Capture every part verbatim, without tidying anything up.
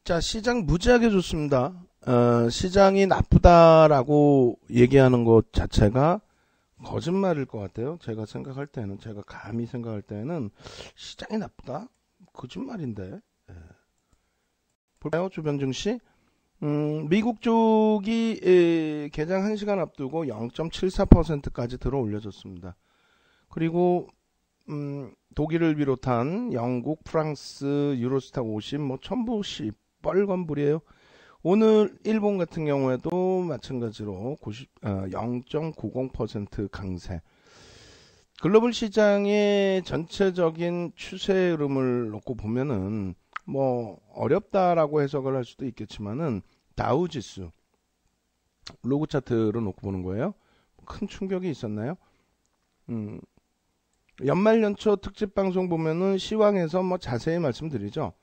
자, 시장 무지하게 좋습니다. 어, 시장이 나쁘다라고 얘기하는 것 자체가 거짓말일 것 같아요. 제가 생각할 때는, 제가 감히 생각할 때는 시장이 나쁘다? 거짓말인데. 예. 볼까요, 주변 증시? 음, 미국 쪽이 에, 개장 한 시간 앞두고 영 점 칠사 퍼센트까지 들어 올려졌습니다. 그리고 음, 독일을 비롯한 영국, 프랑스, 유로스탁 오십, 뭐 전부 시 뻘건불이에요. 오늘 일본 같은 경우에도 마찬가지로 구십, 어, 영 점 구십 퍼센트 강세. 글로벌 시장의 전체적인 추세 흐름을 놓고 보면은 뭐 어렵다라고 해석을 할 수도 있겠지만은 다우지수 로그 차트를 놓고 보는 거예요. 큰 충격이 있었나요? 음, 연말 연초 특집 방송 보면은 시황에서 뭐 자세히 말씀드리죠.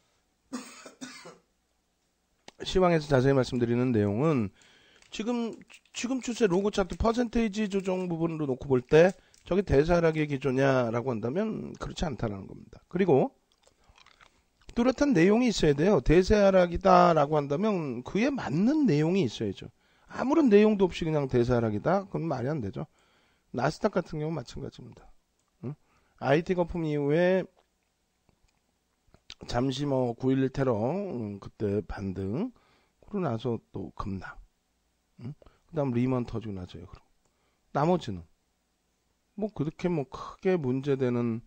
시황에서 자세히 말씀드리는 내용은 지금 지금 추세 로그 차트 퍼센테이지 조정 부분으로 놓고 볼 때 저게 대사하락의 기조냐라고 한다면 그렇지 않다는 겁니다. 그리고 뚜렷한 내용이 있어야 돼요. 대세하락이다라고 한다면 그에 맞는 내용이 있어야죠. 아무런 내용도 없이 그냥 대세하락이다? 그건 말이 안 되죠. 나스닥 같은 경우 마찬가지입니다. 응? 아이티 거품 이후에 잠시 뭐 구일일 테러 음, 그때 반등 그러고 나서 또 급락 응? 그 다음 리먼 터지고 나서요. 나머지는 뭐 그렇게 뭐 크게 문제되는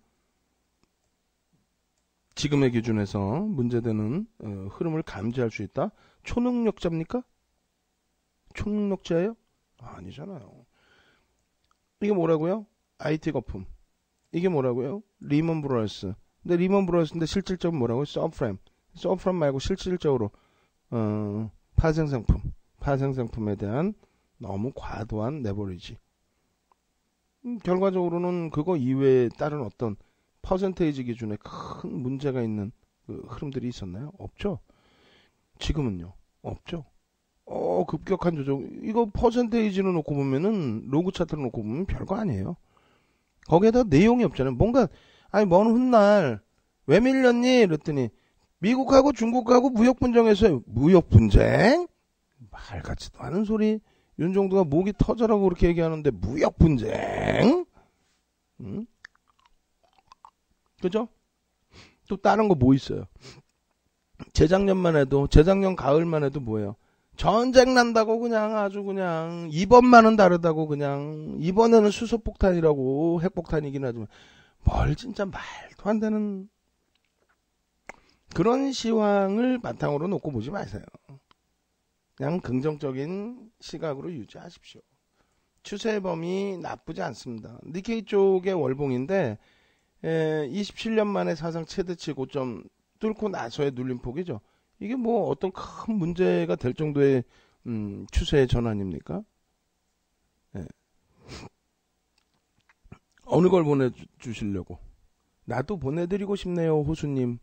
지금의 기준에서 문제되는 어, 흐름을 감지할 수 있다? 초능력자입니까? 초능력자예요? 아니잖아요. 이게 뭐라고요? 아이티 거품. 이게 뭐라고요? 리먼 브러더스. 근데 리먼 브러더스인데 실질적으로 뭐라고요? 서프라임. 서프라임 말고 실질적으로 어, 파생상품. 파생상품에 대한 너무 과도한 레버리지. 음, 결과적으로는 그거 이외에 다른 어떤 퍼센테이지 기준에 큰 문제가 있는 그 흐름들이 있었나요? 없죠. 지금은요. 없죠. 어, 급격한 조정. 이거 퍼센테이지로 놓고 보면은 로그 차트로 놓고 보면 별거 아니에요. 거기에다 내용이 없잖아요. 뭔가 아니 먼 훗날 왜 밀렸니? 이랬더니 미국하고 중국하고 무역 분쟁에서 무역 분쟁? 말 같지도 않은 소리. 윤정도가 목이 터져라고 그렇게 얘기하는데 무역 분쟁? 응? 그죠? 또 다른 거 뭐 있어요? 재작년만 해도 재작년 가을만 해도 뭐예요? 전쟁 난다고 그냥 아주 그냥 이번만은 다르다고 그냥 이번에는 수소폭탄이라고 핵폭탄이긴 하지만 뭘 진짜 말도 안 되는 그런 시황을 바탕으로 놓고 보지 마세요. 그냥 긍정적인 시각으로 유지하십시오. 추세 범위 나쁘지 않습니다. 니케이 쪽의 월봉인데 에, 이십칠 년 만에 사상 최대치 고점 뚫고 나서의 눌림폭이죠. 이게 뭐 어떤 큰 문제가 될 정도의 음, 추세의 전환입니까? 네. 어느 걸 보내주시려고? 나도 보내드리고 싶네요, 호수님.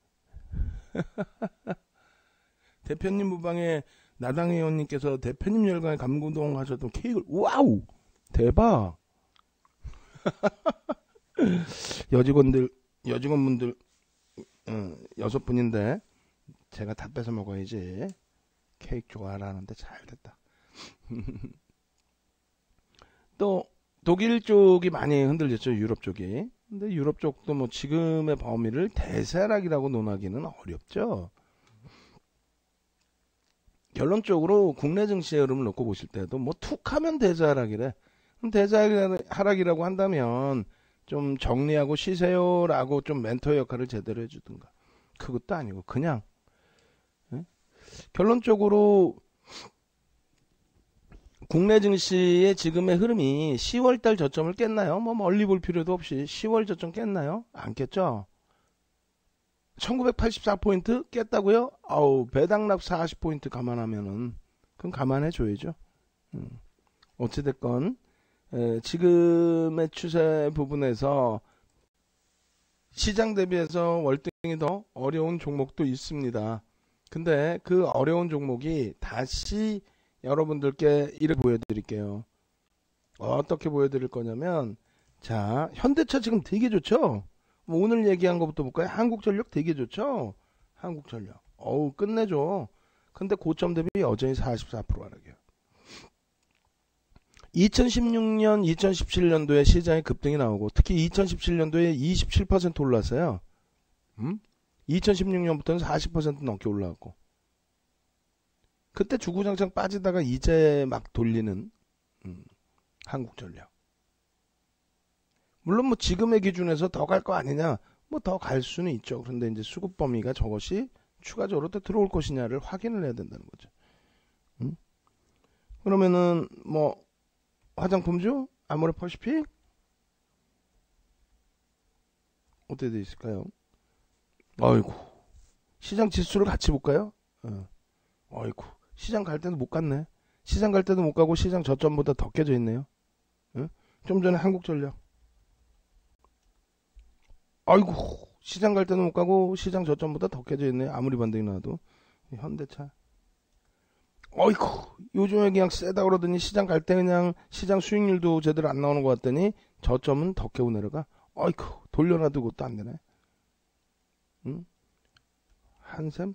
대표님 무방에 나당 의원님께서 대표님 열강에 감구동 하셨던 케이크를 와우 대박. 여직원들 여직원분들 어, 여섯 분인데 제가 다 뺏어 먹어야지. 케이크 좋아하라는데 잘 됐다. 또 독일 쪽이 많이 흔들렸죠. 유럽 쪽이. 근데 유럽 쪽도 뭐 지금의 범위를 대세하락이라고 논하기는 어렵죠. 결론적으로 국내 증시의 흐름을 놓고 보실 때도 뭐 툭하면 대세하락이래. 대세하락이라고 한다면 좀 정리하고 쉬세요라고 좀 멘토 역할을 제대로 해주든가. 그것도 아니고 그냥 네? 결론적으로 국내 증시의 지금의 흐름이 시월달 저점을 깼나요? 뭐 멀리 볼 필요도 없이 시월 저점 깼나요? 안 깼죠? 천구백팔십사 포인트 깼다고요? 아우 배당납 사십 포인트 감안하면은 그럼 감안해 줘야죠. 음. 어찌됐건 에, 지금의 추세 부분에서 시장 대비해서 월등히 더 어려운 종목도 있습니다. 근데 그 어려운 종목이 다시 여러분들께 이렇게 보여드릴게요. 어떻게 보여드릴 거냐면 자 현대차 지금 되게 좋죠. 뭐 오늘 얘기한 것부터 볼까요? 한국전력 되게 좋죠. 한국전력 어우, 끝내줘. 근데 고점 대비 여전히 사십사 퍼센트 하락이에요. 이천십육 년, 이천십칠 년도에 시장에 급등이 나오고, 특히 이천십칠 년도에 이십칠 퍼센트 올랐어요. 음? 이천십육 년부터는 사십 퍼센트 넘게 올라왔고, 그때 주구장창 빠지다가 이제 막 돌리는 음, 한국전력. 물론 뭐 지금의 기준에서 더 갈 거 아니냐, 뭐 더 갈 수는 있죠. 그런데 이제 수급 범위가 저것이 추가적으로 또 들어올 것이냐를 확인을 해야 된다는 거죠. 음? 그러면은 뭐 화장품주 아모레퍼시픽 어떻게 돼 있을까요? 어이구, 시장 지수를 같이 볼까요? 어. 어이구, 시장 갈 때도 못 갔네. 시장 갈 때도 못 가고 시장 저점보다 더 깨져 있네요. 어? 좀 전에 한국전력. 아이고, 시장 갈 때도 못 가고 시장 저점보다 더 깨져 있네요. 아무리 반등이 나와도. 현대차. 어이구, 요즘에 그냥 세다 그러더니 시장 갈 때 그냥 시장 수익률도 제대로 안 나오는 것 같더니 저점은 더 깨고 내려가. 어이구, 돌려놔도 그것도 안 되네. 응? 한샘?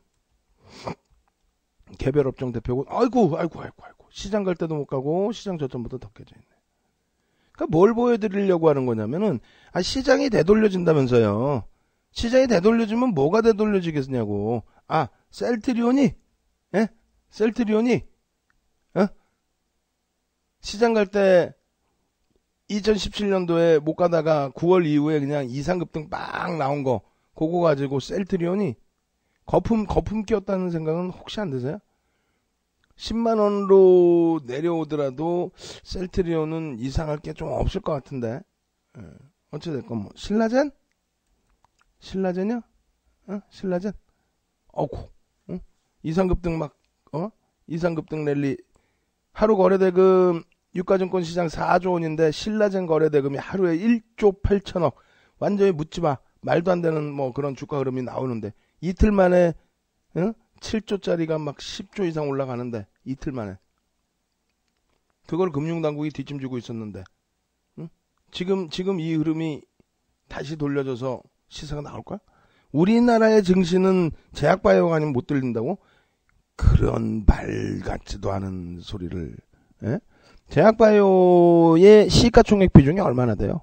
개별업종 대표고, 아이고, 아이고, 아이고, 아이고. 시장 갈 때도 못 가고 시장 저점보다 더 깨져 있네. 그러니까 뭘 보여드리려고 하는 거냐면은, 아, 시장이 되돌려진다면서요. 시장이 되돌려지면 뭐가 되돌려지겠냐고. 아, 셀트리온이, 예? 셀트리온이, 어? 시장 갈 때 이천십칠 년도에 못 가다가 구월 이후에 그냥 이상급등 빵 나온 거, 그거 가지고 셀트리온이 거품, 거품 끼었다는 생각은 혹시 안 드세요? 십만 원으로 내려오더라도 셀트리온은 이상할 게 좀 없을 것 같은데. 예. 어찌됐건 뭐 신라젠? 신라젠이요? 어? 신라젠? 어구, 어? 이상급등 막, 어? 이상급등 랠리. 하루 거래대금 유가증권 시장 사조 원인데 신라젠 거래대금이 하루에 일조 팔천억. 완전히 묻지마. 말도 안 되는 뭐 그런 주가 흐름이 나오는데 이틀 만에 어? 칠조짜리가 막 십조 이상 올라가는데 이틀 만에 그걸 금융당국이 뒷짐지고 있었는데 응? 지금 지금 이 흐름이 다시 돌려져서 시세가 나올까? 우리나라의 증시는 제약바이오가 아니면 못 들린다고? 그런 말 같지도 않은 소리를. 예? 제약바이오의 시가총액 비중이 얼마나 돼요?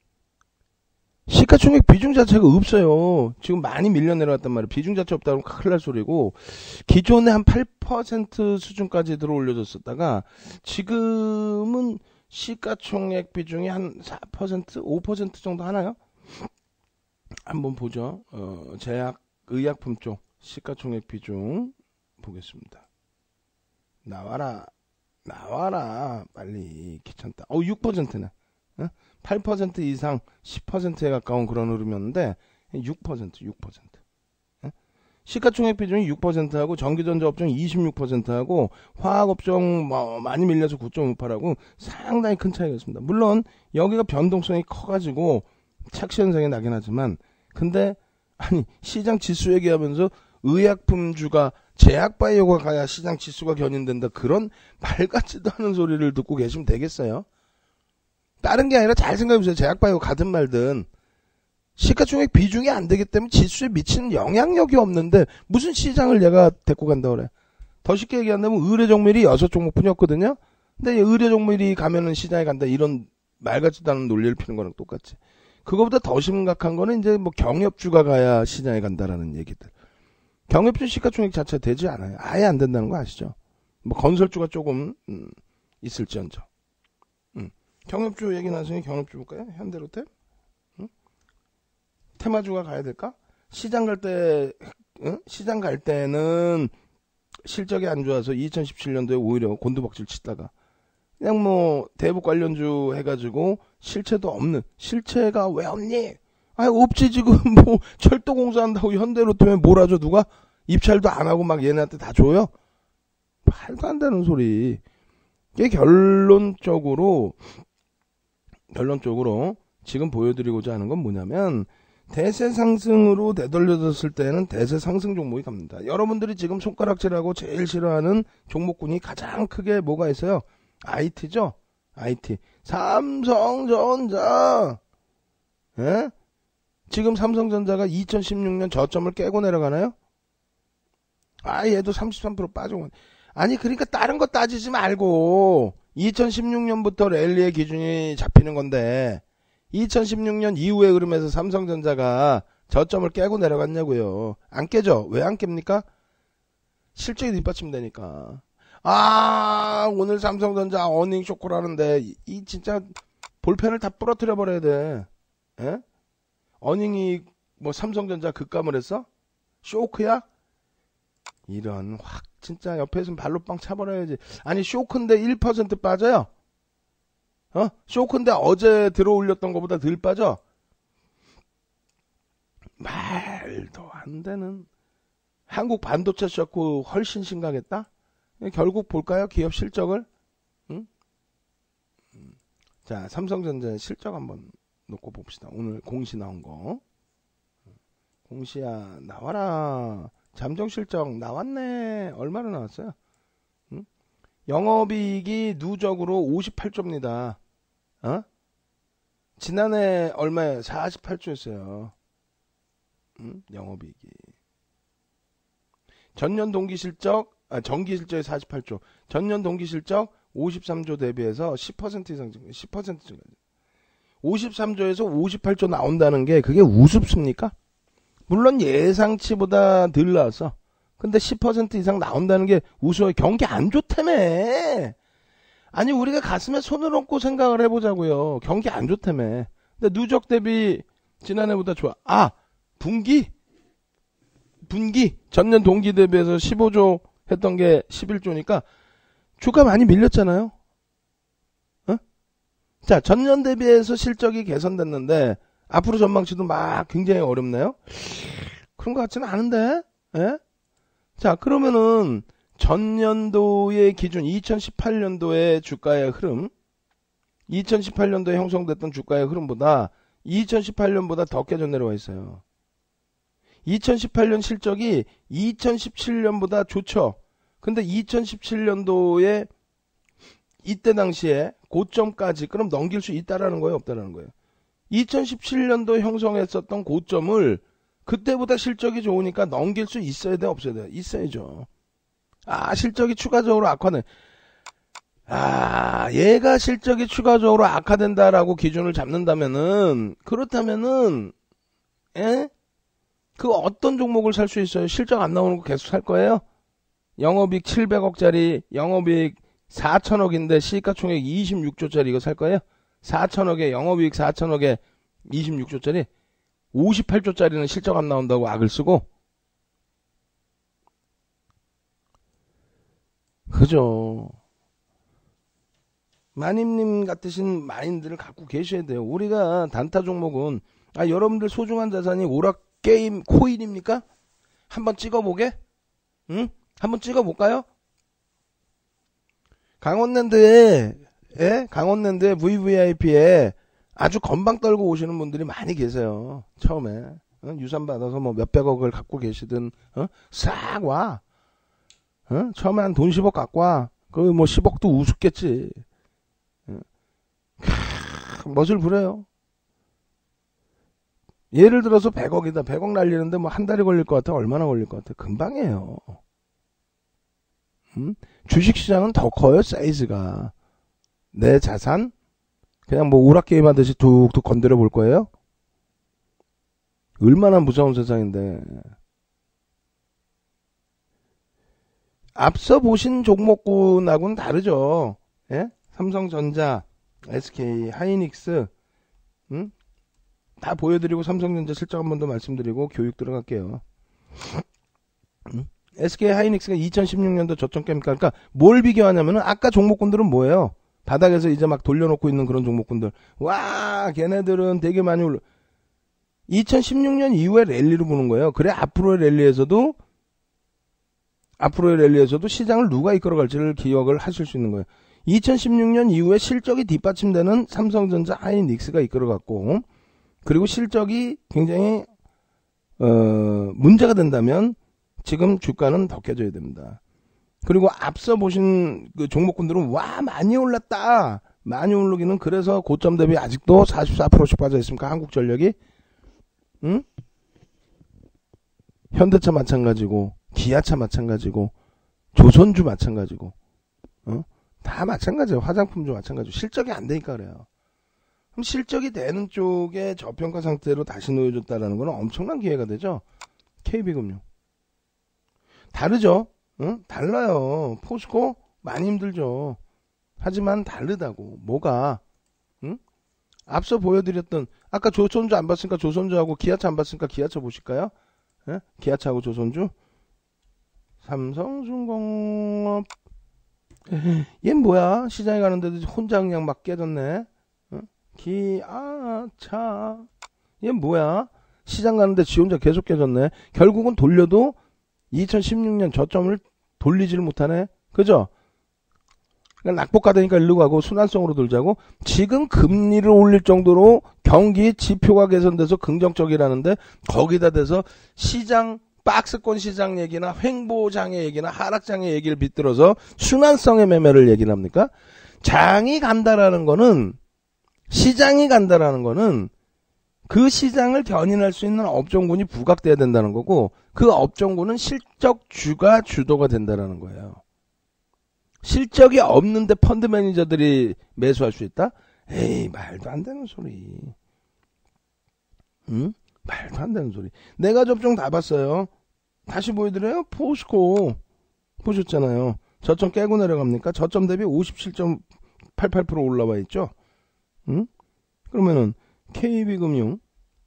시가총액 비중 자체가 없어요. 지금 많이 밀려 내려왔단 말이에요. 비중 자체 없다 그러면 큰일 날 소리고, 기존에 한 팔 퍼센트 수준까지 들어 올려졌었다가 지금은 시가총액 비중이 한 사 퍼센트, 오 퍼센트 정도 하나요? 한번 보죠. 어, 제약, 의약품 쪽 시가총액 비중 보겠습니다. 나와라, 나와라, 빨리. 귀찮다. 어, 육 퍼센트네. 어? 팔 퍼센트 이상 십 퍼센트에 가까운 그런 흐름이었는데 육 퍼센트, 육 퍼센트. 어? 시가총액 비중이 육 퍼센트하고 전기전자업종이 이십육 퍼센트하고 화학업종 뭐 많이 밀려서 구 점 오팔하고 상당히 큰 차이가 있습니다. 물론 여기가 변동성이 커가지고 착시 현상이 나긴 하지만, 근데 아니 시장 지수 얘기하면서 의약품주가 제약바이오가 가야 시장 지수가 견인된다, 그런 말 같지도 않은 소리를 듣고 계시면 되겠어요? 다른 게 아니라 잘 생각해보세요. 제약바이오 가든 말든 시가총액 비중이 안 되기 때문에 지수에 미치는 영향력이 없는데 무슨 시장을 얘가 데리고 간다 그래. 더 쉽게 얘기한다면 의뢰종밀이 여섯 종목뿐이었거든요. 근데 의뢰종밀이 가면은 시장에 간다, 이런 말 같지도 않은 논리를 피는 거랑 똑같지. 그거보다 더 심각한 거는 이제 뭐 경협주가 가야 시장에 간다라는 얘기들. 경협주 시가총액 자체 되지 않아요. 아예 안 된다는 거 아시죠? 뭐 건설주가 조금 음, 있을지언정. 음. 경협주 얘기 나중에 경협주 볼까요? 현대로템? 응? 테마주가 가야 될까? 시장 갈 때, 응? 시장 갈 때는 실적이 안 좋아서 이천십칠 년도에 오히려 곤두박질 치다가 그냥 뭐 대북 관련주 해가지고 실체도 없는, 실체가 왜 없니? 아, 없지. 지금 뭐 철도 공사한다고 현대로템에 몰아줘 누가? 입찰도 안 하고 막 얘네한테 다 줘요? 말도 안 되는 소리. 이게 결론적으로 결론적으로 지금 보여드리고자 하는 건 뭐냐면, 대세 상승으로 되돌려졌을 때는 대세 상승 종목이 갑니다. 여러분들이 지금 손가락질하고 제일 싫어하는 종목군이 가장 크게 뭐가 있어요? 아이티죠? 아이티. 삼성전자. 예? 지금 삼성전자가 이천십육 년 저점을 깨고 내려가나요? 아, 얘도 삼십삼 퍼센트 빠지고. 아니, 그러니까 다른 거 따지지 말고, 이천십육 년부터 랠리의 기준이 잡히는 건데, 이천십육 년 이후의 흐름에서 삼성전자가 저점을 깨고 내려갔냐고요. 안 깨죠? 왜 안 깹니까? 실적이 뒷받침되니까. 아, 오늘 삼성전자 어닝 쇼크라는데, 이, 이 진짜 볼펜을 다 부러뜨려 버려야 돼. 예? 어닝이 뭐 삼성전자 급감을 했어? 쇼크야? 이런 확 진짜 옆에서 발로 빵 차버려야지. 아니 쇼크인데 일 퍼센트 빠져요? 어? 쇼크인데 어제 들어 올렸던 것보다 덜 빠져? 말도 안 되는. 한국 반도체 쇼크 훨씬 심각했다? 결국 볼까요? 기업 실적을? 응? 자, 삼성전자의 실적 한번 놓고 봅시다. 오늘 공시 나온 거. 공시야 나와라. 잠정 실적 나왔네. 얼마나 나왔어요? 응? 영업이익이 누적으로 오십팔 조입니다. 어? 지난해 얼마에 사십팔 조였어요. 응? 영업이익이. 전년 동기 실적, 아, 정기 실적이 사십팔 조. 전년 동기 실적 오십삼 조 대비해서 십 퍼센트 이상 증가, 십 퍼센트 증가. 오십삼 조에서 오십팔 조 나온다는 게 그게 우습습니까? 물론 예상치보다 덜 나왔어. 근데 십 퍼센트 이상 나온다는 게 우스워요. 경기 안 좋다며. 아니 우리가 가슴에 손을 얹고 생각을 해보자고요. 경기 안 좋다며. 근데 누적 대비 지난해보다 좋아. 아, 분기? 분기? 전년 동기 대비해서 십오 조 했던 게 십일 조니까 주가 많이 밀렸잖아요. 어? 자, 전년 대비해서 실적이 개선됐는데 앞으로 전망치도 막 굉장히 어렵나요? 그런 것 같지는 않은데? 예? 자, 그러면은 전년도의 기준, 이천십팔 년도의 주가의 흐름, 이천십팔 년도에 형성됐던 주가의 흐름보다 이천십팔 년보다 더 깨져 내려와 있어요. 이천십팔 년 실적이 이천십칠 년보다 좋죠. 근데 이천십칠 년도에 이때 당시에 고점까지 그럼 넘길 수 있다라는 거예요, 없다라는 거예요? 이천십칠 년도 형성했었던 고점을 그때보다 실적이 좋으니까 넘길 수 있어야 돼, 없어야 돼? 있어야죠. 아, 실적이 추가적으로 악화네. 아, 얘가 실적이 추가적으로 악화된다라고 기준을 잡는다면은, 그렇다면은, 에? 그 어떤 종목을 살 수 있어요? 실적 안 나오는 거 계속 살 거예요? 영업이익 칠백억짜리, 영업이익 사천억인데 시가총액 이십육 조짜리 이거 살 거예요? 사천억에 영업이익 사천억에 이십육 조짜리? 오십팔 조짜리는 실적 안 나온다고 악을 쓰고? 그죠. 마님님 같으신 마인드를 갖고 계셔야 돼요. 우리가 단타 종목은, 아, 여러분들 소중한 자산이 오락게임 코인입니까? 한번 찍어보게? 응? 한번 찍어볼까요? 강원랜드에, 예? 강원랜드에 브이브이아이피에 아주 건방 떨고 오시는 분들이 많이 계세요. 처음에. 어? 유산 받아서 뭐 몇백억을 갖고 계시든, 어? 싹 와. 어? 처음에 한 돈 십억 갖고 와. 그 뭐 십억도 우습겠지. 어? 캬, 멋을 부려요. 예를 들어서 백억이다. 백억 날리는데 뭐 한 달이 걸릴 것 같아? 얼마나 걸릴 것 같아? 금방이에요. 음? 주식시장은 더 커요, 사이즈가. 내 자산? 그냥 뭐 오락게임 하듯이 툭툭 건드려 볼 거예요? 얼마나 무서운 세상인데. 앞서 보신 종목군하고는 다르죠. 예? 삼성전자, 에스케이, 하이닉스, 음? 다 보여드리고 삼성전자 실적 한 번 더 말씀드리고 교육 들어갈게요. 음? 에스케이 하이닉스가 이천십육 년도 저점 깹니까? 그러니까 뭘 비교하냐면은 아까 종목군들은 뭐예요? 바닥에서 이제 막 돌려놓고 있는 그런 종목군들. 와, 걔네들은 되게 많이 올라. 이천십육 년 이후에 랠리로 보는 거예요. 그래 앞으로의 랠리에서도 앞으로의 랠리에서도 시장을 누가 이끌어갈지를 기억을 하실 수 있는 거예요. 이천십육 년 이후에 실적이 뒷받침되는 삼성전자 하이닉스가 이끌어갔고, 그리고 실적이 굉장히 어, 문제가 된다면 지금 주가는 더 깨져야 됩니다. 그리고 앞서 보신 그 종목군들은 와 많이 올랐다. 많이 오르기는 그래서 고점 대비 아직도 사십사 퍼센트씩 빠져 있습니까? 한국전력이? 응? 현대차 마찬가지고 기아차 마찬가지고 조선주 마찬가지고 어? 다 마찬가지예요. 화장품주 마찬가지고 실적이 안 되니까 그래요. 그럼 실적이 되는 쪽에 저평가 상태로 다시 놓여줬다라는 건 엄청난 기회가 되죠. 케이비금융 다르죠. 응? 달라요. 포스코 많이 힘들죠. 하지만 다르다고. 뭐가? 응? 앞서 보여드렸던 아까 조선주 안 봤으니까 조선주하고 기아차 안 봤으니까 기아차 보실까요? 예? 기아차하고 조선주 삼성중공업 얘 뭐야? 시장에 가는데도 혼자 그냥 막 깨졌네. 어? 기아차 얘 뭐야? 시장 가는데 지 혼자 계속 깨졌네. 결국은 돌려도 이천십육 년 저점을 돌리지를 못하네. 그죠? 그러니까 낙폭가되니까 일로 가고 순환성으로 돌자고. 지금 금리를 올릴 정도로 경기 지표가 개선돼서 긍정적이라는데 거기다 대서 시장 박스권 시장 얘기나 횡보장의 얘기나 하락장의 얘기를 빗들어서 순환성의 매매를 얘기를 합니까? 장이 간다라는 거는 시장이 간다라는 거는 그 시장을 견인할 수 있는 업종군이 부각돼야 된다는 거고 그 업종군은 실적주가 주도가 된다라는 거예요. 실적이 없는데 펀드 매니저들이 매수할 수 있다? 에이 말도 안 되는 소리. 응? 말도 안 되는 소리. 내가 접종 다 봤어요. 다시 보여드려요? 포스코 보셨잖아요. 저점 깨고 내려갑니까? 저점 대비 오십칠 점 팔팔 퍼센트 올라와 있죠. 응? 그러면은 케이비금융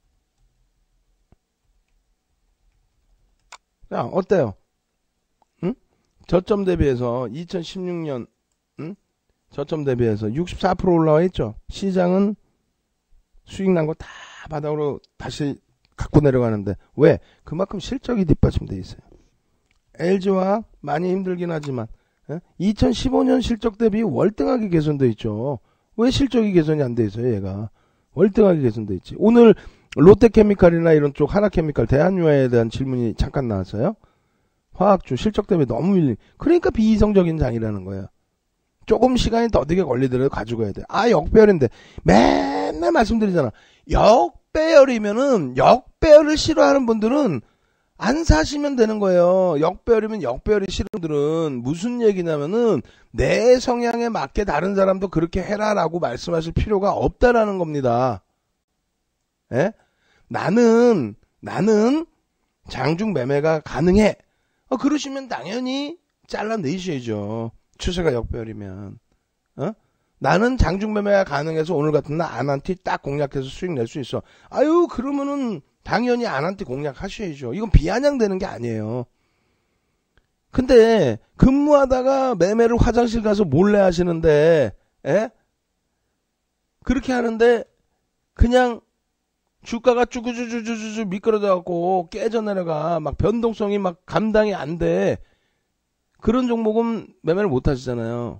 자 어때요? 응? 저점 대비해서 이천십육 년 응? 저점 대비해서 육십사 퍼센트 올라와 있죠. 시장은 수익 난 거 다 바닥으로 다시 갖고 내려가는데 왜? 그만큼 실적이 뒷받침돼 있어요. 엘지화학 많이 힘들긴 하지만 에? 이천십오 년 실적 대비 월등하게 개선돼 있죠. 왜 실적이 개선이 안 돼 있어요? 얘가 월등하게 개선돼 있지. 오늘 롯데케미칼이나 이런 쪽 하나케미칼 대한유화에 대한 질문이 잠깐 나왔어요. 화학주 실적 대비 너무 밀린. 그러니까 비이성적인 장이라는 거예요. 조금 시간이 더디게 걸리더라도 가지고 가야 돼. 아 역배열인데 맨날 말씀드리잖아. 역배열이면은 역배열을 싫어하는 분들은 안 사시면 되는 거예요. 역배열이면 역배열이 싫은 분들은 무슨 얘기냐면은 내 성향에 맞게 다른 사람도 그렇게 해라라고 말씀하실 필요가 없다라는 겁니다. 예? 나는 나는 장중 매매가 가능해. 어, 그러시면 당연히 잘라내셔야죠. 추세가 역배열이면. 어? 나는 장중 매매가 가능해서 오늘 같은 날 안한티 딱 공략해서 수익 낼 수 있어. 아유 그러면은 당연히 안한티 공략하셔야죠. 이건 비아냥되는 게 아니에요. 근데 근무하다가 매매를 화장실 가서 몰래 하시는데 에? 그렇게 하는데 그냥 주가가 쭈구쭈쭈쭈쭈 미끄러져갖고 깨져내려가 막 변동성이 막 감당이 안 돼. 그런 종목은 매매를 못 하시잖아요.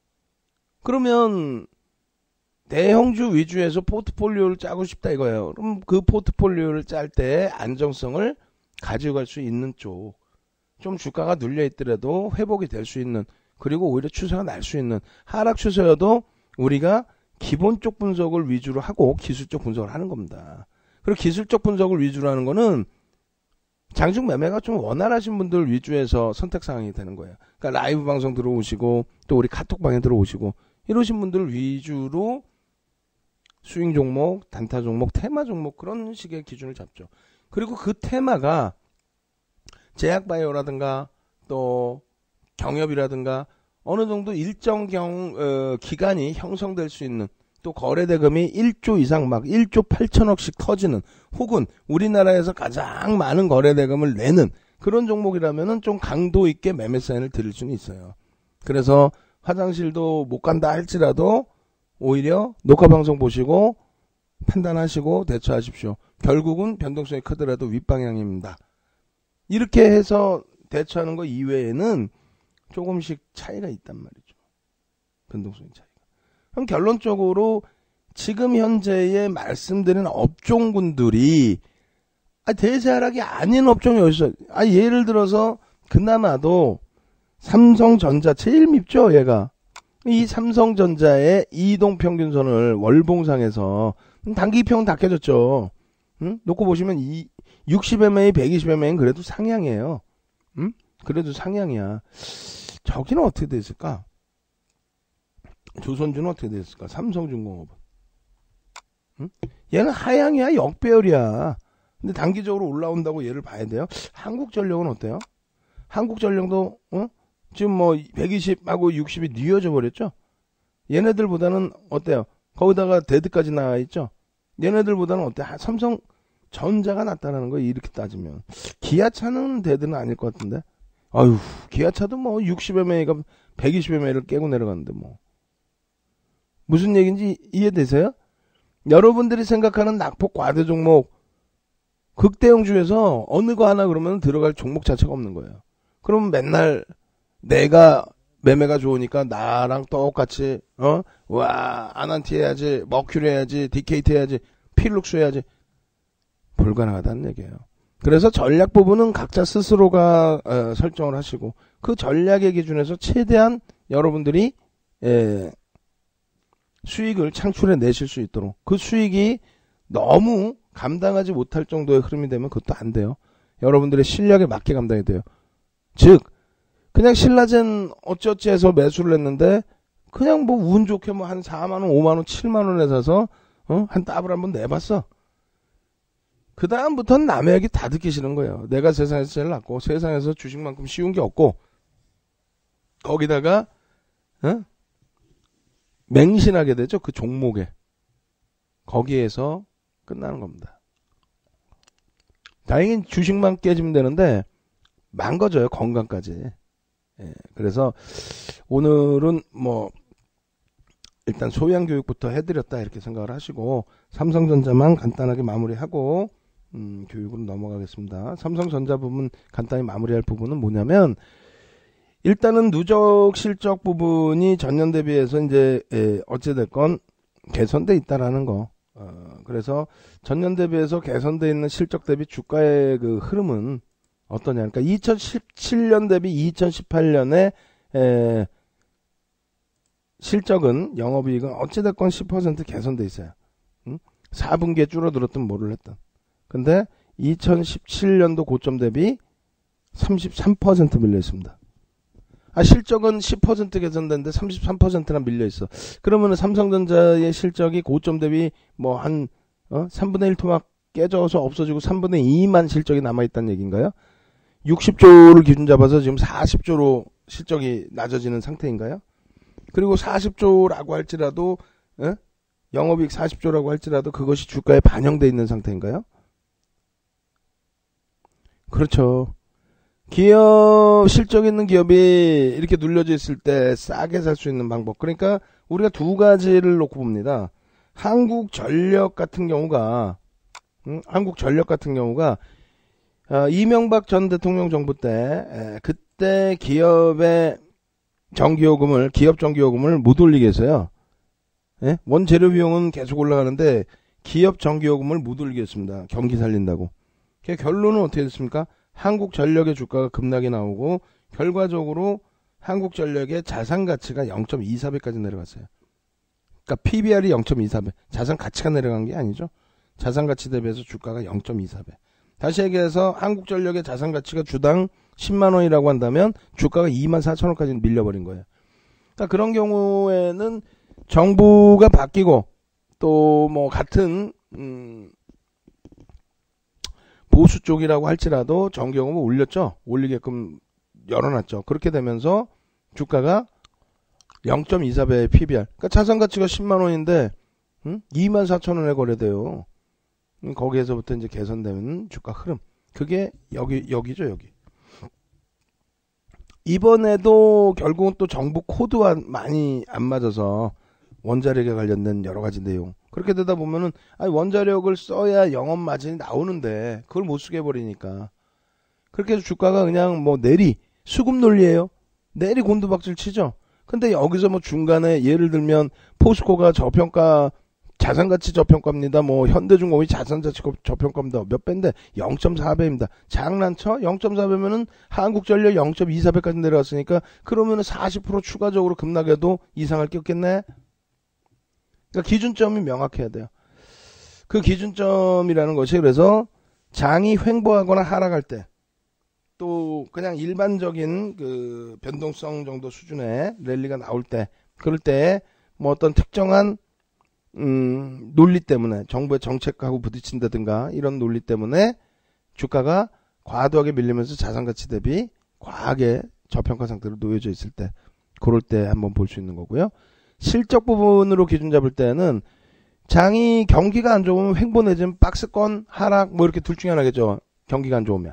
그러면 대형주 위주에서 포트폴리오를 짜고 싶다 이거예요. 그럼 그 포트폴리오를 짤 때 안정성을 가져갈 수 있는 쪽, 좀 주가가 눌려 있더라도 회복이 될 수 있는, 그리고 오히려 추세가 날 수 있는 하락 추세여도 우리가 기본적 분석을 위주로 하고 기술적 분석을 하는 겁니다. 그리고 기술적 분석을 위주로 하는 거는 장중 매매가 좀 원활하신 분들 위주에서 선택사항이 되는 거예요. 그러니까 라이브 방송 들어오시고 또 우리 카톡방에 들어오시고 이러신 분들 위주로 스윙 종목, 단타 종목, 테마 종목 그런 식의 기준을 잡죠. 그리고 그 테마가 제약바이오라든가 또 경협이라든가 어느 정도 일정 경, 어, 기간이 형성될 수 있는, 또 거래대금이 일조 이상 막 일조 팔천억씩 터지는, 혹은 우리나라에서 가장 많은 거래대금을 내는 그런 종목이라면은 좀 강도 있게 매매 사인을 드릴 수는 있어요. 그래서 화장실도 못 간다 할지라도 오히려 녹화방송 보시고 판단하시고 대처하십시오. 결국은 변동성이 크더라도 윗방향입니다. 이렇게 해서 대처하는 거 이외에는 조금씩 차이가 있단 말이죠. 변동성의 차이가. 그럼 결론적으로 지금 현재의 말씀드린 업종군들이 아, 대세하락이 아닌 업종이 어디서, 아, 예를 들어서 그나마도 삼성전자 제일 밉죠, 얘가. 이 삼성전자의 이동평균선을 월봉상에서 단기평은 다 깨졌죠. 응? 놓고 보시면 이 육십 엠에이, 백이십 엠에이는 그래도 상향이에요. 응? 그래도 상향이야. 저기는 어떻게 됐을까? 조선주는 어떻게 됐을까? 삼성중공업은. 응? 얘는 하향이야, 역배열이야. 근데 단기적으로 올라온다고 얘를 봐야 돼요. 한국전력은 어때요? 한국전력도 어? 지금 뭐 백이십하고 육십이 뉘어져 버렸죠? 얘네들보다는 어때요? 거기다가 데드까지 나와 있죠? 얘네들보다는 어때? 삼성전자가 낫다라는 거 이렇게 따지면. 기아차는 데드는 아닐 것 같은데. 아유, 기아차도 뭐 육십 엠에이가 백이십 엠에이를 깨고 내려갔는데 뭐. 무슨 얘기인지 이해되세요? 여러분들이 생각하는 낙폭 과대 종목, 극대형주에서 어느 거 하나 그러면 들어갈 종목 자체가 없는 거예요. 그럼 맨날 내가 매매가 좋으니까 나랑 똑같이 어? 와, 아난티 해야지, 머큐리 해야지, 디케이트 해야지, 필룩스 해야지. 불가능하다는 얘기예요. 그래서 전략 부분은 각자 스스로가 어, 설정을 하시고 그 전략의 기준에서 최대한 여러분들이 예, 수익을 창출해 내실 수 있도록, 그 수익이 너무 감당하지 못할 정도의 흐름이 되면 그것도 안 돼요. 여러분들의 실력에 맞게 감당이 돼요. 즉 그냥 신라젠 어찌어찌 해서 매수를 했는데 그냥 뭐 운 좋게 뭐 한 사만 원, 오만 원, 칠만 원에 사서 어? 한 답을 한번 내봤어. 그 다음부터는 남의 얘기 다 듣기 싫은 거예요. 내가 세상에서 제일 낫고 세상에서 주식만큼 쉬운 게 없고 거기다가 어? 맹신하게 되죠. 그 종목에. 거기에서 끝나는 겁니다. 다행히 주식만 깨지면 되는데 망가져요. 건강까지. 예, 그래서 오늘은 뭐 일단 소양교육부터 해드렸다 이렇게 생각을 하시고 삼성전자만 간단하게 마무리하고 음, 교육으로 넘어가겠습니다. 삼성전자 부분 간단히 마무리할 부분은 뭐냐면 일단은 누적 실적 부분이 전년 대비해서 이제 예, 어찌됐건 개선돼 있다라는 거. 어, 그래서 전년 대비해서 개선돼 있는 실적 대비 주가의 그 흐름은 어떠냐. 그러니까 이천십칠 년 대비 이천십팔 년에 에, 실적은 영업이익은 어찌됐건 십 퍼센트 개선돼 있어요. 응? 사 분기에 줄어들었든 뭐를 했든. 근데 이천십칠 년도 고점 대비 삼십삼 퍼센트 밀려 있습니다. 아, 실적은 십 퍼센트 개선됐는데 삼십삼 퍼센트나 밀려 있어. 그러면 삼성전자의 실적이 고점 대비 뭐 한 어? 삼분의 일 토막 깨져서 없어지고 삼분의 이만 실적이 남아있다는 얘기인가요? 육십 조를 기준 잡아서 지금 사십 조로 실적이 낮아지는 상태인가요? 그리고 사십 조라고 할지라도 에? 영업이익 사십 조라고 할지라도 그것이 주가에 반영되어 있는 상태인가요? 그렇죠. 기업 실적 있는 기업이 이렇게 눌려져 있을 때 싸게 살 수 있는 방법. 그러니까 우리가 두 가지를 놓고 봅니다. 한국전력 같은 경우가 음, 한국전력 같은 경우가 어, 이명박 전 대통령 정부 때 에, 그때 기업의 전기요금을 기업 전기요금을 못 올리게 했어요. 예? 원재료 비용은 계속 올라가는데 기업 전기요금을 못 올리게 했습니다. 경기 살린다고. 결론은 어떻게 됐습니까? 한국전력의 주가가 급락이 나오고 결과적으로 한국전력의 자산가치가 영 점 이사 배까지 내려갔어요. 그러니까 피비알이 영 점 이사 배. 자산가치가 내려간 게 아니죠. 자산가치 대비해서 주가가 영 점 이사 배. 다시 얘기해서 한국전력의 자산가치가 주당 십만 원이라고 한다면 주가가 이만 사천 원까지 밀려버린 거예요. 그러니까 그런 경우에는 정부가 바뀌고 또 뭐 같은 음 보수 쪽이라고 할지라도 전기요금을 올렸죠. 올리게끔 열어놨죠. 그렇게 되면서 주가가 영 점 이사 배의 피비알. 그러니까 자산가치가 십만 원인데 음? 이만 사천 원에 거래돼요. 음, 거기에서부터 이제 개선되는 주가 흐름. 그게 여기 여기죠, 여기. 이번에도 결국은 또 정부 코드와 많이 안 맞아서 원자력에 관련된 여러 가지 내용. 그렇게 되다 보면은 아니 원자력을 써야 영업 마진이 나오는데 그걸 못 쓰게 해버리니까 그렇게 해서 주가가 그냥 뭐 내리 수급 논리예요. 내리 곤두박질 치죠. 근데 여기서 뭐 중간에 예를 들면 포스코가 저평가 자산가치 저평가입니다. 뭐 현대중공업이 자산가치 저평가입니다. 몇 배인데 영 점 사 배입니다. 장난쳐? 영 점 사 배면은 한국전력 영 점 이사 배까지 내려갔으니까 그러면은 사십 퍼센트 추가적으로 급락해도 이상할 게 없겠네. 그러니까 기준점이 명확해야 돼요. 그 기준점이라는 것이 그래서 장이 횡보하거나 하락할 때 또 그냥 일반적인 그 변동성 정도 수준의 랠리가 나올 때, 그럴 때 뭐 어떤 특정한 음, 논리 때문에 정부의 정책하고 부딪힌다든가 이런 논리 때문에 주가가 과도하게 밀리면서 자산가치 대비 과하게 저평가 상태로 놓여져 있을 때, 그럴 때 한번 볼 수 있는 거고요. 실적 부분으로 기준 잡을 때는 장이 경기가 안 좋으면 횡보 내지는 박스권 하락 뭐 이렇게 둘 중에 하나겠죠. 경기가 안 좋으면.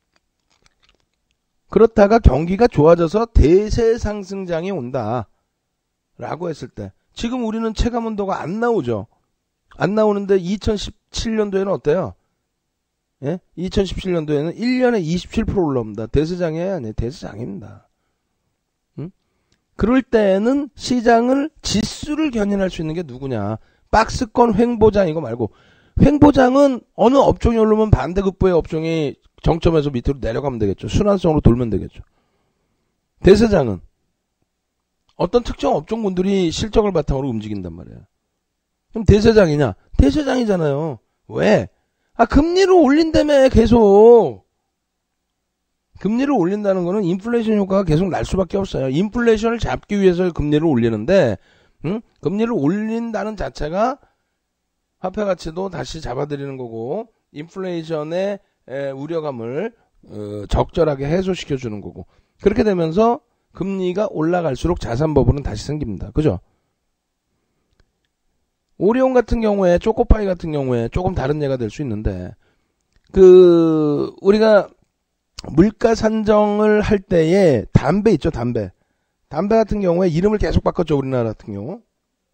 그렇다가 경기가 좋아져서 대세 상승장이 온다 라고 했을 때, 지금 우리는 체감 온도가 안 나오죠. 안 나오는데 이천십칠 년도에는 어때요? 예? 이천십칠 년도에는 일 년에 이십칠 퍼센트 올라옵니다. 대세장이 아니에요. 대세장입니다. 응? 그럴 때는 시장을 지수를 견인할 수 있는 게 누구냐? 박스권 횡보장 이거 말고, 횡보장은 어느 업종이 오르면 반대급부의 업종이 정점에서 밑으로 내려가면 되겠죠. 순환성으로 돌면 되겠죠. 대세장은 어떤 특정 업종군들이 실적을 바탕으로 움직인단 말이에요. 그럼 대세장이냐? 대세장이잖아요. 왜? 아, 금리를 올린다며 계속. 금리를 올린다는 거는 인플레이션 효과가 계속 날 수밖에 없어요. 인플레이션을 잡기 위해서 금리를 올리는데, 응? 금리를 올린다는 자체가 화폐 가치도 다시 잡아들이는 거고, 인플레이션의 에, 우려감을 어, 적절하게 해소시켜 주는 거고, 그렇게 되면서 금리가 올라갈수록 자산 버블은 다시 생깁니다. 그죠? 오리온 같은 경우에, 초코파이 같은 경우에 조금 다른 예가 될 수 있는데, 그 우리가 물가 산정을 할 때에 담배 있죠, 담배. 담배 같은 경우에 이름을 계속 바꿨죠, 우리나라 같은 경우.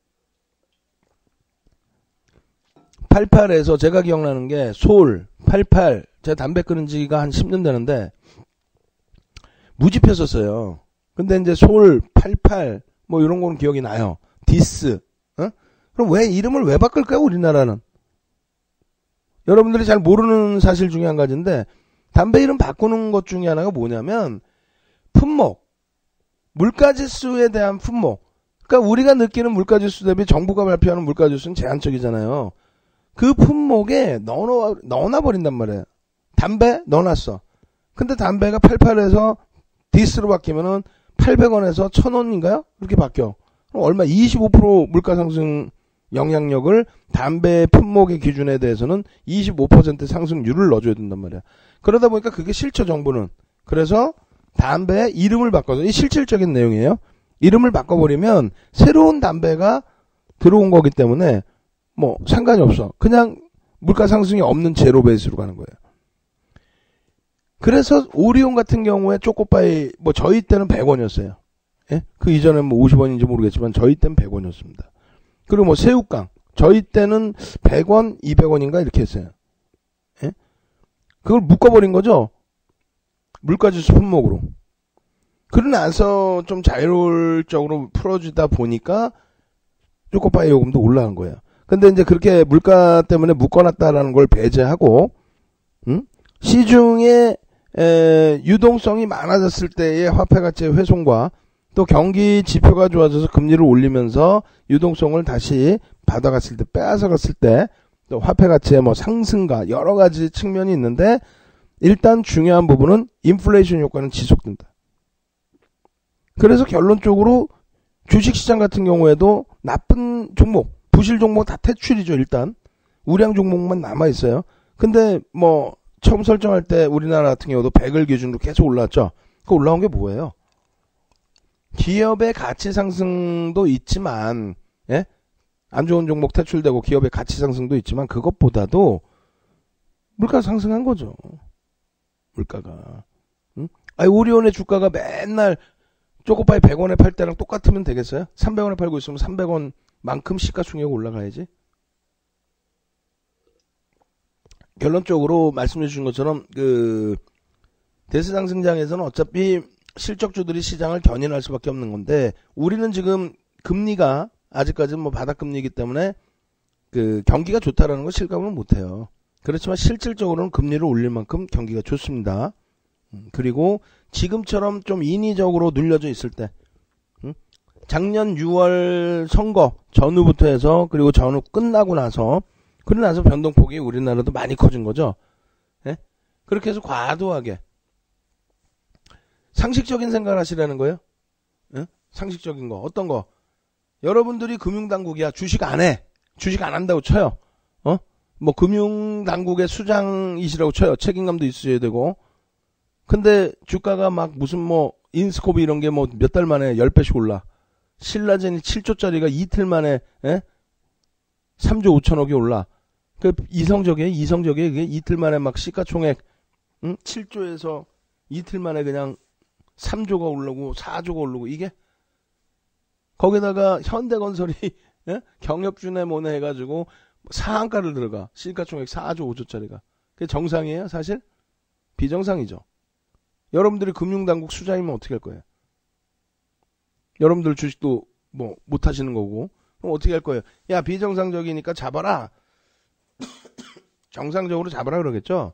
팔십팔에서 제가 기억나는 게 솔, 팔십팔, 제가 담배 끊은 지가 한 십 년 되는데 무지 폈었어요. 근데 이제 솔, 팔십팔 뭐 이런 거는 기억이 나요. 디스. 어? 그럼 왜 이름을 왜 바꿀까요, 우리나라는? 여러분들이 잘 모르는 사실 중에 한 가지인데, 담배 이름 바꾸는 것 중에 하나가 뭐냐면 품목, 물가지수에 대한 품목. 그러니까 우리가 느끼는 물가지수 대비 정부가 발표하는 물가지수는 제한적이잖아요. 그 품목에 넣어, 넣어놔버린단 말이에요. 담배 넣어놨어. 근데 담배가 팔십팔에서 디스로 바뀌면은 팔백 원에서 천 원인가요? 그렇게 바뀌어. 그럼 얼마? 이십오 퍼센트 물가 상승 영향력을 담배 품목의 기준에 대해서는 이십오 퍼센트 상승률을 넣어줘야 된단 말이야. 그러다 보니까 그게 싫죠, 정부는. 그래서 담배의 이름을 바꿔서, 이 실질적인 내용이에요. 이름을 바꿔버리면 새로운 담배가 들어온 거기 때문에 뭐 상관이 없어. 그냥 물가 상승이 없는 제로 베이스로 가는 거예요. 그래서 오리온 같은 경우에 초코바이, 뭐 저희 때는 백 원이었어요. 예? 그 이전에 뭐 오십 원인지 모르겠지만 저희 때는 백 원이었습니다. 그리고 뭐 새우깡, 저희 때는 백 원, 이백 원인가 이렇게 했어요. 예? 그걸 묶어버린 거죠. 물가지수 품목으로. 그러고 나서 좀 자율적으로 풀어주다 보니까 초코바이 요금도 올라간 거예요. 근데 이제 그렇게 물가 때문에 묶어놨다라는 걸 배제하고, 음? 시중에 에, 유동성이 많아졌을 때의 화폐 가치의 훼손과 또 경기 지표가 좋아져서 금리를 올리면서 유동성을 다시 받아갔을 때, 빼앗아갔을 때 또 화폐 가치의 뭐 상승과 여러 가지 측면이 있는데, 일단 중요한 부분은 인플레이션 효과는 지속된다. 그래서 결론적으로 주식시장 같은 경우에도 나쁜 종목, 부실 종목 다 퇴출이죠. 일단 우량 종목만 남아있어요. 근데 뭐 처음 설정할 때 우리나라 같은 경우도 백을 기준으로 계속 올라왔죠. 그 올라온 게 뭐예요? 기업의 가치 상승도 있지만, 예? 안 좋은 종목 퇴출되고 기업의 가치 상승도 있지만, 그것보다도 물가 상승한 거죠. 물가가. 응? 아니, 오리온의 주가가 맨날 초코파이 백 원에 팔 때랑 똑같으면 되겠어요? 삼백 원에 팔고 있으면 삼백 원만큼 시가총액 올라가야지. 결론적으로 말씀해 주신 것처럼 그 대세상승장에서는 어차피 실적주들이 시장을 견인할 수밖에 없는 건데, 우리는 지금 금리가 아직까지는 뭐 바닥금리이기 때문에 그 경기가 좋다라는 걸 실감을 못해요. 그렇지만 실질적으로는 금리를 올릴 만큼 경기가 좋습니다. 그리고 지금처럼 좀 인위적으로 눌려져 있을 때, 작년 유월 선거 전후부터 해서, 그리고 전후 끝나고 나서, 그러고 나서 변동폭이 우리나라도 많이 커진 거죠. 예? 그렇게 해서 과도하게 상식적인 생각을 하시라는 거예요. 예? 상식적인 거. 어떤 거? 여러분들이 금융당국이야. 주식 안 해. 주식 안 한다고 쳐요. 어? 뭐 금융당국의 수장이시라고 쳐요. 책임감도 있으셔야 되고. 근데 주가가 막 무슨 뭐 인스코브 이런 게 뭐 몇 달 만에 십 배씩 올라. 신라젠이 칠 조짜리가 이틀 만에 예? 삼조 오천억이 올라. 그 이성적이에요. 이성적이에요. 그게 이틀 만에 막 시가총액 응? 칠조에서 이틀 만에 그냥 삼조가 오르고 사조가 오르고 이게 거기다가 현대건설이 예? 경협주네 뭐네 해가지고 상한가를 들어가. 시가총액 사조 오조짜리가. 그게 정상이에요 사실? 비정상이죠. 여러분들이 금융당국 수장이면 어떻게 할 거예요? 여러분들 주식도 뭐 못하시는 거고 그럼 어떻게 할 거예요? 야 비정상적이니까 잡아라. 정상적으로 잡아라 그러겠죠?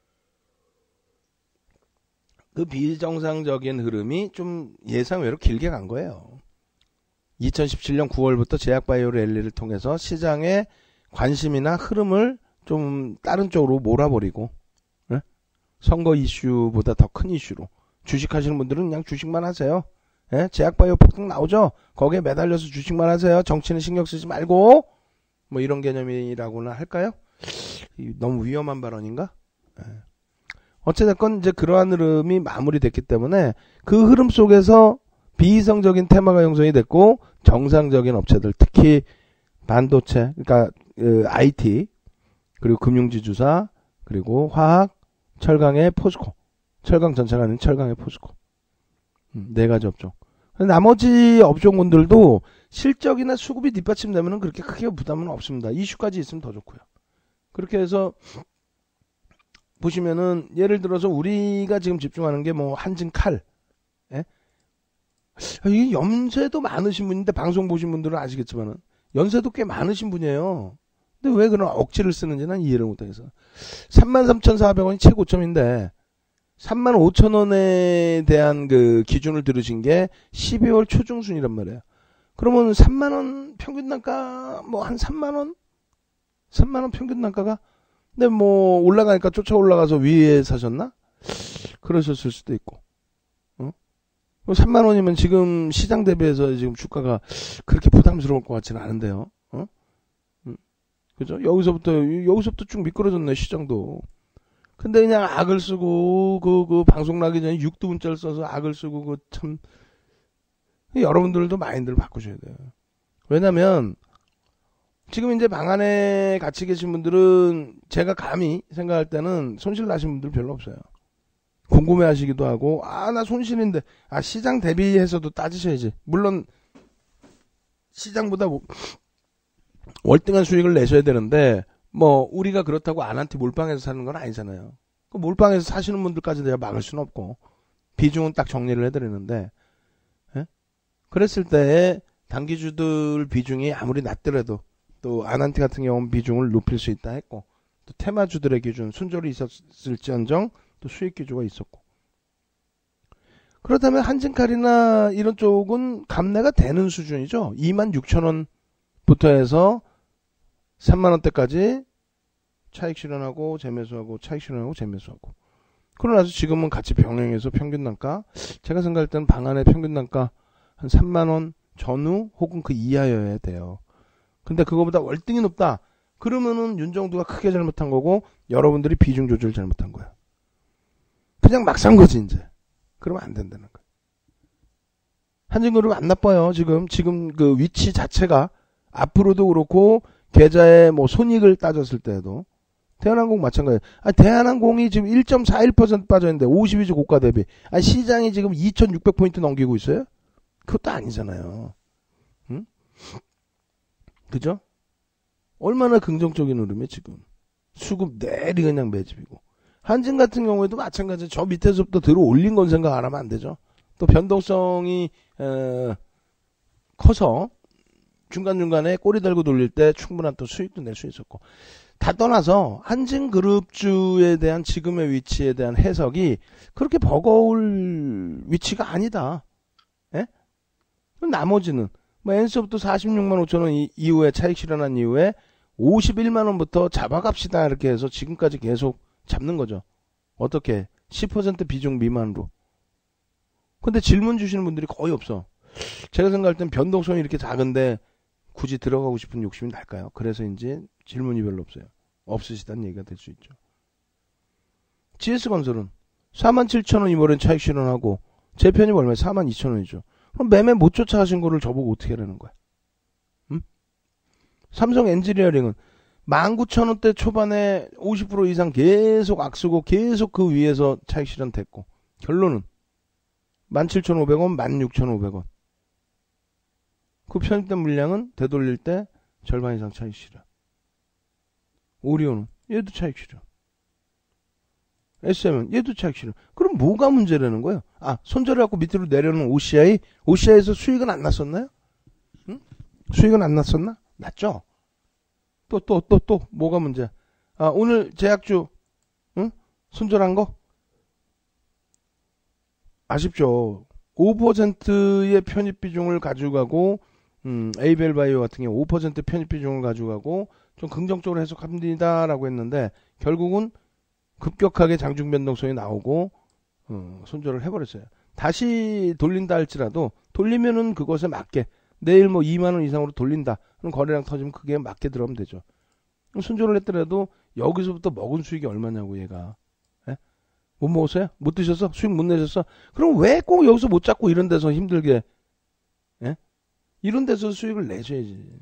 그 비정상적인 흐름이 좀 예상외로 길게 간 거예요. 이천십칠 년 구월부터 제약바이오 랠리를 통해서 시장의 관심이나 흐름을 좀 다른 쪽으로 몰아버리고 네? 선거 이슈보다 더 큰 이슈로 주식하시는 분들은 그냥 주식만 하세요. 네? 제약바이오 폭등 나오죠? 거기에 매달려서 주식만 하세요. 정치는 신경 쓰지 말고 뭐 이런 개념이라고나 할까요? 너무 위험한 발언인가? 네. 어찌됐건 이제 그러한 흐름이 마무리됐기 때문에 그 흐름 속에서 비이성적인 테마가 형성이 됐고 정상적인 업체들 특히 반도체 그러니까 그 아이티 그리고 금융지주사 그리고 화학 철강의 포스코 철강 전체가 아닌 철강의 포스코 음, 네 가지 업종 나머지 업종군들도 실적이나 수급이 뒷받침되면 그렇게 크게 부담은 없습니다. 이슈까지 있으면 더 좋고요. 그렇게 해서 보시면은 예를 들어서 우리가 지금 집중하는 게 뭐 한진칼 예? 이게 연세도 많으신 분인데 방송 보신 분들은 아시겠지만은 연세도 꽤 많으신 분이에요. 근데 왜 그런 억지를 쓰는지 난 이해를 못하겠어. 삼만 삼천사백 원이 최고점인데 삼만 오천 원에 대한 그 기준을 들으신 게 십이월 초중순이란 말이에요. 그러면 삼만 원 평균 단가 뭐 한 삼만 원? 삼만 원 평균 단가가 근데 뭐 올라가니까 쫓아 올라가서 위에 사셨나? 그러셨을 수도 있고. 어? 삼만 원이면 지금 시장 대비해서 지금 주가가 그렇게 부담스러울 것 같지는 않은데요. 어? 음. 그죠? 여기서부터 여기서부터 쭉 미끄러졌네 시장도. 근데 그냥 악을 쓰고 그, 그 방송 나기 전에 육두 문자를 써서 악을 쓰고 그 참 여러분들도 마인드를 바꾸셔야 돼요. 왜냐면 지금 이제 방 안에 같이 계신 분들은 제가 감히 생각할 때는 손실 나신 분들 별로 없어요. 궁금해 하시기도 하고 아 나 손실인데 아 시장 대비해서도 따지셔야지. 물론 시장보다 월등한 수익을 내셔야 되는데 뭐 우리가 그렇다고 아난티 몰빵해서 사는 건 아니잖아요. 그 몰빵해서 사시는 분들까지 내가 막을 수는 없고 비중은 딱 정리를 해드리는데 예? 그랬을 때 단기주들 비중이 아무리 낮더라도 또 아난티 같은 경우는 비중을 높일 수 있다 했고 또 테마주들의 기준 순조리 있었을지언정 또 수익 기조가 있었고 그렇다면 한진칼이나 이런 쪽은 감내가 되는 수준이죠. 이만 육천 원부터 해서 삼만 원대까지 차익 실현하고 재매수하고 차익 실현하고 재매수하고 그러나서 지금은 같이 병행해서 평균 단가 제가 생각할 때는 방 안의 평균 단가 한 삼만 원 전후 혹은 그 이하여야 돼요. 근데 그거보다 월등히 높다. 그러면은 윤정두가 크게 잘못한 거고 여러분들이 비중 조절 잘못한 거야. 그냥 막 산 거지 이제. 그러면 안 된다는 거야. 한진그룹 안 나빠요. 지금 지금 그 위치 자체가 앞으로도 그렇고 계좌의 뭐 손익을 따졌을 때도 대한항공 마찬가지예요. 아, 대한항공이 지금 일 점 사일 퍼센트 빠졌는데 오십이 주 고가 대비. 아, 시장이 지금 이천육백 포인트 넘기고 있어요? 그것도 아니잖아요. 응? 그죠? 얼마나 긍정적인 흐름이에요 지금. 수급 내리 그냥 매집이고. 한진 같은 경우에도 마찬가지. 저 밑에서부터 들어 올린 건 생각 안 하면 안 되죠. 또 변동성이 에, 커서 중간중간에 꼬리 달고 돌릴 때 충분한 또 수익도 낼 수 있었고. 다 떠나서 한진그룹주에 대한 지금의 위치에 대한 해석이 그렇게 버거울 위치가 아니다. 예? 나머지는 뭐 엔서부터 사십육만 오천 원 이후에 차익 실현한 이후에 오십일만 원부터 잡아갑시다 이렇게 해서 지금까지 계속 잡는 거죠. 어떻게? 십 퍼센트 비중 미만으로. 근데 질문 주시는 분들이 거의 없어. 제가 생각할 땐 변동성이 이렇게 작은데 굳이 들어가고 싶은 욕심이 날까요? 그래서인지 질문이 별로 없어요. 없으시다는 얘기가 될 수 있죠. 지에스건설은 사만 칠천 원 이번엔 차익 실현하고 제 편입 얼마에 사만 이천 원이죠. 그럼 매매 못 쫓아가신 거를 저보고 어떻게 하라는 거야? 응? 삼성 엔지니어링은 만 구천 원대 초반에 오십 퍼센트 이상 계속 악쓰고 계속 그 위에서 차익 실현됐고 결론은 만 칠천오백 원, 만 육천오백 원. 그 편입된 물량은 되돌릴 때 절반 이상 차익 실현. 오리온은 얘도 차익 실현. 에스엠은 얘도 차익 실현. 그럼 뭐가 문제라는 거예요? 아, 손절을 갖고 밑으로 내려놓은 오씨아이? 오씨아이에서 수익은 안 났었나요? 응? 수익은 안 났었나? 났죠? 또, 또, 또, 또, 뭐가 문제야? 아, 오늘 제약주, 응? 손절한 거? 아쉽죠. 오 퍼센트의 편입 비중을 가져가고, 음, 에이벨바이오 같은 경우 오 퍼센트 편입 비중을 가져가고, 좀 긍정적으로 해석합니다라고 했는데, 결국은 급격하게 장중 변동성이 나오고, 어, 손절을 해버렸어요. 다시 돌린다 할지라도, 돌리면은 그것에 맞게, 내일 뭐 이만 원 이상으로 돌린다. 그럼 거래량 터지면 그게 맞게 들어가면 되죠. 손절을 했더라도, 여기서부터 먹은 수익이 얼마냐고, 얘가. 예? 못 먹었어요? 못 드셨어? 수익 못 내셨어? 그럼 왜 꼭 여기서 못 잡고 이런 데서 힘들게, 예? 이런 데서 수익을 내셔야지.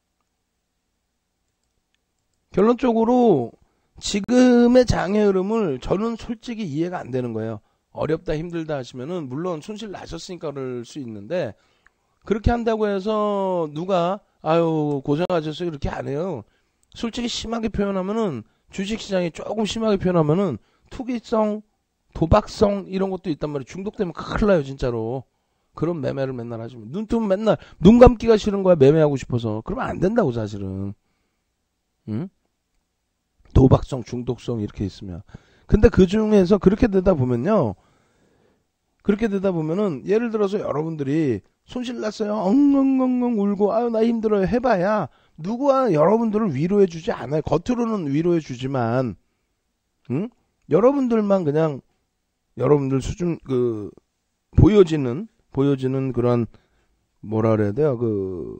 결론적으로 지금의 장의 흐름을 저는 솔직히 이해가 안 되는 거예요. 어렵다 힘들다 하시면은 물론 손실 나셨으니까 그럴 수 있는데 그렇게 한다고 해서 누가 아유 고생하셨어요 그렇게 안 해요. 솔직히 심하게 표현하면은 주식시장이 조금 심하게 표현하면은 투기성, 도박성 이런 것도 있단 말이에요. 중독되면 큰일 나요 진짜로. 그런 매매를 맨날 하시면 눈 뜨면 맨날 눈 감기가 싫은 거야 매매하고 싶어서. 그러면 안 된다고 사실은. 응? 도박성, 중독성 이렇게 있으면. 근데 그 중에서 그렇게 되다 보면요. 그렇게 되다 보면은 예를 들어서 여러분들이 손실 났어요. 엉엉엉엉 울고 아유 나 힘들어요 해봐야 누구와 여러분들을 위로해 주지 않아요. 겉으로는 위로해 주지만 응? 여러분들만 그냥 여러분들 수준 그 보여지는 보여지는 그런 뭐라 그래야 돼요? 그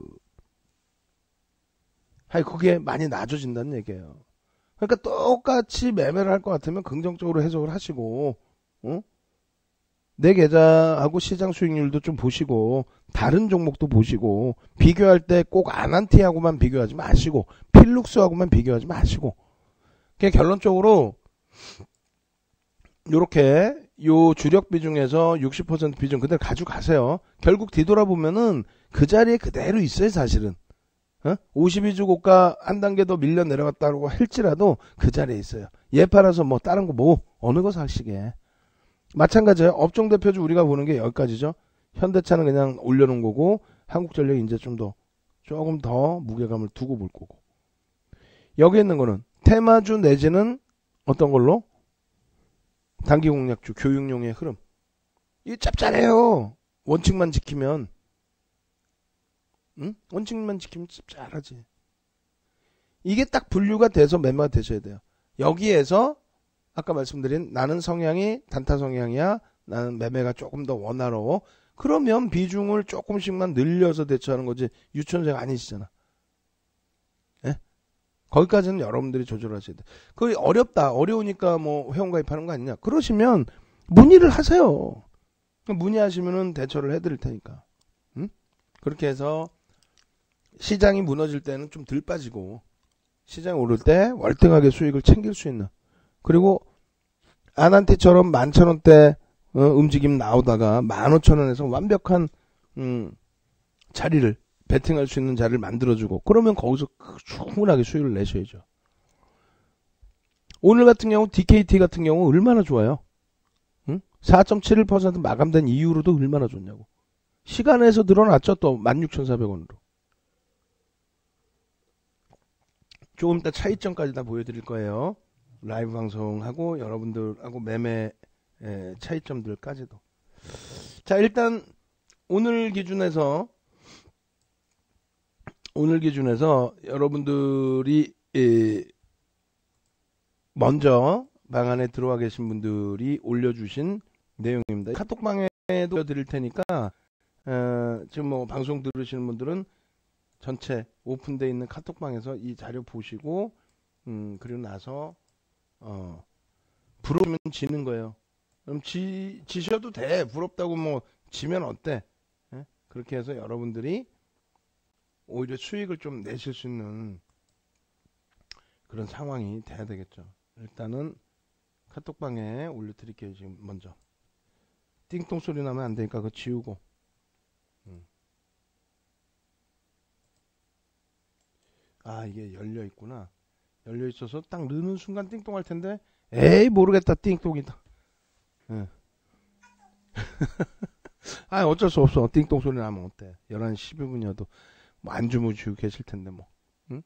하이 그게 많이 낮아진다는 얘기예요. 그러니까 똑같이 매매를 할 것 같으면 긍정적으로 해석을 하시고 어? 내 계좌하고 시장 수익률도 좀 보시고 다른 종목도 보시고 비교할 때 꼭 아난티하고만 비교하지 마시고 필룩스하고만 비교하지 마시고 그냥 결론적으로 요렇게 요 주력 비중에서 육십 퍼센트 비중 그대로 가져가세요. 결국 뒤돌아보면은 그 자리에 그대로 있어요 사실은. 어? 오십이 주 고가 한 단계 더 밀려 내려갔다고 할지라도 그 자리에 있어요. 얘 팔아서 뭐 다른 거 뭐 어느 거 사시게. 마찬가지예요. 업종 대표주 우리가 보는 게 여기까지죠. 현대차는 그냥 올려놓은 거고 한국전력이 이제 좀 더 조금 더 무게감을 두고 볼 거고. 여기 있는 거는 테마주 내지는 어떤 걸로? 단기 공략주 교육용의 흐름. 이게 짭짤해요. 원칙만 지키면. 응? 원칙만 지키면 짭짤하지. 이게 딱 분류가 돼서 매매가 되셔야 돼요. 여기에서 아까 말씀드린 나는 성향이 단타 성향이야. 나는 매매가 조금 더 원활하고 그러면 비중을 조금씩만 늘려서 대처하는 거지 유천생 아니시잖아. 예? 거기까지는 여러분들이 조절하셔야 돼. 그게 어렵다. 어려우니까 뭐 회원가입하는 거 아니냐. 그러시면 문의를 하세요. 문의하시면은 대처를 해드릴 테니까. 응? 그렇게 해서 시장이 무너질 때는 좀 덜 빠지고 시장이 오를 때 월등하게 수익을 챙길 수 있는 그리고 아난티처럼 만천 원대 어, 움직임 나오다가 만 오천 원에서 완벽한 음, 자리를 베팅할 수 있는 자리를 만들어주고 그러면 거기서 충분하게 수익을 내셔야죠. 오늘 같은 경우 디케이티 같은 경우 얼마나 좋아요? 응? 사 점 칠일 퍼센트 마감된 이후로도 얼마나 좋냐고. 시간에서 늘어났죠. 또 만 육천사백 원으로. 조금 이따 차이점까지 다 보여드릴 거예요. 라이브 방송하고 여러분들하고 매매 차이점들까지도. 자 일단 오늘 기준에서 오늘 기준에서 여러분들이 먼저 방 안에 들어와 계신 분들이 올려주신 내용입니다. 카톡방에 카톡방에도 드릴 테니까 어, 지금 뭐 방송 들으시는 분들은 전체 오픈되어 있는 카톡방에서 이 자료 보시고 음, 그리고 나서 어, 부러우면 지는 거예요. 그럼 지, 지셔도 돼. 부럽다고 뭐 지면 어때? 예? 그렇게 해서 여러분들이 오히려 수익을 좀 내실 수 있는 그런 상황이 돼야 되겠죠. 일단은 카톡방에 올려드릴게요. 지금 먼저 띵동 소리 나면 안 되니까 그거 지우고. 음. 아 이게 열려 있구나. 열려 있어서 딱 넣는 순간 띵동 할 텐데 에이 모르겠다 띵동이다. 예. 아 어쩔 수 없어. 띵동 소리 나면 어때? 열한 시 십일 분이어도 뭐 안 주무시고 계실 텐데 뭐. 응?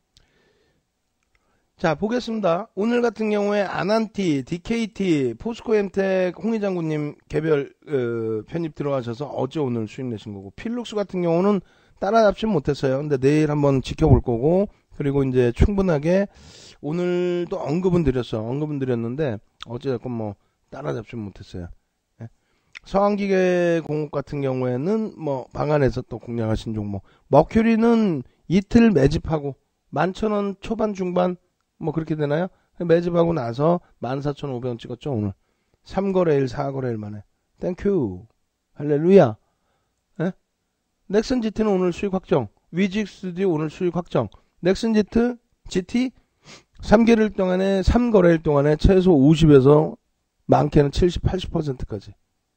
자 보겠습니다. 오늘 같은 경우에 아난티, 디케이티, 포스코엠텍 홍희 장군님 개별 어, 편입 들어가셔서 어제 오늘 수익 내신 거고, 필룩스 같은 경우는 따라잡지 못했어요. 근데 내일 한번 지켜볼 거고, 그리고 이제 충분하게 오늘도 언급은 드렸어. 언급은 드렸는데 어쨌건 뭐 따라잡지 못했어요. 예? 서한기계공업 같은 경우에는 뭐 방안에서 또 공략하신 종목, 머큐리는 이틀 매집하고 만 천 원 초반 중반 뭐 그렇게 되나요? 매집하고 나서 만 사천 오백 원 찍었죠. 오늘 삼 거래일 사 거래일 만에. 땡큐 할렐루야. 예? 넥슨 지티는 오늘 수익 확정, 위직 스튜디오 오늘 수익 확정. 넥슨 지티, 지티 삼 개월 동안에 삼 거래일 동안에 최소 오십에서 많게는 칠십, 팔십 퍼센트까지.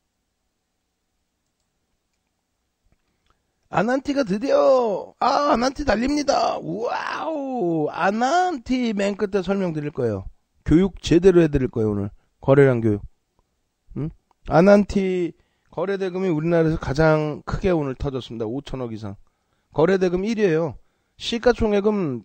아난티가 드디어 아 아난티 달립니다. 와우. 아난티 맨 끝에 설명드릴 거예요. 교육 제대로 해드릴 거예요. 오늘 거래량 교육. 응? 아난티 거래대금이 우리나라에서 가장 크게 오늘 터졌습니다. 오천억 이상. 거래대금 일 위예요. 시가총액은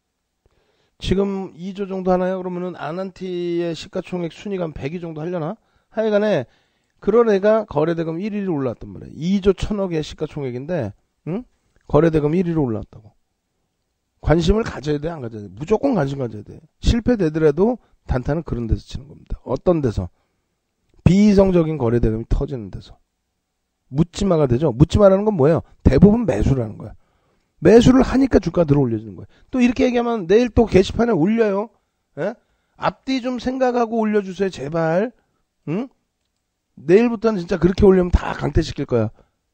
지금 이 조 정도 하나요? 그러면은 아난티의 시가총액 순위가 한 백 위 정도 하려나? 하여간에 그런 애가 거래대금 일 위로 올라왔단 말이에요. 이 조 천억의 시가총액인데, 응? 거래대금 일 위로 올라왔다고. 관심을 가져야 돼, 안 가져야 돼? 무조건 관심 가져야 돼. 실패되더라도 단타는 그런 데서 치는 겁니다. 어떤 데서? 비이성적인 거래대금이 터지는 데서. 묻지마가 되죠? 묻지마라는 건 뭐예요? 대부분 매수라는 거야. 매수를 하니까 주가 들어 올려주는 거예요. 또 이렇게 얘기하면 내일 또 게시판에 올려요. 예? 앞뒤 좀 생각하고 올려주세요. 제발. 응? 내일부터는 진짜 그렇게 올리면 다 강퇴시킬 거야.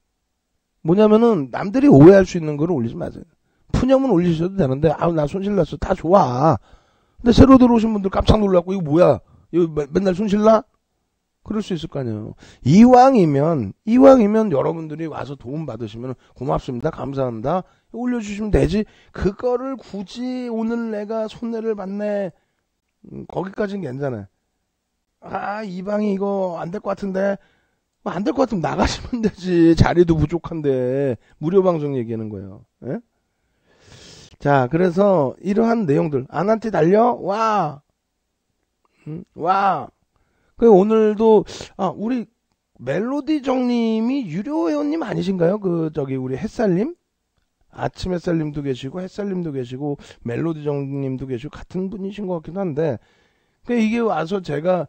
뭐냐면은 남들이 오해할 수 있는 거를 올리지 마세요. 푸념은 올리셔도 되는데 아우 나 손실 났어. 다 좋아. 근데 새로 들어오신 분들 깜짝 놀랐고 이거 뭐야? 이거 매, 맨날 손실 나? 그럴 수 있을 거 아니에요. 이왕이면 이왕이면 여러분들이 와서 도움 받으시면 고맙습니다. 감사합니다. 올려주시면 되지. 그거를 굳이 오늘 내가 손해를 봤네. 음, 거기까지는 괜찮아요. 아, 이 방이 이거 안 될 것 같은데. 안 될 것 같으면 나가시면 되지. 자리도 부족한데. 무료 방송 얘기하는 거예요. 예? 자, 그래서 이러한 내용들. 아난티 달려? 와. 음, 와. 그 오늘도 아, 우리 멜로디 정님이 유료 회원님 아니신가요? 그 저기 우리 햇살님? 아침 햇살님도 계시고 햇살님도 계시고 멜로디 정님도 계시고 같은 분이신 것 같기도 한데, 그 이게 와서 제가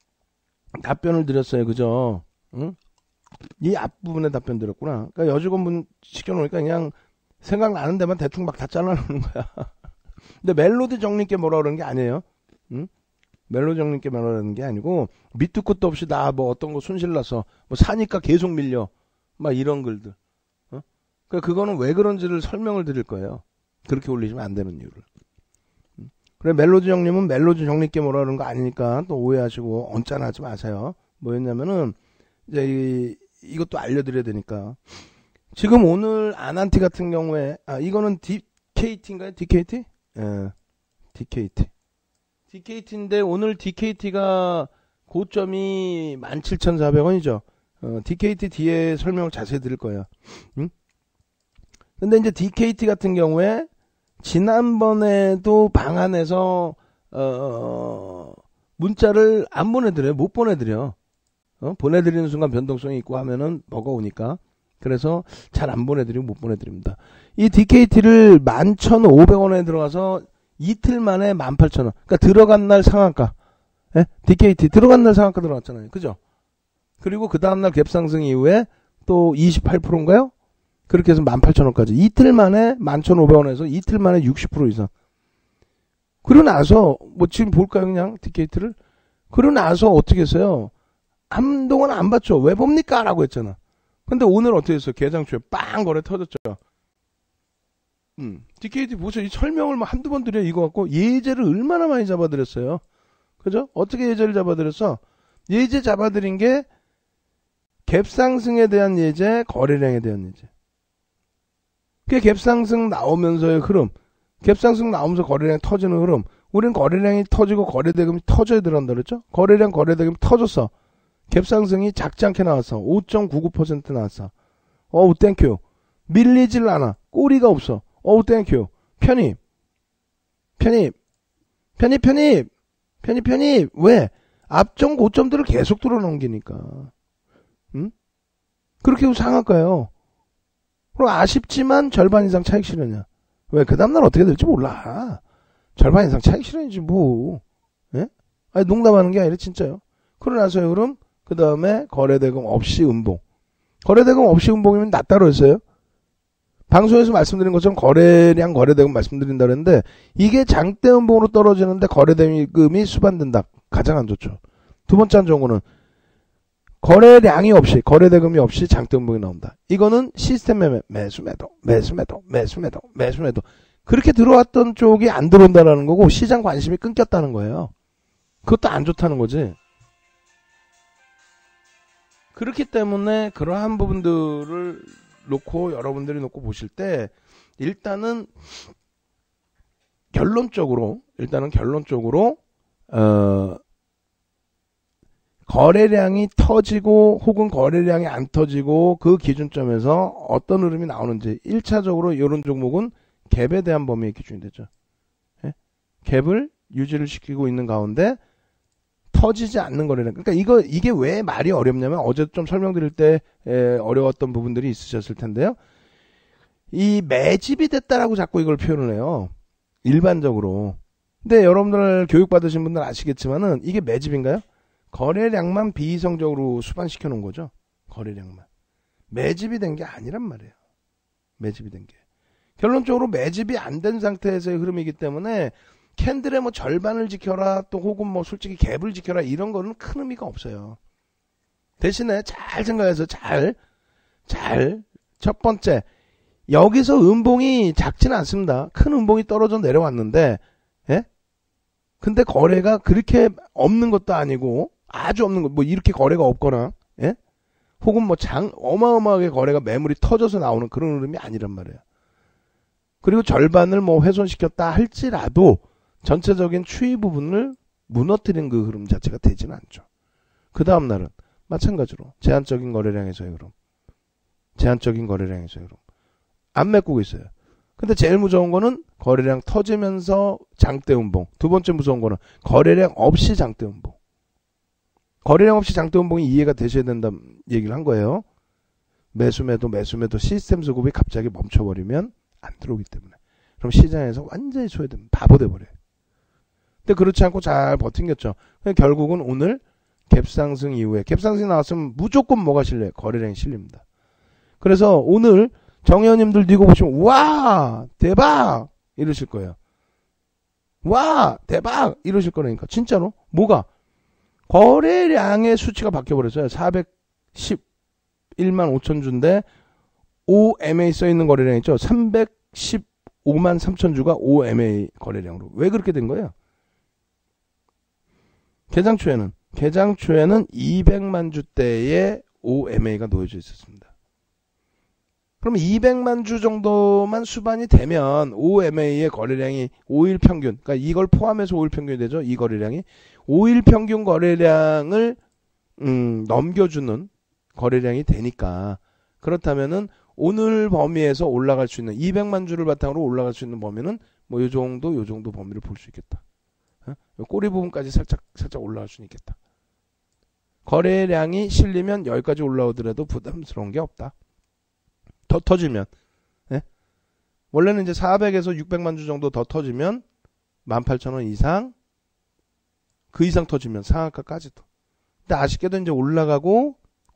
답변을 드렸어요. 그죠? 응? 이 앞부분에 답변 드렸구나. 그러니까 여직원분 시켜놓으니까 그냥 생각나는 데만 대충 막 다 잘라놓는 거야. 근데 멜로디 정님께 뭐라 그러는 게 아니에요. 응? 멜로디 정님께 뭐라 그러는 게 아니고, 밑도 끝도 없이 나 뭐 어떤 거 손실나서 뭐 사니까 계속 밀려. 막 이런 글들. 어? 그러니까 그거는 왜 그런지를 설명을 드릴 거예요. 그렇게 올리시면 안 되는 이유를. 그래, 멜로디 정님은 멜로디 정님께 뭐라 그러는 거 아니니까 또 오해하시고 언짢아하지 마세요. 뭐였냐면은 이제 이, 이것도 알려드려야 되니까. 지금 오늘 아난티 같은 경우에 아 이거는 디케이티인가요? 디케이티? 예, 디케이티. 디케이티인데 오늘 디케이티가 고점이 만 칠천사백 원이죠. 어, 디케이티 뒤에 설명을 자세히 드릴 거예요. 응? 근데 이제 디케이티 같은 경우에 지난번에도 방안에서 어, 문자를 안 보내드려요. 못 보내드려. 어? 보내드리는 순간 변동성이 있고 하면은 버거우니까. 그래서 잘 안 보내드리고 못 보내드립니다. 이 디케이티를 만 천오백 원에 들어가서 이틀 만에 만 팔천 원. 그러니까 들어간 날 상한가. 예? 디케이티 들어간 날 상한가 들어갔잖아요. 그죠? 그리고 그 다음날 갭상승 이후에 또 이십팔 퍼센트인가요? 그렇게 해서 만 팔천 원까지. 이틀 만에 만 천오백 원에서 이틀 만에 육십 퍼센트 이상. 그러고 나서 뭐 지금 볼까요 그냥 디케이트를? 그러고 나서 어떻게 했어요? 한동안 안 봤죠. 왜 봅니까? 라고 했잖아. 근데 오늘 어떻게 했어요? 개장초에 빵 거래 터졌죠. 음, 디케이티 보세요. 이 설명을 뭐 한두 번 드려 이거 갖고 예제를 얼마나 많이 잡아드렸어요. 그죠? 어떻게 예제를 잡아드렸어? 예제 잡아드린 게 갭상승에 대한 예제, 거래량에 대한 예제. 그게 갭상승 나오면서의 흐름. 갭상승 나오면서 거래량이 터지는 흐름. 우린 거래량이 터지고 거래대금이 터져야 들어간다 그랬죠? 거래량, 거래대금이 터졌어. 갭상승이 작지 않게 나왔어. 오 점 구구 퍼센트 나왔어. 어우, 땡큐. 밀리질 않아. 꼬리가 없어. 어우, 땡큐. 편입. 편입. 편입, 편입. 편입, 편입. 왜? 앞전 고점들을 계속 뚫어넘기니까. 응? 그렇게 해서 상한가요. 그럼 아쉽지만 절반 이상 차익 실현이야. 왜? 그 다음날 어떻게 될지 몰라. 절반 이상 차익 실현이지 뭐. 예? 아니 농담하는 게 아니라 진짜요. 그러고 나서요 그럼 그 다음에 거래대금 없이 음봉. 거래대금 없이 음봉이면 낫다고 했어요. 방송에서 말씀드린 것처럼 거래량 거래대금 말씀드린다 그랬는데 이게 장대 음봉으로 떨어지는데 거래대금이 수반된다. 가장 안 좋죠. 두 번째 안 좋은 거는 거래량이 없이 거래대금이 없이 장대 음봉이 나온다. 이거는 시스템의 매수 매도 매수 매도 매수 매도 매수 매도 그렇게 들어왔던 쪽이 안 들어온다라는 거고 시장 관심이 끊겼다는 거예요. 그것도 안 좋다는 거지. 그렇기 때문에 그러한 부분들을 놓고 여러분들이 놓고 보실 때 일단은 결론적으로 일단은 결론적으로 어 거래량이 터지고 혹은 거래량이 안 터지고 그 기준점에서 어떤 흐름이 나오는지 일 차적으로 이런 종목은 갭에 대한 범위의 기준이 되죠. 예? 갭을 유지를 시키고 있는 가운데 터지지 않는 거래량. 그러니까 이거 이게 왜 말이 어렵냐면 어제 좀 설명드릴 때 에, 어려웠던 부분들이 있으셨을 텐데요. 이 매집이 됐다라고 자꾸 이걸 표현을 해요. 일반적으로. 근데 여러분들 교육받으신 분들 아시겠지만은 이게 매집인가요? 거래량만 비이성적으로 수반시켜 놓은 거죠. 거래량만. 매집이 된 게 아니란 말이에요. 매집이 된 게. 결론적으로 매집이 안 된 상태에서의 흐름이기 때문에 캔들의 뭐 절반을 지켜라 또 혹은 뭐 솔직히 갭을 지켜라 이런 거는 큰 의미가 없어요. 대신에 잘 생각해서 잘, 잘, 첫 번째, 여기서 음봉이 작지는 않습니다. 큰 음봉이 떨어져 내려왔는데, 예? 근데 거래가 그렇게 없는 것도 아니고, 아주 없는 것, 뭐 이렇게 거래가 없거나, 예? 혹은 뭐 장, 어마어마하게 거래가 매물이 터져서 나오는 그런 흐름이 아니란 말이에요. 그리고 절반을 뭐 훼손시켰다 할지라도, 전체적인 추이 부분을 무너뜨린 그 흐름 자체가 되지는 않죠. 그 다음날은 마찬가지로 제한적인 거래량에서의 흐름. 제한적인 거래량에서의 흐름. 안 메꾸고 있어요. 근데 제일 무서운 거는 거래량 터지면서 장대 음봉. 두 번째 무서운 거는 거래량 없이 장대 음봉. 거래량 없이 장대 음봉이 이해가 되셔야 된다는 얘기를 한 거예요. 매수 매도 매수 매도 시스템 수급이 갑자기 멈춰버리면 안 들어오기 때문에. 그럼 시장에서 완전히 소외되면 바보 돼버려요. 근데 그렇지 않고 잘 버틴겼죠. 결국은 오늘 갭상승 이후에 갭상승이 나왔으면 무조건 뭐가 실려요? 거래량이 실립니다. 그래서 오늘 정회원님들 이거 보시면 와 대박 이러실 거예요. 와 대박 이러실 거라니까. 진짜로 뭐가 거래량의 수치가 바뀌어버렸어요. 사백십일만 오천 주인데 오엠에이 써있는 거래량 있죠. 삼백십오만 삼천 주가 오엠에이 거래량으로. 왜 그렇게 된 거예요? 개장 초에는 개장 초에는 이백만 주대의 오엠에이가 놓여져 있었습니다. 그럼 이백만 주 정도만 수반이 되면 오엠에이의 거래량이 오 일 평균, 그러니까 이걸 포함해서 오 일 평균이 되죠. 이 거래량이 오 일 평균 거래량을 음, 넘겨주는 거래량이 되니까 그렇다면은 오늘 범위에서 올라갈 수 있는 이백만 주를 바탕으로 올라갈 수 있는 범위는 뭐 요 정도 요 정도 범위를 볼 수 있겠다. 꼬리 부분까지 살짝 살짝 올라갈 수는 있겠다. 거래량이 실리면 여기까지 올라오더라도 부담스러운 게 없다. 더 터지면 예? 원래는 이제 사백에서 육백만 주 정도 더 터지면 만 팔천 원 이상 그 이상 터지면 상한가까지도. 근데 아쉽게도 이제 올라가고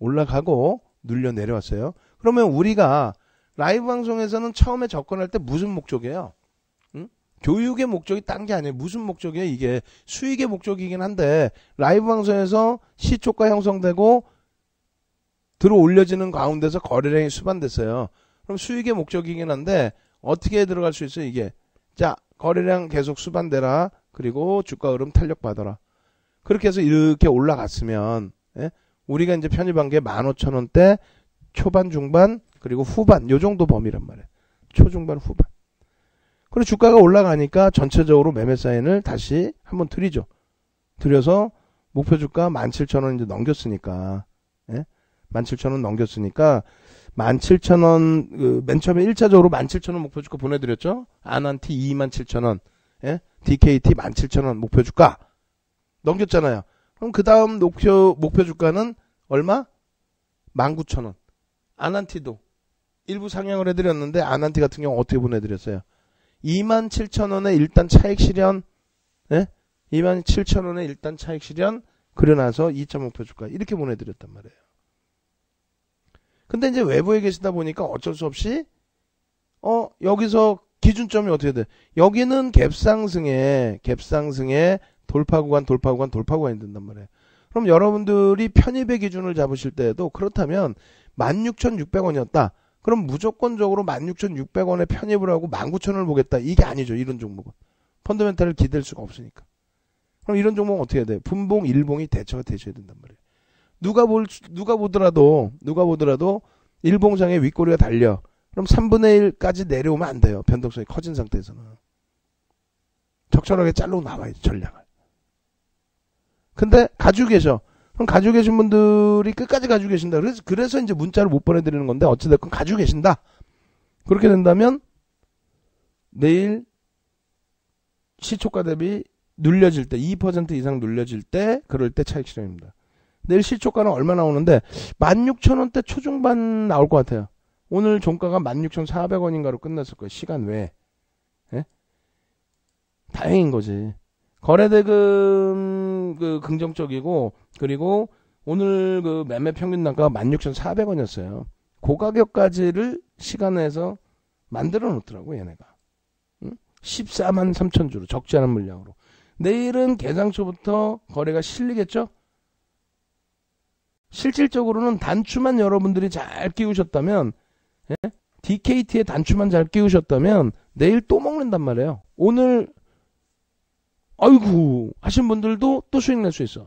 올라가고 눌려 내려왔어요. 그러면 우리가 라이브 방송에서는 처음에 접근할 때 무슨 목적이에요? 응? 교육의 목적이 딴 게 아니에요. 무슨 목적이에요? 이게 수익의 목적이긴 한데 라이브 방송에서 시초가 형성되고 들어 올려지는 가운데서 거래량이 수반됐어요. 그럼 수익의 목적이긴 한데 어떻게 들어갈 수 있어요? 이게 자 거래량 계속 수반되라. 그리고 주가 흐름 탄력 받아라. 그렇게 해서 이렇게 올라갔으면 예? 우리가 이제 편입한 게 만 오천 원대 초반 중반 그리고 후반 요 정도 범위란 말이에요. 초중반 후반. 그리고 주가가 올라가니까 전체적으로 매매 사인을 다시 한번 드리죠. 드려서 목표 주가 만 칠천 원 이제 넘겼으니까 예? 만 칠천 원 넘겼으니까 만 칠천 원 그 맨 처음에 일 차적으로 만 칠천 원 목표 주가 보내드렸죠. 아난티 이만 칠천 원 예? 디케이티 만 칠천 원 목표 주가 넘겼잖아요. 그럼 그 다음 목표 목표 주가는 얼마? 만 구천 원. 아난티도 일부 상향을 해드렸는데 아난티 같은 경우 어떻게 보내드렸어요? 이만 칠천 원에 일단 차익 실현 예? 이만 칠천 원에 일단 차익 실현 그려놔서 이 차 목표 주가 이렇게 보내드렸단 말이에요. 근데 이제 외부에 계시다 보니까 어쩔 수 없이 어 여기서 기준점이 어떻게 돼? 여기는 갭상승에 갭상승에 돌파 구간 돌파 구간 돌파 구간이 된단 말이에요. 그럼 여러분들이 편입의 기준을 잡으실 때에도 그렇다면 만 육천육백 원이었다. 그럼 무조건적으로 만 육천육백 원에 편입을 하고 만 구천 원을 보겠다. 이게 아니죠. 이런 종목은. 펀더멘탈을 기댈 수가 없으니까. 그럼 이런 종목은 어떻게 해야 돼? 분봉, 일봉이 대처가 되셔야 된단 말이에요. 누가 볼, 누가 보더라도, 누가 보더라도 일봉상에 윗꼬리가 달려. 그럼 삼분의 일까지 내려오면 안 돼요. 변동성이 커진 상태에서는. 적절하게 잘르고 나와야지, 전략을. 근데 가지고 계셔. 그럼 가지고 계신 분들이 끝까지 가지고 계신다. 그래서, 그래서 이제 문자를 못 보내드리는 건데 어찌됐건 가지고 계신다. 그렇게 된다면 내일 시초가 대비 눌려질 때 이 퍼센트 이상 눌려질 때 그럴 때 차익 실현입니다. 내일 시초가는 얼마 나오는데 만 육천 원대 초중반 나올 것 같아요. 오늘 종가가 만 육천사백 원인가로 끝났을 거예요. 시간 외에. 예? 다행인 거지. 거래대금 그 긍정적이고 그리고 오늘 그 매매 평균 단가가 만 육천사백 원이었어요. 고가격까지를 시간에서 만들어 놓더라고 얘네가. 응? 십사만 삼천 주로 적지 않은 물량으로. 내일은 개장초부터 거래가 실리겠죠? 실질적으로는 단추만 여러분들이 잘 끼우셨다면 예? 디케이티의 단추만 잘 끼우셨다면 내일 또 먹는단 말이에요. 오늘 아이쿠 하신 분들도 또 수익 낼 수 있어.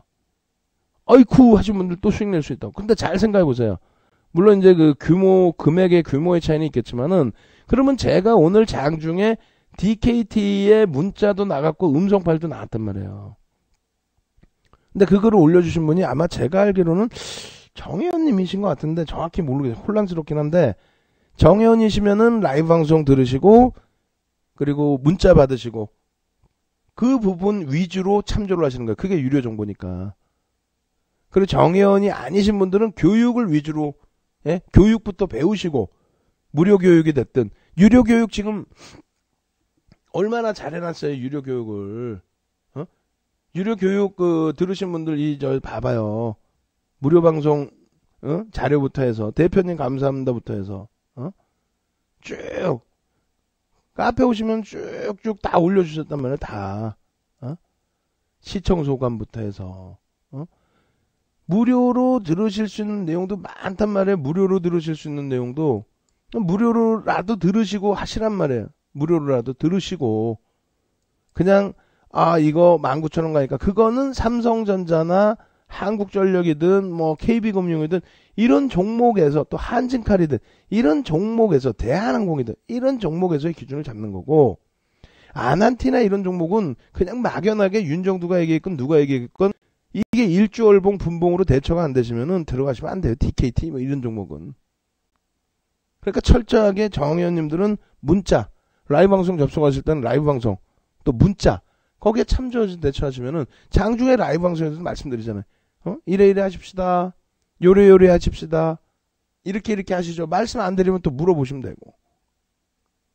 아이쿠 하신 분들 또 수익 낼 수 있다고. 근데 잘 생각해 보세요. 물론 이제 그 규모 금액의 규모의 차이는 있겠지만은 그러면 제가 오늘 장중에 디케이티의 문자도 나갔고 음성 파일도 나왔단 말이에요. 근데 그거를 올려주신 분이 아마 제가 알기로는 정혜원님이신 것 같은데 정확히 모르겠어요. 혼란스럽긴 한데 정혜원이시면은 라이브 방송 들으시고 그리고 문자 받으시고 그 부분 위주로 참조를 하시는 거예요. 그게 유료 정보니까. 그리고 정혜원이 아니신 분들은 교육을 위주로 예? 교육부터 배우시고 무료 교육이 됐든 유료 교육 지금 얼마나 잘 해놨어요. 유료 교육을. 어? 유료 교육 그 들으신 분들 이 저 봐봐요. 무료 방송 어? 자료부터 해서 대표님 감사합니다부터 해서 어? 쭉 카페 오시면 쭉쭉 다 올려주셨단 말이에요. 다 어? 시청 소감부터 해서 어? 무료로 들으실 수 있는 내용도 많단 말이에요. 무료로 들으실 수 있는 내용도 무료로라도 들으시고 하시란 말이에요. 무료로라도 들으시고 그냥 아 이거 만 구천 원 가니까 그거는 삼성전자나 한국전력이든 뭐 케이비금융이든 이런 종목에서 또 한진칼이든 이런 종목에서 대한항공이든 이런 종목에서의 기준을 잡는 거고 아난티나 이런 종목은 그냥 막연하게 윤정두가 얘기했건 누가 얘기했건 이게 일주월봉 분봉으로 대처가 안 되시면은 들어가시면 안 돼요. 디케이티 뭐 이런 종목은. 그러니까 철저하게 정의원님들은 문자 라이브 방송 접속하실 때는 라이브 방송 또 문자 거기에 참조해서 대처하시면은 장중에 라이브 방송에서 말씀드리잖아요. 어? 이래 이래 하십시다. 요래 요래 하십시다. 이렇게 이렇게 하시죠. 말씀 안 드리면 또 물어보시면 되고.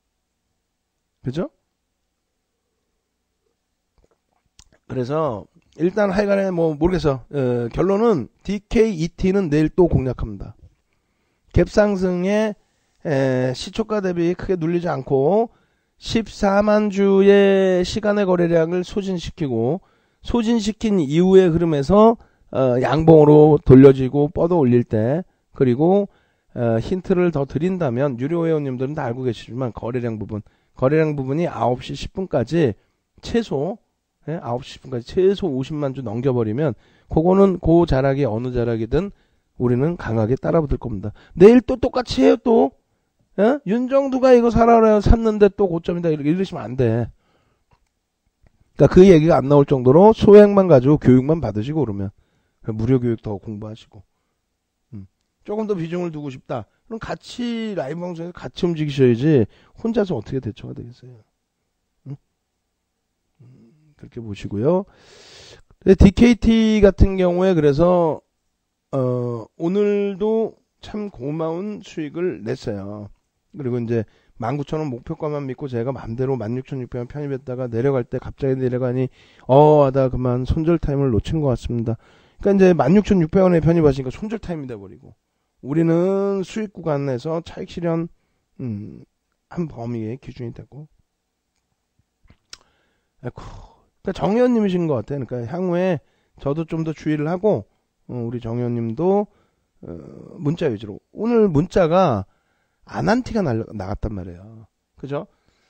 그죠? 그래서 일단 하여간에 뭐 모르겠어. 어, 결론은 디케이이티는 내일 또 공략합니다. 갭 상승에 에, 시초가 대비 크게 눌리지 않고 십사만 주의 시간의 거래량을 소진시키고 소진시킨 이후의 흐름에서 어, 양봉으로 돌려지고 뻗어 올릴 때 그리고 어, 힌트를 더 드린다면 유료 회원님들은 다 알고 계시지만 거래량 부분 거래량 부분이 아홉 시 십 분까지 최소 예? 아홉 시 십 분까지 최소 오십만 주 넘겨버리면 그거는 그 자락이 어느 자락이든 우리는 강하게 따라붙을 겁니다. 내일 또 똑같이 해요 또. 예? 윤정두가 이거 사라고 샀는데 또 고점이다 이렇게 이러시면 안 돼. 그러니까 그 얘기가 안 나올 정도로 소액만 가지고 교육만 받으시고 그러면 무료 교육 더 공부하시고 음. 조금 더 비중을 두고 싶다. 그럼 같이 라이브 방송에서 같이 움직이셔야지 혼자서 어떻게 대처가 되겠어요. 음? 음, 그렇게 보시고요. 디케이티 같은 경우에 그래서 어, 오늘도 참 고마운 수익을 냈어요. 그리고 이제 만 구천 원 목표가만 믿고 제가 맘대로 만 육천육백 원 편입했다가 내려갈 때 갑자기 내려가니 어 하다 그만 손절 타임을 놓친 것 같습니다. 그러니까 이제 만 육천육백 원에 편입하시니까 손절 타임이 돼버리고 우리는 수익 구간에서 차익 실현 음, 한 범위의 기준이 되고 아이고, 그러니까 정 의원님이신 것 같아요. 그러니까 향후에 저도 좀 더 주의를 하고 어, 우리 정 의원님도 어, 문자 위주로 오늘 문자가 아난티가 날라, 나갔단 말이에요. 그죠?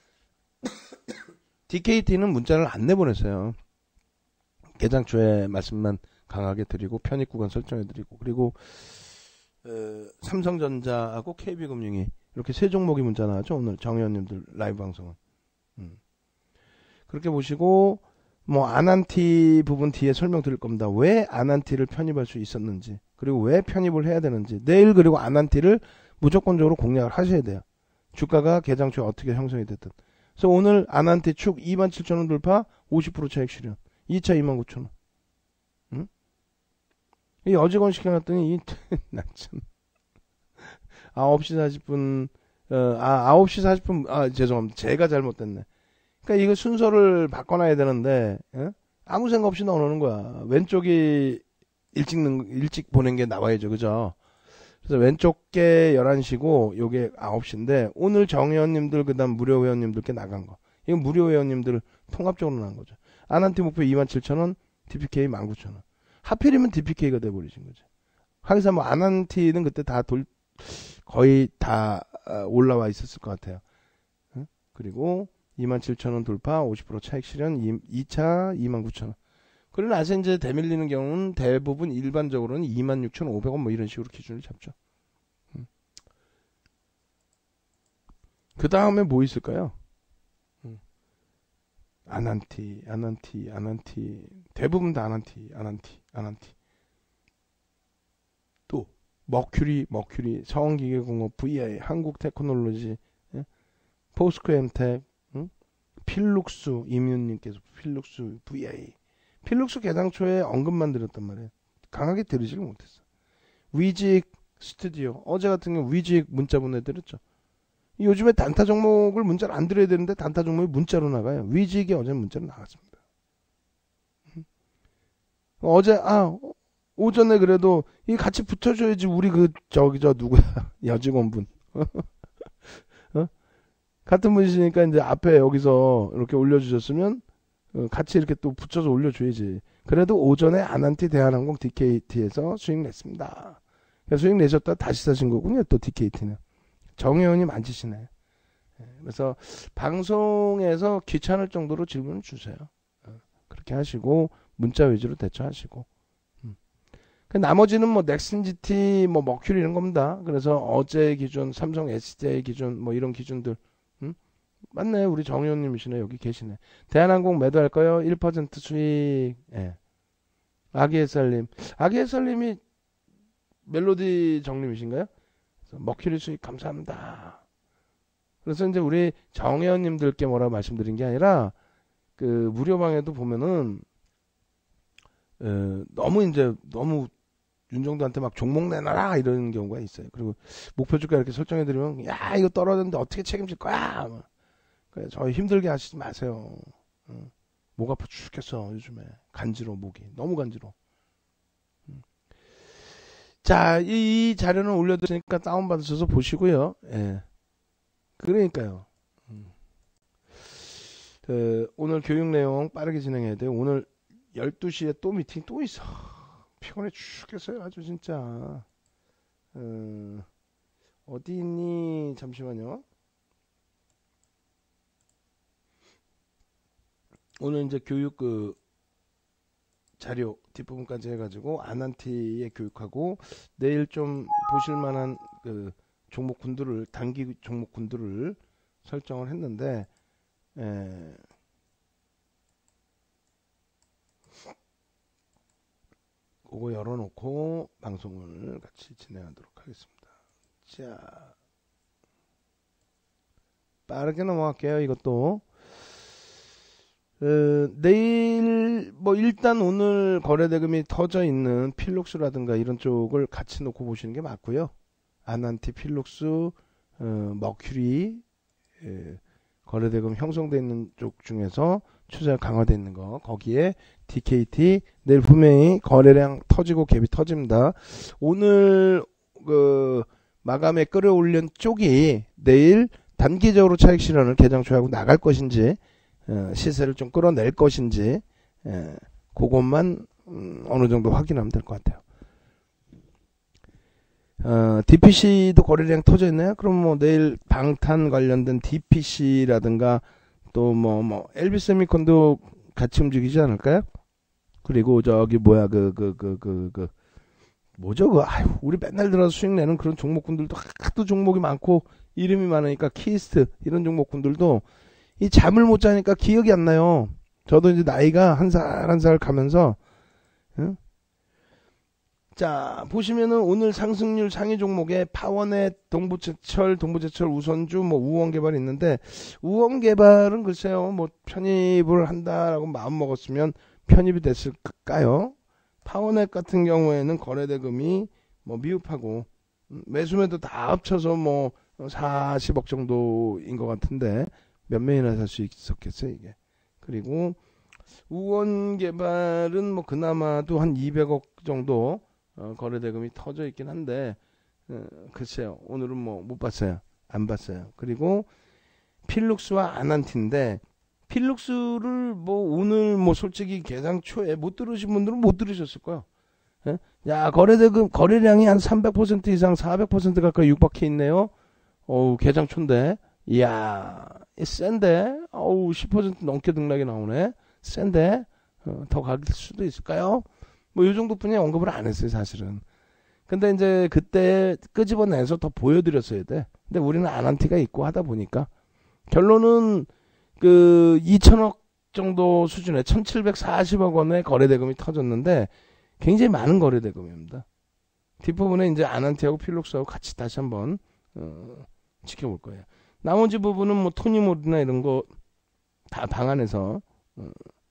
디케이티는 문자를 안 내보냈어요. 개장 초에 말씀만 강하게 드리고 편입 구간 설정해 드리고 그리고 어, 삼성전자하고 케이비금융이 이렇게 세 종목이 문자 나왔죠. 오늘 정 의원님들 라이브 방송은. 음. 그렇게 보시고 뭐 아난티 부분 뒤에 설명드릴 겁니다. 왜 아난티를 편입할 수 있었는지 그리고 왜 편입을 해야 되는지 내일 그리고 아난티를 무조건적으로 공략을 하셔야 돼요. 주가가 개장 초에 어떻게 형성이 됐든. 그래서 오늘 아난티 축 이만 칠천 원 돌파 오십 퍼센트 차익 실현. 이 차 이만 구천 원. 응? 이 어직원 시켜놨더니 이 나 참 아홉 시 사십 분 어, 아 아홉 시 사십 분 아 죄송합니다. 제가 잘못됐네. 그러니까 이거 순서를 바꿔놔야 되는데 예? 아무 생각 없이 넣어놓는 거야. 왼쪽이 일찍 일찍 보낸 게 나와야죠. 그죠? 그래서 왼쪽 게 열한 시고 요게 아홉 시인데 오늘 정회원님들 그다음 무료 회원님들께 나간 거. 이건 무료 회원님들 통합적으로 나간 거죠. 아난티 목표 이만 칠천 원, 디피케이 만 구천 원. 하필이면 디피케이가 돼버리신 거죠. 하기사 뭐 아난티는 그때 다 돌, 거의 다 올라와 있었을 것 같아요. 그리고 이만 칠천 원 돌파 오십 퍼센트 차익 실현 이 차 이만 구천 원. 그러나 나서 이제 대밀리는 경우는 대부분 일반적으로는 이만 육천오백 원 뭐 이런 식으로 기준을 잡죠. 음. 그 다음에 뭐 있을까요? 음. 아난티, 아난티, 아난티. 대부분 다 아난티, 아난티, 아난티. 또 머큐리, 머큐리, 서원기계공업, 브이아이, 한국테크놀로지, 예? 포스코엠텍, 음? 필룩스, 이민님께서 필룩스, 브이아이. 필룩스 개장 초에 언급만 드렸단 말이에요. 강하게 들으지를 못했어. 위직 스튜디오. 어제 같은 경우 위직 문자 보내드렸죠. 요즘에 단타 종목을 문자로 안 드려야 되는데 단타 종목이 문자로 나가요. 위직이 어제 문자로 나갔습니다. 어제 아 오전에 그래도 이 같이 붙여줘야지 우리 그 저기 저 누구야 여직원분 어? 같은 분이시니까 이제 앞에 여기서 이렇게 올려주셨으면 같이 이렇게 또 붙여서 올려줘야지. 그래도 오전에 아난티 대한항공 디케이티에서 수익 냈습니다. 수익 내셨다 다시 사신 거군요. 또 디케이티는. 정혜원이 만지시네. 그래서 방송에서 귀찮을 정도로 질문을 주세요. 그렇게 하시고 문자 위주로 대처하시고. 나머지는 뭐 넥슨지티, 뭐 머큐리 이런 겁니다. 그래서 어제 기준, 삼성 에스디아이 기준, 뭐 이런 기준들. 맞네. 우리 정의원님이시네. 여기 계시네. 대한항공 매도할까요? 일 퍼센트 수익. 예. 아기햇살님. 아기햇살님이 멜로디 정님이신가요? 머큐리 수익 감사합니다. 그래서 이제 우리 정의원님들께 뭐라고 말씀드린 게 아니라 그 무료방에도 보면은 어, 너무 이제 너무 윤정도한테 막 종목 내놔라 이런 경우가 있어요. 그리고 목표 주가 이렇게 설정해드리면 야 이거 떨어졌는데 어떻게 책임질 거야? 그래, 저 힘들게 하시지 마세요. 어. 목 아파 죽겠어 요즘에. 간지러워 목이. 너무 간지러워. 음. 자, 이, 이 자료는 올려드리니까 다운받으셔서 보시고요. 예. 그러니까요. 음. 그, 오늘 교육 내용 빠르게 진행해야 돼요. 오늘 열두 시에 또 미팅 또 있어. 피곤해 죽겠어요 아주 진짜. 어, 어디 있니? 잠시만요. 오늘 이제 교육 그 자료 뒷부분까지 해가지고 아난티에 교육하고 내일 좀 보실만한 그 종목군들을 단기 종목군들을 설정을 했는데 에, 그거 열어놓고 방송을 같이 진행하도록 하겠습니다. 자, 빠르게 넘어갈게요. 이것도 어, 내일 뭐 일단 오늘 거래대금이 터져 있는 필록스라든가 이런 쪽을 같이 놓고 보시는 게 맞고요. 아난티, 필록스, 어, 머큐리 에, 거래대금 형성되어 있는 쪽 중에서 추세가 강화되어 있는 거 거기에 디케이티 내일 분명히 거래량 터지고 갭이 터집니다. 오늘 그 마감에 끌어올린 쪽이 내일 단기적으로 차익 실현을 개장 초하고 나갈 것인지 어, 시세를 좀 끌어낼 것인지 에, 그것만 음, 어느 정도 확인하면 될 것 같아요. 어, 디피씨도 거래량 터져 있나요? 그럼 뭐 내일 방탄 관련된 디피씨라든가 또 뭐 뭐 엘비세미콘도 같이 움직이지 않을까요? 그리고 저기 뭐야 그 그 그 그 그 뭐죠 그 아유 우리 맨날 들어서 수익 내는 그런 종목군들도 하도 종목이 많고 이름이 많으니까 키스트 이런 종목군들도 이 잠을 못 자니까 기억이 안 나요. 저도 이제 나이가 한 살 한 살 가면서 응? 자 보시면은 오늘 상승률 상위 종목에 파워넷, 동부제철, 동부제철 우선주, 뭐 우원개발 있는데 우원개발은 글쎄요 뭐 편입을 한다라고 마음 먹었으면 편입이 됐을까요? 파워넷 같은 경우에는 거래대금이 뭐 미흡하고 매수매도 다 합쳐서 뭐 사십억 정도인 것 같은데 몇 명이나 살 수 있었겠어요 이게. 그리고 우원개발은 뭐 그나마도 한 이백억 정도 어, 거래대금이 터져 있긴 한데 어, 글쎄요 오늘은 뭐 못 봤어요. 안 봤어요. 그리고 필룩스와 아난티인데 필룩스를 뭐 오늘 뭐 솔직히 개장 초에 못 들으신 분들은 못 들으셨을 거예요. 예? 야 거래대금 거래량이 한 삼백 퍼센트 이상 사백 퍼센트 가까이 육박해 있네요. 어우 개장 초인데 이야 센데 어우 십 퍼센트 넘게 등락이 나오네. 센데 어, 더 갈 수도 있을까요? 뭐 이 정도뿐이 언급을 안 했어요 사실은. 근데 이제 그때 끄집어내서 더 보여드렸어야 돼. 근데 우리는 아난티가 있고 하다 보니까 결론은 그 이천억 정도 수준의 천칠백사십억 원의 거래대금이 터졌는데 굉장히 많은 거래대금입니다. 뒷부분에 이제 아난티하고 필록스하고 같이 다시 한번 어, 지켜볼 거예요. 나머지 부분은 뭐 토니몰이나 이런 거 다 방안에서 어,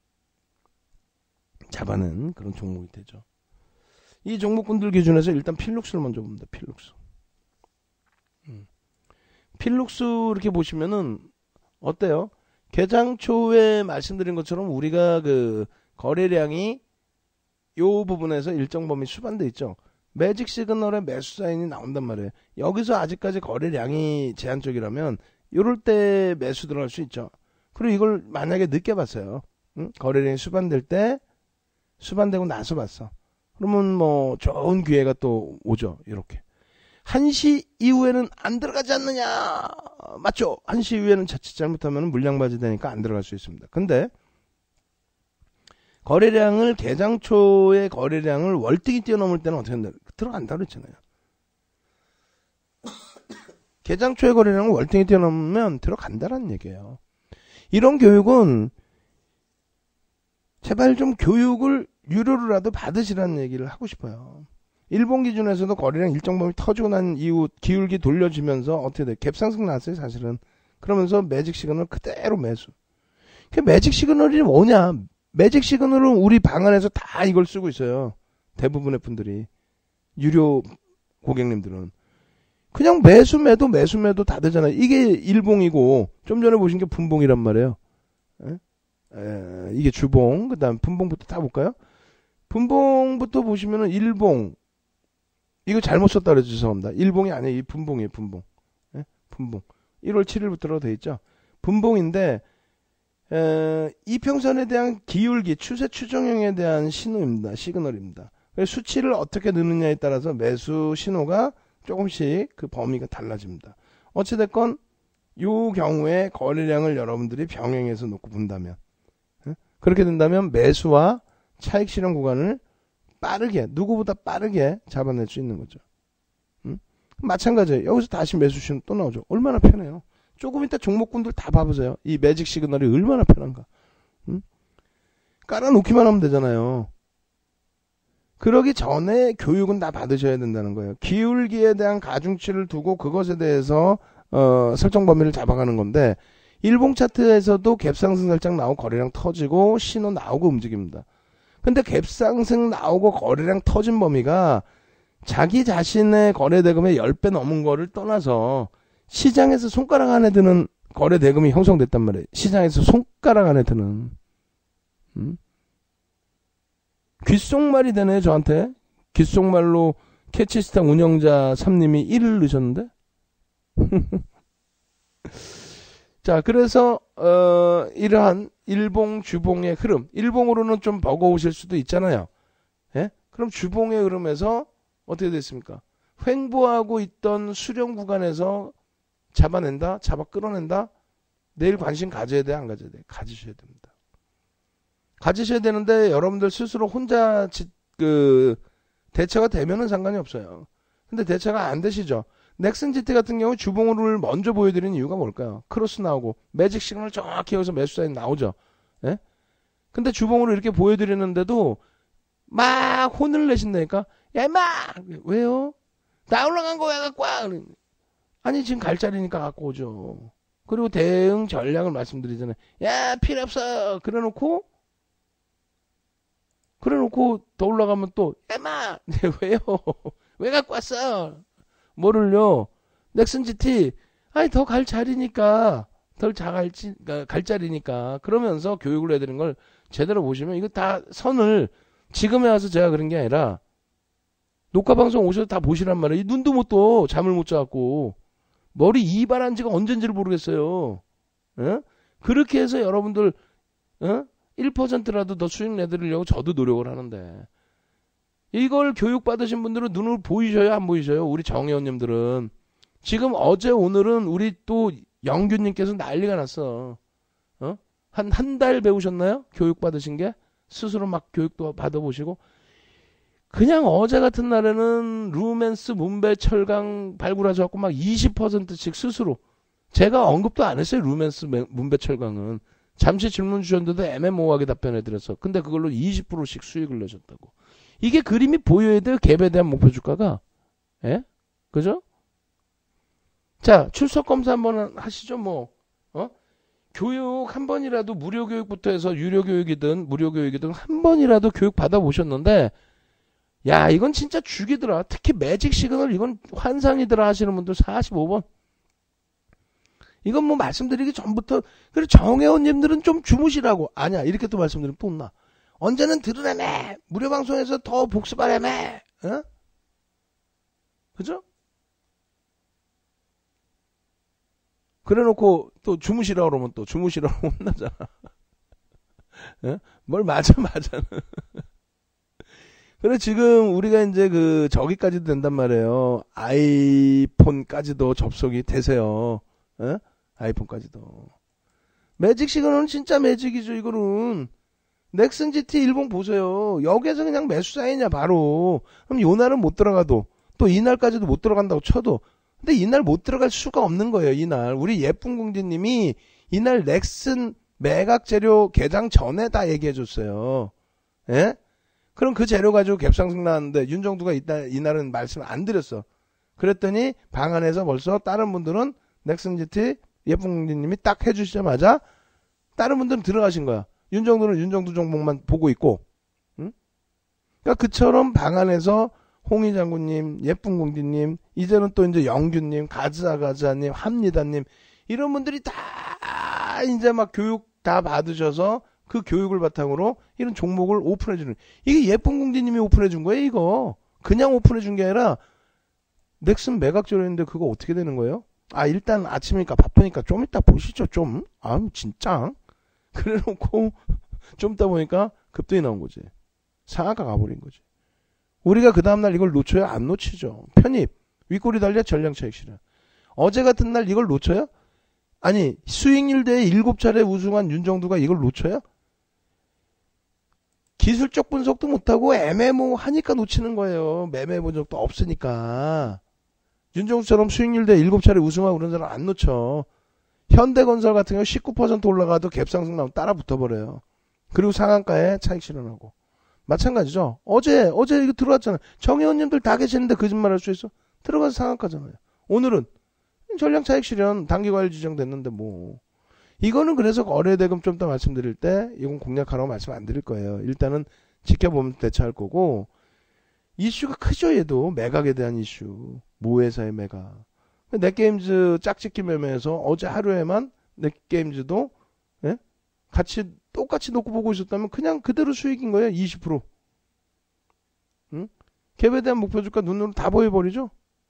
잡아낸 그런 종목이 되죠. 이 종목군들 기준에서 일단 필룩스를 먼저 봅니다. 필룩스. 음. 필룩스 이렇게 보시면은 어때요? 개장 초에 말씀드린 것처럼 우리가 그 거래량이 요 부분에서 일정 범위 수반돼 있죠. 매직 시그널에 매수 사인이 나온단 말이에요. 여기서 아직까지 거래량이 제한적이라면 요럴 때 매수 들어갈 수 있죠. 그리고 이걸 만약에 늦게 봤어요. 응? 거래량이 수반될 때 수반되고 나서 봤어. 그러면 뭐 좋은 기회가 또 오죠. 이렇게. 한 시 이후에는 안 들어가지 않느냐. 맞죠? 한 시 이후에는 자칫 잘못하면 물량바지 되니까 안 들어갈 수 있습니다. 근데 거래량을 개장 초의 거래량을 월등히 뛰어넘을 때는 어떻게 한다? 들어간다 그랬잖아요. 개장 초의 거래량을 월등히 뛰어넘으면 들어간다라는 얘기예요. 이런 교육은 제발 좀 교육을 유료로라도 받으시라는 얘기를 하고 싶어요. 일본 기준에서도 거래량 일정 범위 터지고 난 이후 기울기 돌려주면서 어떻게 돼? 갭상승 났어요 사실은. 그러면서 매직 시그널 그대로 매수. 그 매직 시그널이 뭐냐? 매직 시그널은 우리 방안에서 다 이걸 쓰고 있어요. 대부분의 분들이. 유료 고객님들은. 그냥 매수 매도 매수 매도 다 되잖아요. 이게 일봉이고 좀 전에 보신 게 분봉이란 말이에요. 에? 에, 이게 주봉, 그 다음 분봉부터 다 볼까요? 분봉부터 보시면은 일봉, 이거 잘못 썼다 그래서 죄송합니다. 일봉이 아니에요. 이 분봉이에요, 분봉. 예? 분봉. 일월 칠일부터로 되어 있죠. 분봉인데, 에, 이평선에 대한 기울기, 추세 추정형에 대한 신호입니다. 시그널입니다. 수치를 어떻게 넣느냐에 따라서 매수 신호가 조금씩 그 범위가 달라집니다. 어찌됐건 이 경우에 거래량을 여러분들이 병행해서 놓고 본다면, 에? 그렇게 된다면 매수와 차익 실현 구간을 빠르게, 누구보다 빠르게 잡아낼 수 있는 거죠. 응? 마찬가지예요. 여기서 다시 매수 신호 또 나오죠. 얼마나 편해요. 조금 이따 종목군들 다 봐보세요. 이 매직 시그널이 얼마나 편한가. 응? 깔아놓기만 하면 되잖아요. 그러기 전에 교육은 다 받으셔야 된다는 거예요. 기울기에 대한 가중치를 두고 그것에 대해서 어, 설정 범위를 잡아가는 건데, 일봉 차트에서도 갭상승 살짝 나오고 거래량 터지고 신호 나오고 움직입니다. 근데 갭상승 나오고 거래량 터진 범위가 자기 자신의 거래 대금의 십 배 넘은 거를 떠나서 시장에서 손가락 안에 드는 거래 대금이 형성됐단 말이에요. 시장에서 손가락 안에 드는. 음? 귓속말이 되네, 저한테. 귓속말로 캐치스타 운영자 삼님이 일을 넣으셨는데? 자, 그래서 어, 이러한 일봉, 주봉의 흐름, 일봉으로는 좀 버거우실 수도 있잖아요. 예? 그럼 주봉의 흐름에서 어떻게 됐습니까? 횡보하고 있던 수령 구간에서 잡아낸다, 잡아 끌어낸다. 내일 관심 가져야 돼, 안 가져야 돼? 가지셔야 됩니다. 가지셔야 되는데 여러분들 스스로 혼자 지, 그 대처가 되면은 상관이 없어요. 근데 대처가 안 되시죠? 넥슨지티 같은 경우 주봉을 먼저 보여드리는 이유가 뭘까요? 크로스 나오고 매직 시그널 정확히 여기서 매수 사인 나오죠. 예? 근데 주봉으로 이렇게 보여드리는데도 막 혼을 내신다니까. 야 임마! 왜요? 나 올라간 거 왜 갖고 와? 아니 지금 갈 자리니까 갖고 오죠. 그리고 대응 전략을 말씀드리잖아요. 야 필요 없어. 그래놓고 그래놓고 더 올라가면 또 야 임마! 왜요? 왜 갖고 왔어? 뭐를요? 넥슨지티 아니 더 갈 자리니까 덜 자갈지 갈 자리니까 그러면서 교육을 해드리는 걸 제대로 보시면 이거 다 선을 지금에 와서 제가 그런 게 아니라 녹화 방송 오셔서 다 보시란 말이에요. 눈도 못 떠 잠을 못 자갖고 머리 이발한 지가 언젠지를 모르겠어요. 에? 그렇게 해서 여러분들 에? 일 퍼센트라도 더 수익 내드리려고 저도 노력을 하는데 이걸 교육받으신 분들은 눈을 보이셔요? 안 보이셔요? 우리 정회원님들은. 지금 어제 오늘은 우리 또 영규님께서 난리가 났어. 어? 한, 한 달 배우셨나요? 교육받으신 게? 스스로 막 교육도 받아보시고. 그냥 어제 같은 날에는 루멘스, 문배, 철강 발굴하셔갖고 막 이십 퍼센트씩 스스로. 제가 언급도 안 했어요. 루멘스, 문배, 철강은. 잠시 질문 주셨는데도 애매모호하게 답변해드렸어. 근데 그걸로 이십 퍼센트씩 수익을 내셨다고. 이게 그림이 보여야 돼요. 갭에 대한 목표 주가가. 예? 그죠? 자, 출석 검사 한번 하시죠. 뭐, 어? 교육 한 번이라도 무료 교육부터 해서 유료 교육이든 무료 교육이든 한 번이라도 교육 받아보셨는데, 야, 이건 진짜 죽이더라. 특히 매직 시그널 이건 환상이더라 하시는 분들 사십오 번. 이건 뭐 말씀드리기 전부터, 그래, 정회원님들은 좀 주무시라고. 아니야, 이렇게 또 말씀드리면 또 혼나. 언제는 들으라며. 무료 방송에서 더 복습하라며. 어? 그죠? 그래놓고 또 주무시라고 그러면 또 주무시라고 혼나잖아. 어? 뭘 맞아 맞아. 그래 지금 우리가 이제 그 저기까지도 된단 말이에요. 아이폰까지도 접속이 되세요. 어? 아이폰까지도. 매직 시그널은 진짜 매직이죠. 이거는. 넥슨지티 일봉 보세요. 여기에서 그냥 매수 사인이냐 바로. 그럼 요날은 못 들어가도 또 이날까지도 못 들어간다고 쳐도 근데 이날 못 들어갈 수가 없는 거예요. 이날 우리 예쁜 공주님이 이날 넥슨 매각 재료 개장 전에 다 얘기해 줬어요. 예? 그럼 그 재료 가지고 갭상승 나왔는데 윤정두가 이날, 이날은 말씀 안 드렸어. 그랬더니 방 안에서 벌써 다른 분들은 넥슨지티 예쁜 공주님이 딱 해주시자마자 다른 분들은 들어가신 거야. 윤정두는 윤정두 종목만 보고 있고, 응? 그러니까 그처럼 방 안에서 홍희 장군님, 예쁜 공주님, 이제는 또 이제 영규님, 가즈아가즈아님, 합니다님 이런 분들이 다 이제 막 교육 다 받으셔서 그 교육을 바탕으로 이런 종목을 오픈해주는, 이게 예쁜 공주님이 오픈해준 거예요. 이거 그냥 오픈해준 게 아니라 넥슨 매각절했는데 그거 어떻게 되는 거예요? 아, 일단 아침이니까 바쁘니까 좀 이따 보시죠. 좀 아유 진짜 그래놓고 좀 이따 보니까 급등이 나온 거지. 상한가 가버린 거지. 우리가 그 다음날 이걸 놓쳐야 안 놓치죠. 편입 윗꼬리 달려 전량 차익 실현. 어제 같은 날 이걸 놓쳐요? 아니 수익률 대회 일곱 차례 우승한 윤정두가 이걸 놓쳐요? 기술적 분석도 못하고 애매모호하니까 놓치는 거예요. 매매 본 적도 없으니까. 윤정수처럼 수익률 대회 일곱 차례 우승하고 그런 사람 안 놓쳐. 현대건설 같은 경우 십구 퍼센트 올라가도 갭상승 나오면 따라 붙어버려요. 그리고 상한가에 차익 실현하고. 마찬가지죠. 어제 어제 이거 들어왔잖아요. 정혜원님들 다 계시는데 거짓말할 수 있어? 들어가서 상한가잖아요. 오늘은 전량 차익 실현 단기과열 지정됐는데 뭐. 이거는 그래서 거래대금 좀 더 말씀드릴 때 이건 공략하라고 말씀 안 드릴 거예요. 일단은 지켜보면 대처할 거고. 이슈가 크죠. 얘도 매각에 대한 이슈. 모회사의 매각. 넷게임즈 짝짓기 매매에서 어제 하루에만 넷게임즈도 예? 같이 똑같이 놓고 보고 있었다면 그냥 그대로 수익인 거예요. 이십 퍼센트. 응? 갭에 대한 목표주가 눈으로 다 보여버리죠.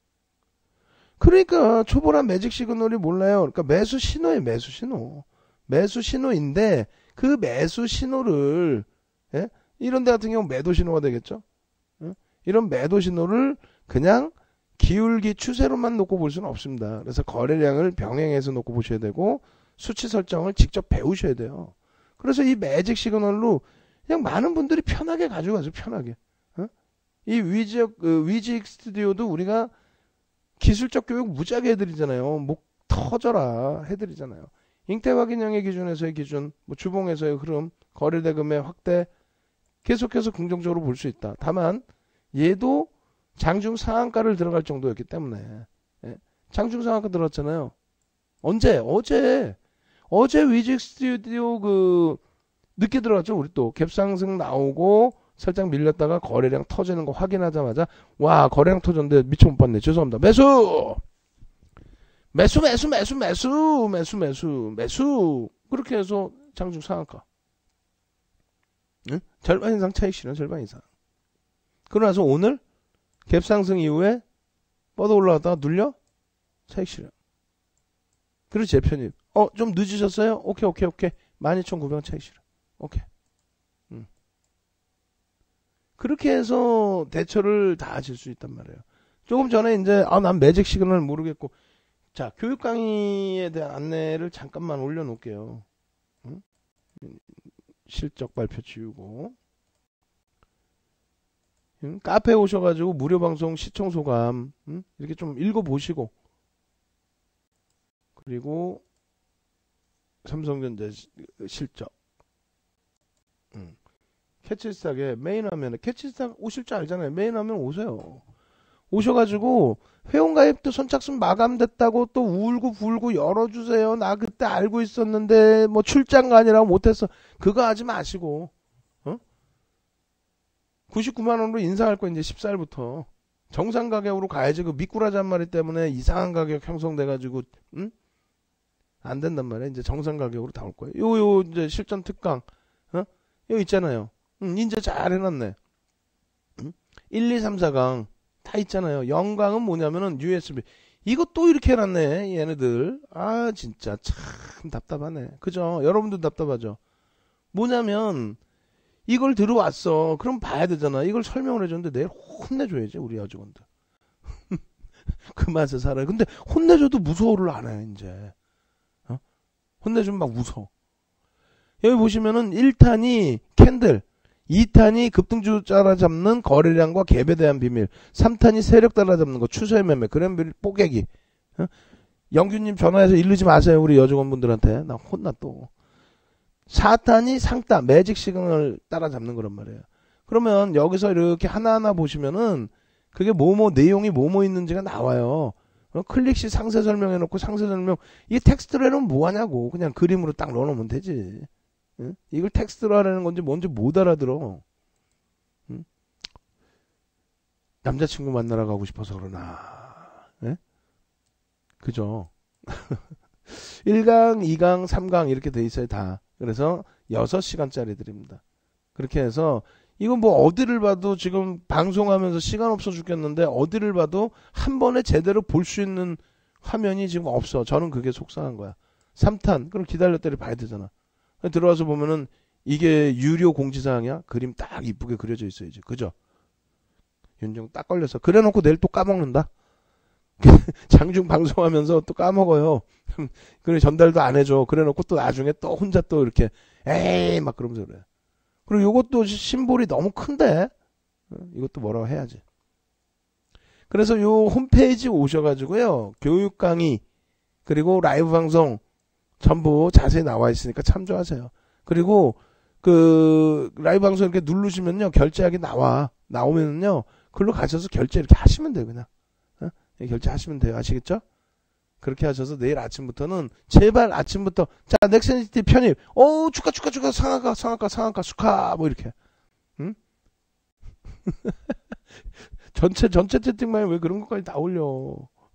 그러니까 초보란 매직 시그널이 몰라요. 그러니까 매수 신호예요. 매수 신호. 매수 신호인데 그 매수 신호를 예? 이런 데 같은 경우 매도 신호가 되겠죠. 예? 이런 매도 신호를 그냥 기울기 추세로만 놓고 볼 수는 없습니다. 그래서 거래량을 병행해서 놓고 보셔야 되고 수치 설정을 직접 배우셔야 돼요. 그래서 이 매직 시그널로 그냥 많은 분들이 편하게 가지고 가죠. 편하게. 어? 이 위지, 그 위직 스튜디오도 우리가 기술적 교육 무지하게 해드리잖아요. 목 터져라 해드리잖아요. 잉태화 기념의 기준에서의 기준, 뭐 주봉에서의 흐름, 거래대금의 확대 계속해서 긍정적으로 볼 수 있다. 다만 얘도 장중 상한가를 들어갈 정도였기 때문에 예? 장중 상한가 들어갔잖아요. 언제? 어제 어제 위직 스튜디오 그 늦게 들어갔죠. 우리 또 갭상승 나오고 살짝 밀렸다가 거래량 터지는 거 확인하자마자 와 거래량 터졌는데 미쳐 못 봤네. 죄송합니다. 매수! 매수 매수 매수 매수 매수 매수 매수 그렇게 해서 장중 상한가. 응? 절반 이상 차익 실현 절반 이상. 그러고 나서 오늘 갭상승 이후에 뻗어 올라갔다가 눌려 차익 실현. 그리고 재편입. 어, 좀 늦으셨어요? 오케이 오케이 오케이. 만 이천구백 원 차익 실현. 오케이. 음. 그렇게 해서 대처를 다 하실 수 있단 말이에요. 조금 전에 이제 아, 난 매직 시그널 모르겠고 자 교육 강의에 대한 안내를 잠깐만 올려놓을게요. 응? 실적 발표 지우고 응? 카페에 오셔가지고 무료 방송 시청 소감 응? 이렇게 좀 읽어보시고 그리고 삼성전자 실적 응. 캐치스탁에 메인 화면에 캐치스탁 오실 줄 알잖아요. 메인 화면 오세요. 오셔가지고 회원가입도 선착순 마감됐다고 또 울고 불고 열어주세요. 나 그때 알고 있었는데 뭐 출장 가느라고 못했어. 그거 하지 마시고 어? 구십구만 원으로 인상할 거 이제 십사 일부터 정상 가격으로 가야지. 그 미꾸라지 한 마리 때문에 이상한 가격 형성돼가지고 응? 안 된단 말이야. 이제 정상 가격으로 나올 거예요. 요요 이제 실전 특강 어? 요 있잖아요. 응, 이제 잘 해놨네. 응? 일, 이, 삼, 사 강 다 있잖아요. 영 강은 뭐냐면은 유에스비. 이거 또 이렇게 해놨네. 얘네들. 아 진짜 참 답답하네. 그죠? 여러분도 답답하죠? 뭐냐면 이걸 들어왔어. 그럼 봐야 되잖아. 이걸 설명을 해줬는데 내일 혼내줘야지. 우리 여직원들. 그 맛에 살아요. 근데 혼내줘도 무서워를 안 해. 이제. 어? 혼내주면 막 웃어. 여기 보시면은 일 탄이 캔들, 이 탄이 급등주 따라잡는 거래량과 갭에 대한 비밀, 삼 탄이 세력 따라잡는 거, 추세 매매, 그램빌 뽀개기. 어? 영규님 전화해서 이르지 마세요. 우리 여직원분들한테. 나 혼나 또. 사 탄이 상따, 매직 시그널 따라잡는 거란 말이에요. 그러면 여기서 이렇게 하나하나 보시면은 그게 뭐뭐 내용이 뭐뭐 있는지가 나와요. 어? 클릭 시 상세 설명해놓고 상세 설명. 이게 텍스트로 해놓으면 뭐하냐고. 그냥 그림으로 딱 넣어놓으면 되지. 응? 이걸 텍스트로 하라는 건지 뭔지 못 알아들어. 응? 남자친구 만나러 가고 싶어서 그러나. 예? 그죠? 일 강, 이 강, 삼 강 이렇게 돼 있어요 다. 그래서 여섯 시간짜리 드립니다. 그렇게 해서 이건 뭐 어디를 봐도 지금 방송하면서 시간 없어 죽겠는데 어디를 봐도 한 번에 제대로 볼 수 있는 화면이 지금 없어. 저는 그게 속상한 거야. 삼 탄 그럼 기다렸더니 봐야 되잖아. 들어와서 보면은 이게 유료 공지사항이야. 그림 딱 이쁘게 그려져 있어야지. 그죠? 윤정 딱 걸려서 그래놓고 내일 또 까먹는다. 장중 방송하면서 또 까먹어요. 그래 전달도 안 해줘. 그래놓고 또 나중에 또 혼자 또 이렇게 에이 막 그러면서 그래. 그리고 이것도 심볼이 너무 큰데 이것도 뭐라고 해야지. 그래서 요 홈페이지 오셔가지고요 교육 강의 그리고 라이브 방송 전부 자세히 나와 있으니까 참조하세요. 그리고 그 라이브 방송 이렇게 누르시면요 결제하기 나와. 나오면은요 글로 가셔서 결제 이렇게 하시면 돼요. 그냥 어? 결제하시면 돼요. 아시겠죠? 그렇게 하셔서 내일 아침부터는 제발 아침부터 자 넥센시티 편입 오 축하 축하 축하 상한가 상한가 상한가 축하 뭐 이렇게 응? 전체 전체 채팅방에 왜 그런 것까지 다 올려.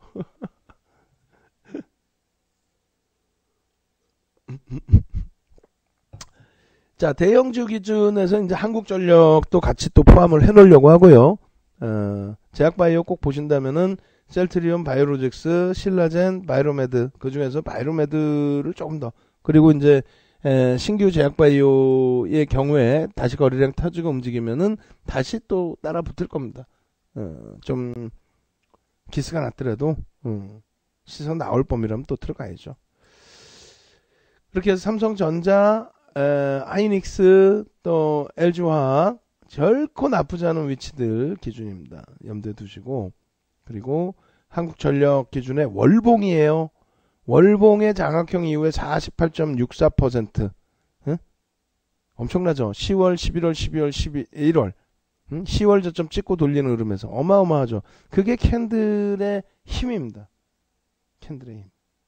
자 대형주 기준에서 이제 한국전력도 같이 또 포함을 해놓으려고 하고요. 어, 제약바이오 꼭 보신다면은 셀트리온, 바이오로직스, 신라젠, 바이로메드 그 중에서 바이로메드를 조금 더 그리고 이제 에, 신규 제약바이오의 경우에 다시 거래량 터지고 움직이면은 다시 또 따라 붙을 겁니다. 어, 좀 기스가 났더라도 음, 시선 나올 범위라면 또 들어가야죠. 그렇게 해서 삼성전자, 에, 하이닉스 또 엘지화학 결코 나쁘지 않은 위치들 기준입니다. 염두에 두시고 그리고 한국전력 기준의 월봉이에요. 월봉의 장악형 이후에 사십팔 점 육사 퍼센트 응? 엄청나죠. 시월, 십일월, 십이월, 십일월 응? 시월 저점 찍고 돌리는 흐름에서 어마어마하죠. 그게 캔들의 힘입니다. 캔들의 힘.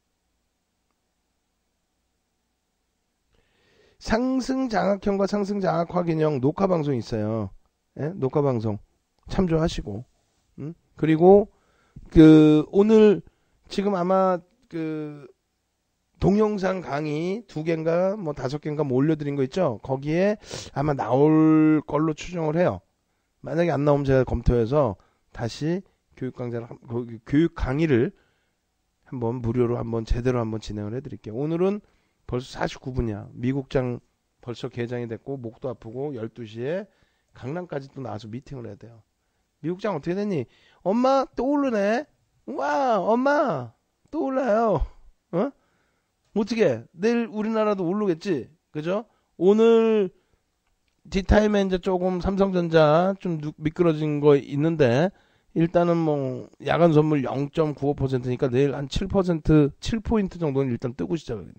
상승 장악형과 상승 장악 확인형 녹화 방송이 있어요. 예? 녹화 방송 참조하시고 응? 그리고 그 오늘 지금 아마 그 동영상 강의 두 개인가 뭐 다섯 개인가 뭐 올려드린 거 있죠. 거기에 아마 나올 걸로 추정을 해요. 만약에 안 나오면 제가 검토해서 다시 교육 강좌를 교육 강의를 한번 무료로 한번 제대로 한번 진행을 해드릴게요. 오늘은 벌써 사십구 분이야. 미국장 벌써 개장이 됐고 목도 아프고 열두 시에 강남까지 또 나와서 미팅을 해야 돼요. 미국장 어떻게 됐니? 엄마 또 오르네. 와 엄마 또 올라요. 어? 어떻게 내일 우리나라도 오르겠지. 그죠? 오늘 뒷타임에 이제 조금 삼성전자 좀 미끄러진 거 있는데 일단은 뭐 야간 선물 영 점 구오 퍼센트니까 내일 한 칠 퍼센트 칠 포인트 정도는 일단 뜨고 시작하겠네.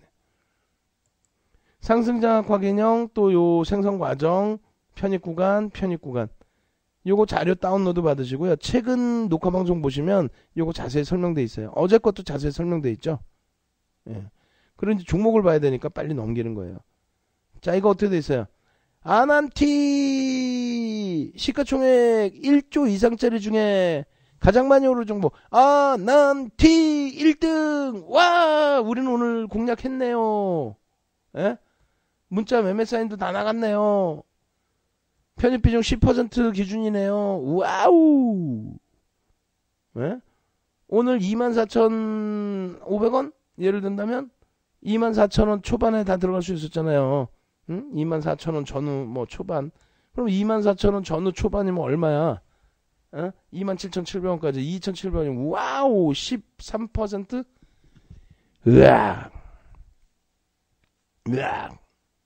상승장악 확인형 또 요 생성 과정 편입 구간 편입 구간 요거 자료 다운로드 받으시고요. 최근 녹화 방송 보시면 요거 자세히 설명돼 있어요. 어제 것도 자세히 설명돼 있죠. 예. 그런지 종목을 봐야 되니까 빨리 넘기는 거예요. 자 이거 어떻게 돼 있어요? 아난티 시가총액 일조 이상짜리 중에 가장 많이 오를 정보 아난티 일 등 와 우리는 오늘 공략했네요. 예? 문자 매매 사인도 다 나갔네요. 편입 비중 십 퍼센트 기준이네요. 와우. 예? 오늘 이만 사천오백 원 예를 든다면 이만 사천 원 초반에 다 들어갈 수 있었잖아요. 응? 이만 사천 원 전후 뭐 초반. 그럼 이만 사천 원 전후 초반이면 얼마야? 어? 이만 칠천칠백 원까지 이천칠백 원. 와우. 십삼 퍼센트? 으악. 으악.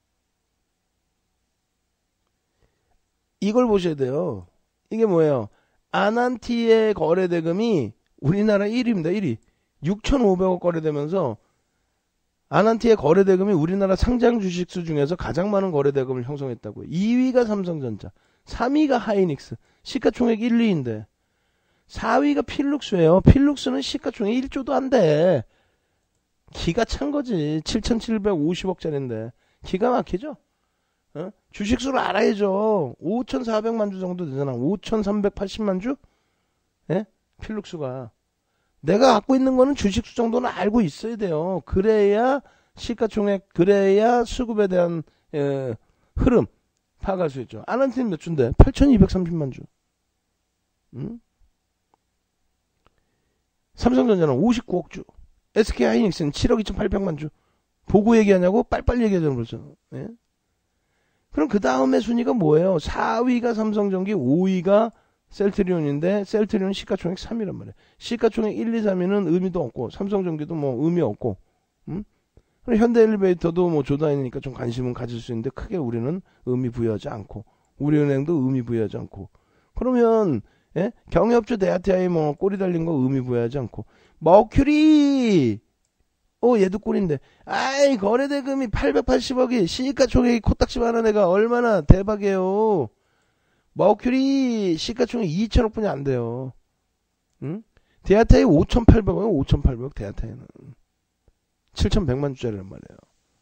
이걸 보셔야 돼요. 이게 뭐예요? 아난티의 거래 대금이 우리나라 일 위입니다. 일 위. 육천오백 억 거래되면서 아난티의 거래 대금이 우리나라 상장 주식수 중에서 가장 많은 거래 대금을 형성했다고요. 이 위가 삼성전자, 삼 위가 하이닉스, 시가총액 일, 이인데 사 위가 필룩스예요. 필룩스는 시가총액 일조도 안 돼. 기가 찬 거지. 칠천칠백오십 억짜리인데 기가 막히죠. 어? 주식수를 알아야죠. 오천사백만 주 정도 되잖아. 오천삼백팔십만 주? 예? 필룩스가. 내가 갖고 있는 거는 주식수 정도는 알고 있어야 돼요. 그래야 시가총액, 그래야 수급에 대한 에, 흐름 파악할 수 있죠. 아난틴 몇 주인데? 팔천이백삼십만 주. 응? 삼성전자는 오십구억 주. 에스케이하이닉스는 칠억 이천팔백만 주. 보고 얘기하냐고? 빨리빨리 얘기하자고 그러죠. 예? 그럼 그 다음에 순위가 뭐예요? 사 위가 삼성전기, 오 위가 셀트리온인데 셀트리온 시가총액 삼 위란 말이에요. 시가총액 일, 이, 삼 위는 의미도 없고 삼성전기도 뭐 의미 없고 음? 현대엘리베이터도 뭐 조단이니까 좀 관심은 가질 수 있는데 크게 우리는 의미 부여하지 않고 우리은행도 의미 부여하지 않고 그러면 예? 경협주 대아티아이 뭐 꼬리 달린 거 의미 부여하지 않고 머큐리 어 얘도 꼴인데 아이 거래대금이 팔백팔십억이 시가총액이 코딱지만한 애가 얼마나 대박이에요. 머큐리 시가총액 이천억 분이 안 돼요. 응? 대아타이 오천팔백억이요. 오천팔백억 대아타이는 칠천백만 주짜리란 말이에요.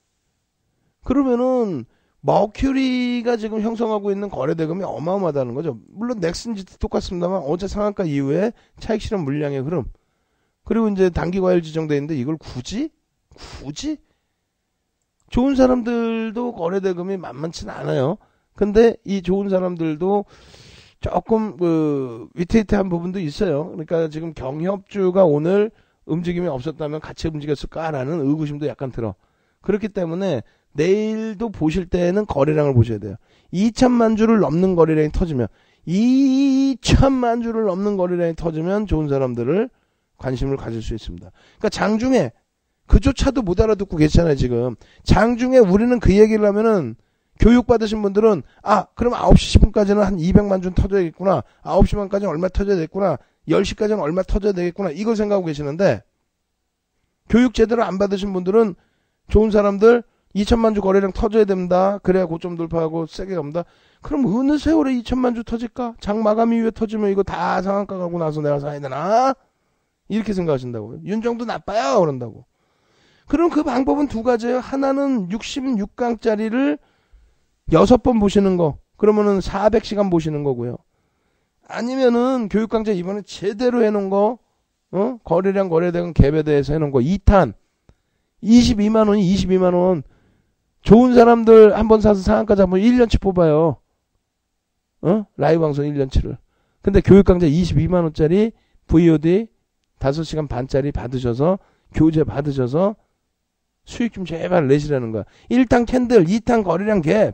그러면은 머큐리가 지금 형성하고 있는 거래대금이 어마어마하다는 거죠. 물론 넥슨지트 똑같습니다만 어제 상한가 이후에 차익 실현 물량의 흐름 그리고 이제 단기과열 지정돼 있는데 이걸 굳이 굳이 좋은 사람들도 거래대금이 만만치는 않아요. 근데 이 좋은 사람들도 조금 그 위태위태한 부분도 있어요. 그러니까 지금 경협주가 오늘 움직임이 없었다면 같이 움직였을까라는 의구심도 약간 들어. 그렇기 때문에 내일도 보실 때는 거래량을 보셔야 돼요. 이천만 주를 넘는 거래량이 터지면 이천만 주를 넘는 거래량이 터지면 좋은 사람들을 관심을 가질 수 있습니다. 그러니까 장중에 그조차도 못 알아듣고 계시잖아요. 지금 장중에 우리는 그 얘기를 하면은 교육받으신 분들은 아 그럼 아홉 시 십 분까지는 한 이백만 주 터져야겠구나. 아홉 시 반까지는 얼마 터져야 되겠구나. 열 시까지는 얼마 터져야 되겠구나. 이걸 생각하고 계시는데 교육 제대로 안 받으신 분들은 좋은 사람들 이천만 주 거래량 터져야 됩니다. 그래야 고점 돌파하고 세게 갑니다. 그럼 어느 세월에 이천만 주 터질까? 장 마감 이후에 터지면 이거 다 상한가 가고 나서 내가 사야 되나? 이렇게 생각하신다고요. 윤정도 나빠요 그런다고. 그럼 그 방법은 두 가지예요. 하나는 육십육 강짜리를 여섯 번 보시는 거. 그러면은 사백 시간 보시는 거고요. 아니면은 교육 강좌 이번에 제대로 해놓은 거, 어? 거래량 거래대금 갭에 대해서 해놓은 거 이 탄. 이십이만 원이 이십이만 원. 좋은 사람들 한번 사서 상한가 잡으면 일 년치 뽑아요. 어? 라이브 방송 일 년치를. 근데 교육 강좌 이십이만 원짜리 브이오디 다섯 시간 반짜리 받으셔서 교재 받으셔서 수익 좀 제발 내시라는 거야. 일 탄 캔들, 이 탄 거래량 갭.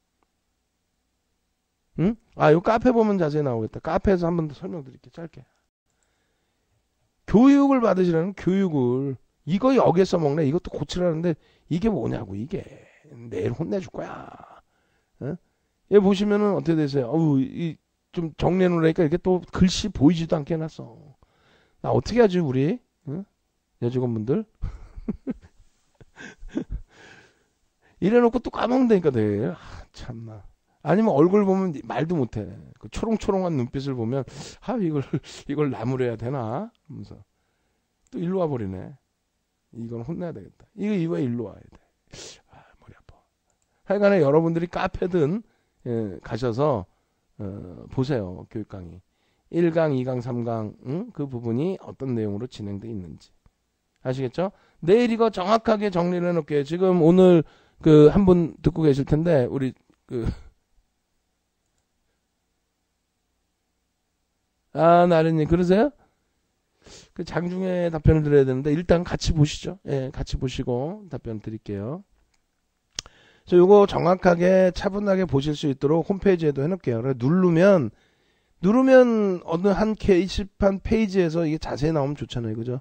응? 아, 요 카페 보면 자세히 나오겠다. 카페에서 한 번 더 설명드릴게요. 짧게. 교육을 받으시라는 교육을. 이거 여기에 써먹네. 이것도 고치라는데 이게 뭐냐고 이게. 내일 혼내줄 거야. 어? 얘 보시면은 어떻게 되세요? 어우, 이 좀 정리해 놓으니까 이렇게 또 글씨 보이지도 않게 해놨어. 나 어떻게 하지 우리? 어? 여직원분들? 이래놓고 또 까먹는다니까 내. 아, 참나. 아니면 얼굴 보면 말도 못해. 그 초롱초롱한 눈빛을 보면 아 이걸 이걸 나무래야 되나? 하면서 또 일로 와버리네. 이건 혼내야 되겠다. 이거 이거 일로 와야 돼. 아 머리 아파. 하여간에 여러분들이 카페든 예, 가셔서 어, 보세요. 교육 강의. 일 강, 이 강, 삼 강 응? 그 부분이 어떤 내용으로 진행되어 있는지. 아시겠죠? 내일 이거 정확하게 정리를 해놓을게요. 지금 오늘 그 한 분 듣고 계실 텐데 우리 그 아, 나른님, 그러세요? 그 장중에 답변을 드려야 되는데, 일단 같이 보시죠. 예, 같이 보시고 답변 드릴게요. 그래서 요거 정확하게 차분하게 보실 수 있도록 홈페이지에도 해놓을게요. 그래서 누르면, 누르면 어느 한 게시판 페이지에서 이게 자세히 나오면 좋잖아요. 그죠?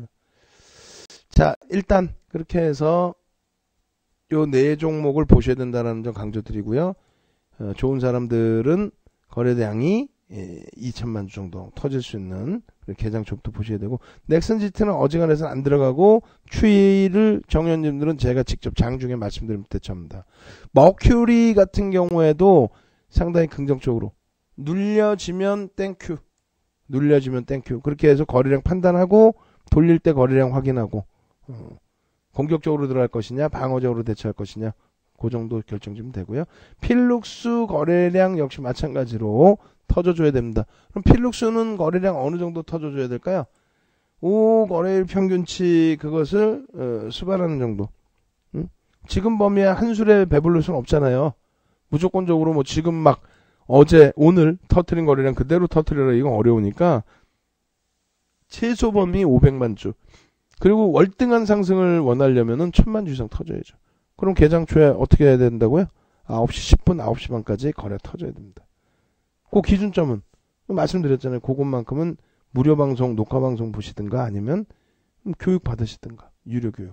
자, 일단, 그렇게 해서 요 네 종목을 보셔야 된다는 점 강조드리고요. 어, 좋은 사람들은 거래량이 예, 이천만 주 정도 터질 수 있는 개장 쪽도 보셔야 되고 넥슨지트는 어지간해서는 안 들어가고 추이를 정현님들은 제가 직접 장중에 말씀드리면 대처합니다. 머큐리 같은 경우에도 상당히 긍정적으로 눌려지면 땡큐 눌려지면 땡큐 그렇게 해서 거래량 판단하고 돌릴 때 거래량 확인하고 어, 공격적으로 들어갈 것이냐 방어적으로 대처할 것이냐 그 정도 결정 좀 되고요. 필룩스 거래량 역시 마찬가지로 터져줘야 됩니다. 그럼 필룩스는 거래량 어느 정도 터져줘야 될까요? 오 거래일 평균치 그것을 어, 수반하는 정도. 응? 지금 범위에 한술에 배부를 수는 없잖아요. 무조건적으로 뭐 지금 막 어제 오늘 터트린 거리랑 그대로 터트리라 이건 어려우니까 최소 범위 오백만 주. 그리고 월등한 상승을 원하려면은 천만 주 이상 터져야죠. 그럼 개장 초에 어떻게 해야 된다고요? 아홉 시 십 분, 아홉 시 반까지 거래 터져야 됩니다. 그 기준점은 말씀드렸잖아요. 그것만큼은 무료 방송, 녹화 방송 보시든가 아니면 교육 받으시든가 유료 교육.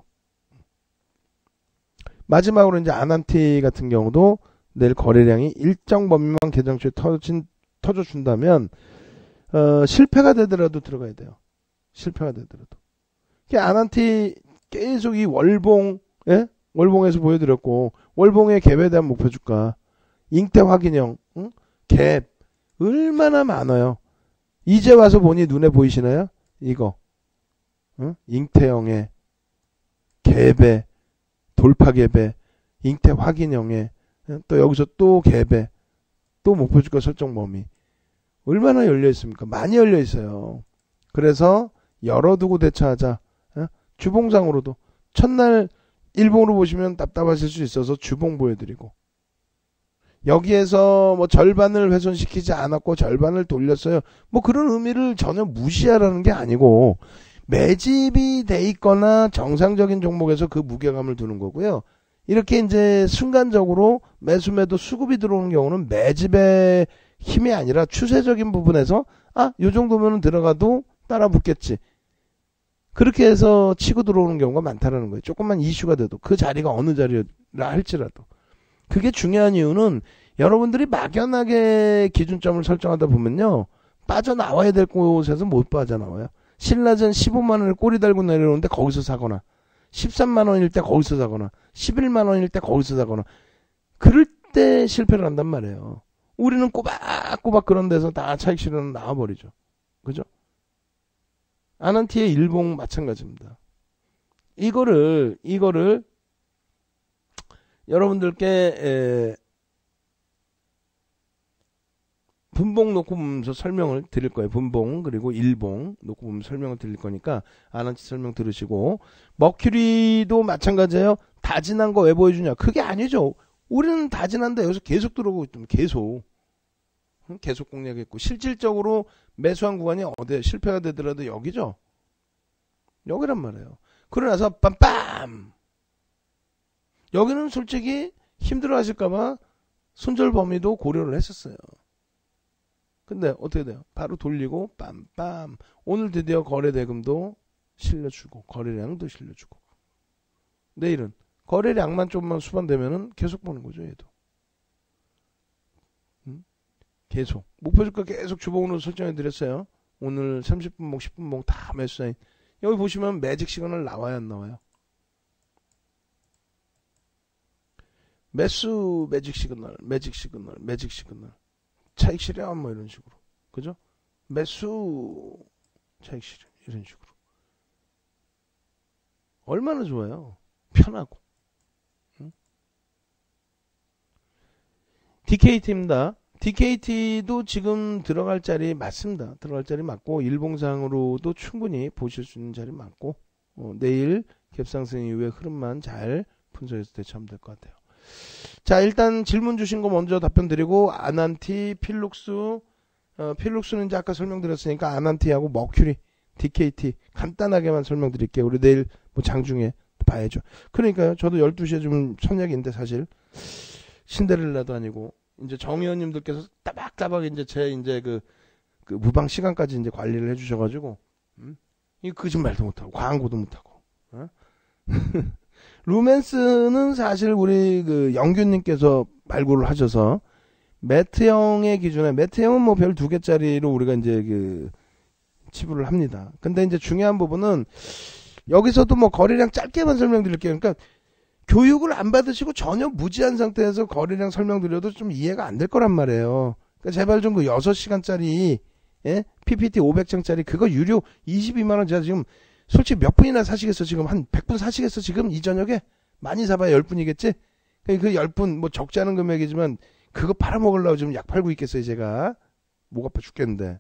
마지막으로 이제 아난티 같은 경우도 내일 거래량이 일정 범위만 개장 초에 터진, 터져준다면 어, 실패가 되더라도 들어가야 돼요. 실패가 되더라도. 아난티 계속 이 월봉, 예? 월봉에서 보여드렸고 월봉의 갭에 대한 목표 주가, 잉태 확인형, 응? 갭 얼마나 많아요. 이제 와서 보니 눈에 보이시나요? 이거 응? 잉태형의 갭에 돌파 갭에 잉태 확인형에 또 여기서 또 갭에 또 목표 주가 설정 범위 얼마나 열려 있습니까? 많이 열려 있어요. 그래서 열어두고 대처하자. 주봉상으로도 첫날 일봉으로 보시면 답답하실 수 있어서 주봉 보여드리고, 여기에서 뭐 절반을 훼손시키지 않았고 절반을 돌렸어요. 뭐 그런 의미를 전혀 무시하라는 게 아니고 매집이 돼 있거나 정상적인 종목에서 그 무게감을 두는 거고요. 이렇게 이제 순간적으로 매수매도 수급이 들어오는 경우는 매집의 힘이 아니라 추세적인 부분에서 아, 요 정도면 들어가도 따라 붙겠지. 그렇게 해서 치고 들어오는 경우가 많다라는 거예요. 조금만 이슈가 돼도 그 자리가 어느 자리라 할지라도. 그게 중요한 이유는 여러분들이 막연하게 기준점을 설정하다 보면요, 빠져나와야 될 곳에서 못 빠져나와요. 신라젠 십오만 원을 꼬리 달고 내려오는데 거기서 사거나, 십삼만 원일 때 거기서 사거나, 십일만 원일 때 거기서 사거나, 그럴 때 실패를 한단 말이에요. 우리는 꼬박꼬박 그런 데서 다 차익 실현은 나와버리죠. 그죠? 아난티의 일봉 마찬가지입니다. 이거를 이거를 여러분들께 에, 분봉 놓고 보면서 설명을 드릴 거예요. 분봉 그리고 일봉 놓고 보면서 설명을 드릴 거니까 아난티 설명 들으시고, 머큐리도 마찬가지예요. 다 지난 거 왜 보여주냐? 그게 아니죠. 우리는 다 지난데 여기서 계속 들어오고 있다면 계속 계속 공략했고, 실질적으로 매수한 구간이 어디에 실패가 되더라도 여기죠. 여기란 말이에요. 그러나서 빰빰, 여기는 솔직히 힘들어 하실까봐 손절 범위도 고려를 했었어요. 근데 어떻게 돼요? 바로 돌리고 빰빰, 오늘 드디어 거래 대금도 실려주고 거래량도 실려주고, 내일은 거래량만 좀만 수반되면은 계속 보는 거죠. 얘도 계속 목표주가 계속 주봉으로 설정해 드렸어요. 오늘 삼십 분봉 십 분봉 다 매수 사인. 여기 보시면 매직 시그널 나와요, 안 나와요? 매수 매직 시그널, 매직 시그널, 매직 시그널, 차익 실현 뭐 이런 식으로, 그죠? 매수 차익 실현 이런 식으로. 얼마나 좋아요. 편하고. 응? 디케이티입니다. 디케이티도 지금 들어갈 자리 맞습니다. 들어갈 자리 맞고, 일봉상으로도 충분히 보실 수 있는 자리 맞고, 어, 내일 갭상승 이후의 흐름만 잘 분석해서 대처하면 될 것 같아요. 자, 일단 질문 주신 거 먼저 답변 드리고, 아난티, 필룩스, 어, 필룩스는 이제 아까 설명드렸으니까 아난티하고 머큐리, 디케이티 간단하게만 설명드릴게요. 우리 내일 뭐 장중에 봐야죠. 그러니까요, 저도 열두 시에 좀 선약인데 사실 신데렐라도 아니고, 이제 정 의원님들께서 따박따박 이제 제 이제 그, 그 무방 시간까지 이제 관리를 해주셔가지고, 음? 이 거짓말도 못하고 광고도 못하고. 어? 루멘스는 사실 우리 그 영균님께서 발굴을 하셔서 매트형의 기준에, 매트형은 뭐 별 두 개짜리로 우리가 이제 그 치부를 합니다. 근데 이제 중요한 부분은 여기서도 뭐 거래량 짧게만 설명드릴게요. 그러니까 교육을 안 받으시고 전혀 무지한 상태에서 거래량 설명드려도 좀 이해가 안 될 거란 말이에요. 그러니까 제발 좀 그 여섯 시간짜리, 예? 피피티 오백 장짜리 그거 유료 이십이만 원, 제가 지금 솔직히 몇 분이나 사시겠어? 지금 한 백 분 사시겠어? 지금 이 저녁에? 많이 사봐야 열 분이겠지? 그 열 분, 뭐 적지 않은 금액이지만 그거 팔아먹으려고 지금 약 팔고 있겠어요, 제가. 목 아파 죽겠는데.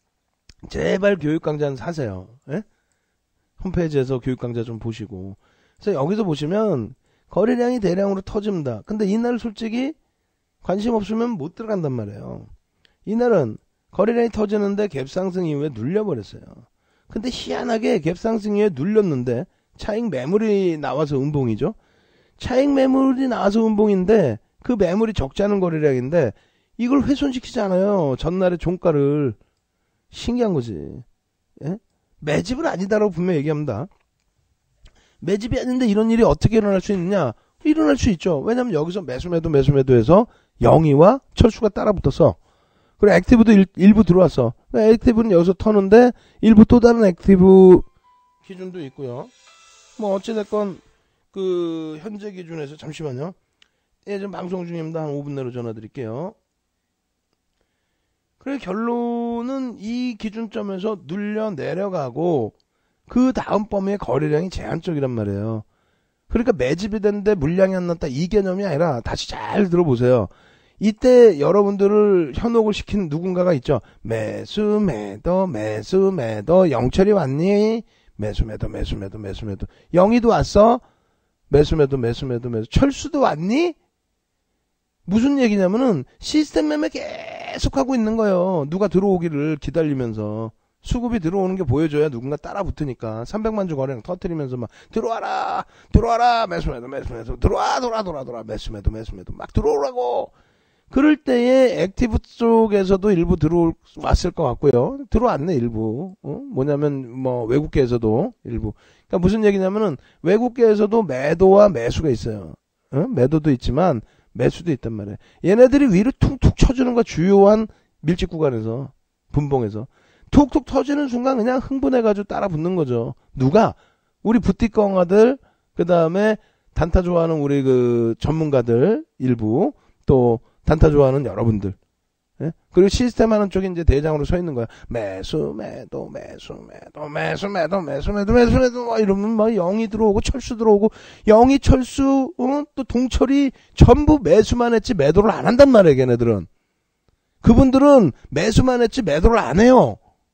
제발 교육 강좌는 사세요. 예? 홈페이지에서 교육 강좌 좀 보시고. 그래서 여기서 보시면 거래량이 대량으로 터집니다. 근데 이날 솔직히 관심 없으면 못 들어간단 말이에요. 이날은 거래량이 터지는데 갭상승 이후에 눌려버렸어요. 근데 희한하게 갭상승 이후에 눌렸는데 차익 매물이 나와서 음봉이죠. 차익 매물이 나와서 음봉인데 그 매물이 적지 않은 거래량인데 이걸 훼손시키지 않아요. 전날의 종가를. 신기한 거지. 예? 매집은 아니다라고 분명히 얘기합니다. 매집이 아닌데 이런 일이 어떻게 일어날 수 있느냐? 일어날 수 있죠. 왜냐면 여기서 매수 매도 매수 매도해서 영희와 철수가 따라 붙었어. 그리고 액티브도 일, 일부 들어왔어. 액티브는 여기서 터는데 일부 또 다른 액티브 기준도 있고요. 뭐 어찌됐건 그 현재 기준에서 잠시만요. 예, 지금 방송 중입니다. 한 오 분 내로 전화 드릴게요. 그래 결론은 이 기준점에서 눌려 내려가고 그 다음 범위의 거래량이 제한적이란 말이에요. 그러니까 매집이 됐는데 물량이 안 났다 이 개념이 아니라 다시 잘 들어보세요. 이때 여러분들을 현혹을 시키는 누군가가 있죠. 매수 매도 매수 매도 영철이 왔니? 매수 매도 매수 매도 매수 매도 영희도 왔어? 매수 매도 매수 매도 매도 철수도 왔니? 무슨 얘기냐면은 시스템 매매 계속하고 있는 거예요. 누가 들어오기를 기다리면서. 수급이 들어오는 게 보여줘야 누군가 따라 붙으니까. 삼백만 주 거래량 터뜨리면서 막 들어와라 들어와라 매수 매도 매수 매도 들어와 돌아 돌아 돌아 매수 매도 매수 매도 막 들어오라고. 그럴 때에 액티브 쪽에서도 일부 들어왔을 것 같고요. 들어왔네 일부. 어? 뭐냐면 뭐 외국계에서도 일부. 그러니까 무슨 얘기냐면은 외국계에서도 매도와 매수가 있어요. 어? 매도도 있지만 매수도 있단 말이에요. 얘네들이 위로 툭툭 쳐주는 거 주요한 밀집 구간에서 분봉에서 툭툭 터지는 순간 그냥 흥분해가지고 따라 붙는 거죠. 누가? 우리 부티꺼가들 그 다음에 단타 좋아하는 우리 그 전문가들 일부 또 단타 좋아하는 여러분들. 예? 그리고 시스템 하는 쪽에 이제 대장으로 서 있는 거야. 매수, 매도, 매수, 매도, 매수, 매도, 매수, 매도, 매수, 매도, 막 이러면 막 영이 들어오고 철수 들어오고 영이 철수, 어? 또 동철이 전부 매수만 했지 매도를 안 한단 말이에요, 걔네들은. 그분들은 매수만 했지 매도를 안 해요.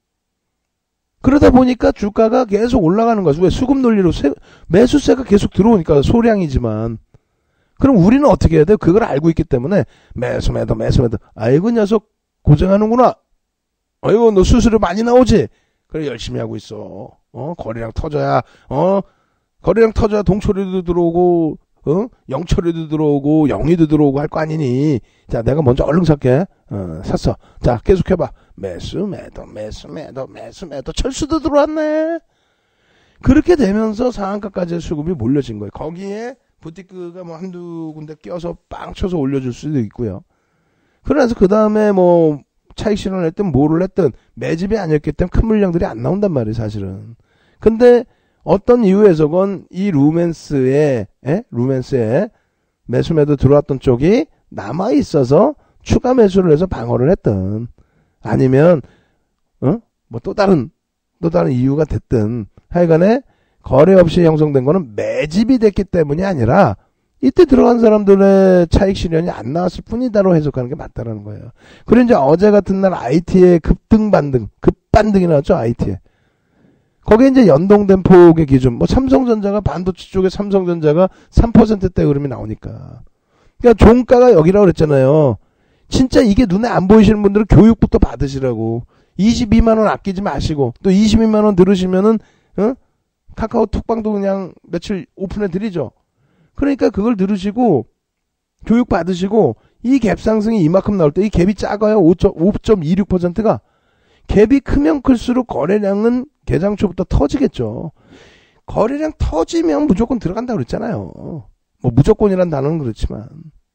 그러다 보니까 주가가 계속 올라가는 거죠. 왜? 수급 논리로 세, 매수세가 계속 들어오니까 소량이지만. 그럼 우리는 어떻게 해야 돼요? 그걸 알고 있기 때문에 매수 매도 매수 매도 아이고 녀석 고생하는구나. 아이고 너 수수료 많이 나오지. 그래 열심히 하고 있어. 어 거래량 터져야 어 거래량 터져야 동철이도 들어오고 어 영철이도 들어오고 영희도 들어오고 할 거 아니니. 자 내가 먼저 얼른 살게. 어 샀어. 자 계속해봐. 매수 매도 매수 매도 매수 매도 철수도 들어왔네. 그렇게 되면서 상한가까지의 수급이 몰려진 거예요. 거기에 부티크가 뭐 한두 군데 껴서 빵 쳐서 올려줄 수도 있고요. 그래서 그 다음에 뭐 차익 실현을 했든 뭐를 했든 매집이 아니었기 때문에 큰 물량들이 안 나온단 말이에요, 사실은. 근데 어떤 이유에서건 이 루멘스에, 에? 루멘스에 매수 매도 들어왔던 쪽이 남아 있어서 추가 매수를 해서 방어를 했든 아니면, 어? 뭐 또 다른, 또 다른 이유가 됐든 하여간에 거래 없이 형성된 거는 매집이 됐기 때문이 아니라 이때 들어간 사람들의 차익 실현이 안 나왔을 뿐이다로 해석하는 게 맞다라는 거예요. 그리고 이제 어제 같은 날 아이티의 급등 반등, 급반등이 나왔죠, 아이티에. 거기에 이제 연동된 폭의 기준, 뭐 삼성전자가 반도체 쪽에 삼성전자가 삼 퍼센트대 흐름이 나오니까. 그러니까 종가가 여기라고 그랬잖아요. 진짜 이게 눈에 안 보이시는 분들은 교육부터 받으시라고. 이십이만 원 아끼지 마시고 또 이십이만 원 들으시면은 어? 카카오톡방도 그냥 며칠 오픈해 드리죠. 그러니까 그걸 들으시고 교육 받으시고 이 갭 상승이 이만큼 나올 때 이 갭이 작아요. 오 점 이육 퍼센트가. 갭이 크면 클수록 거래량은 개장 초부터 터지겠죠. 거래량 터지면 무조건 들어간다고 그랬잖아요. 뭐 무조건이란 단어는 그렇지만.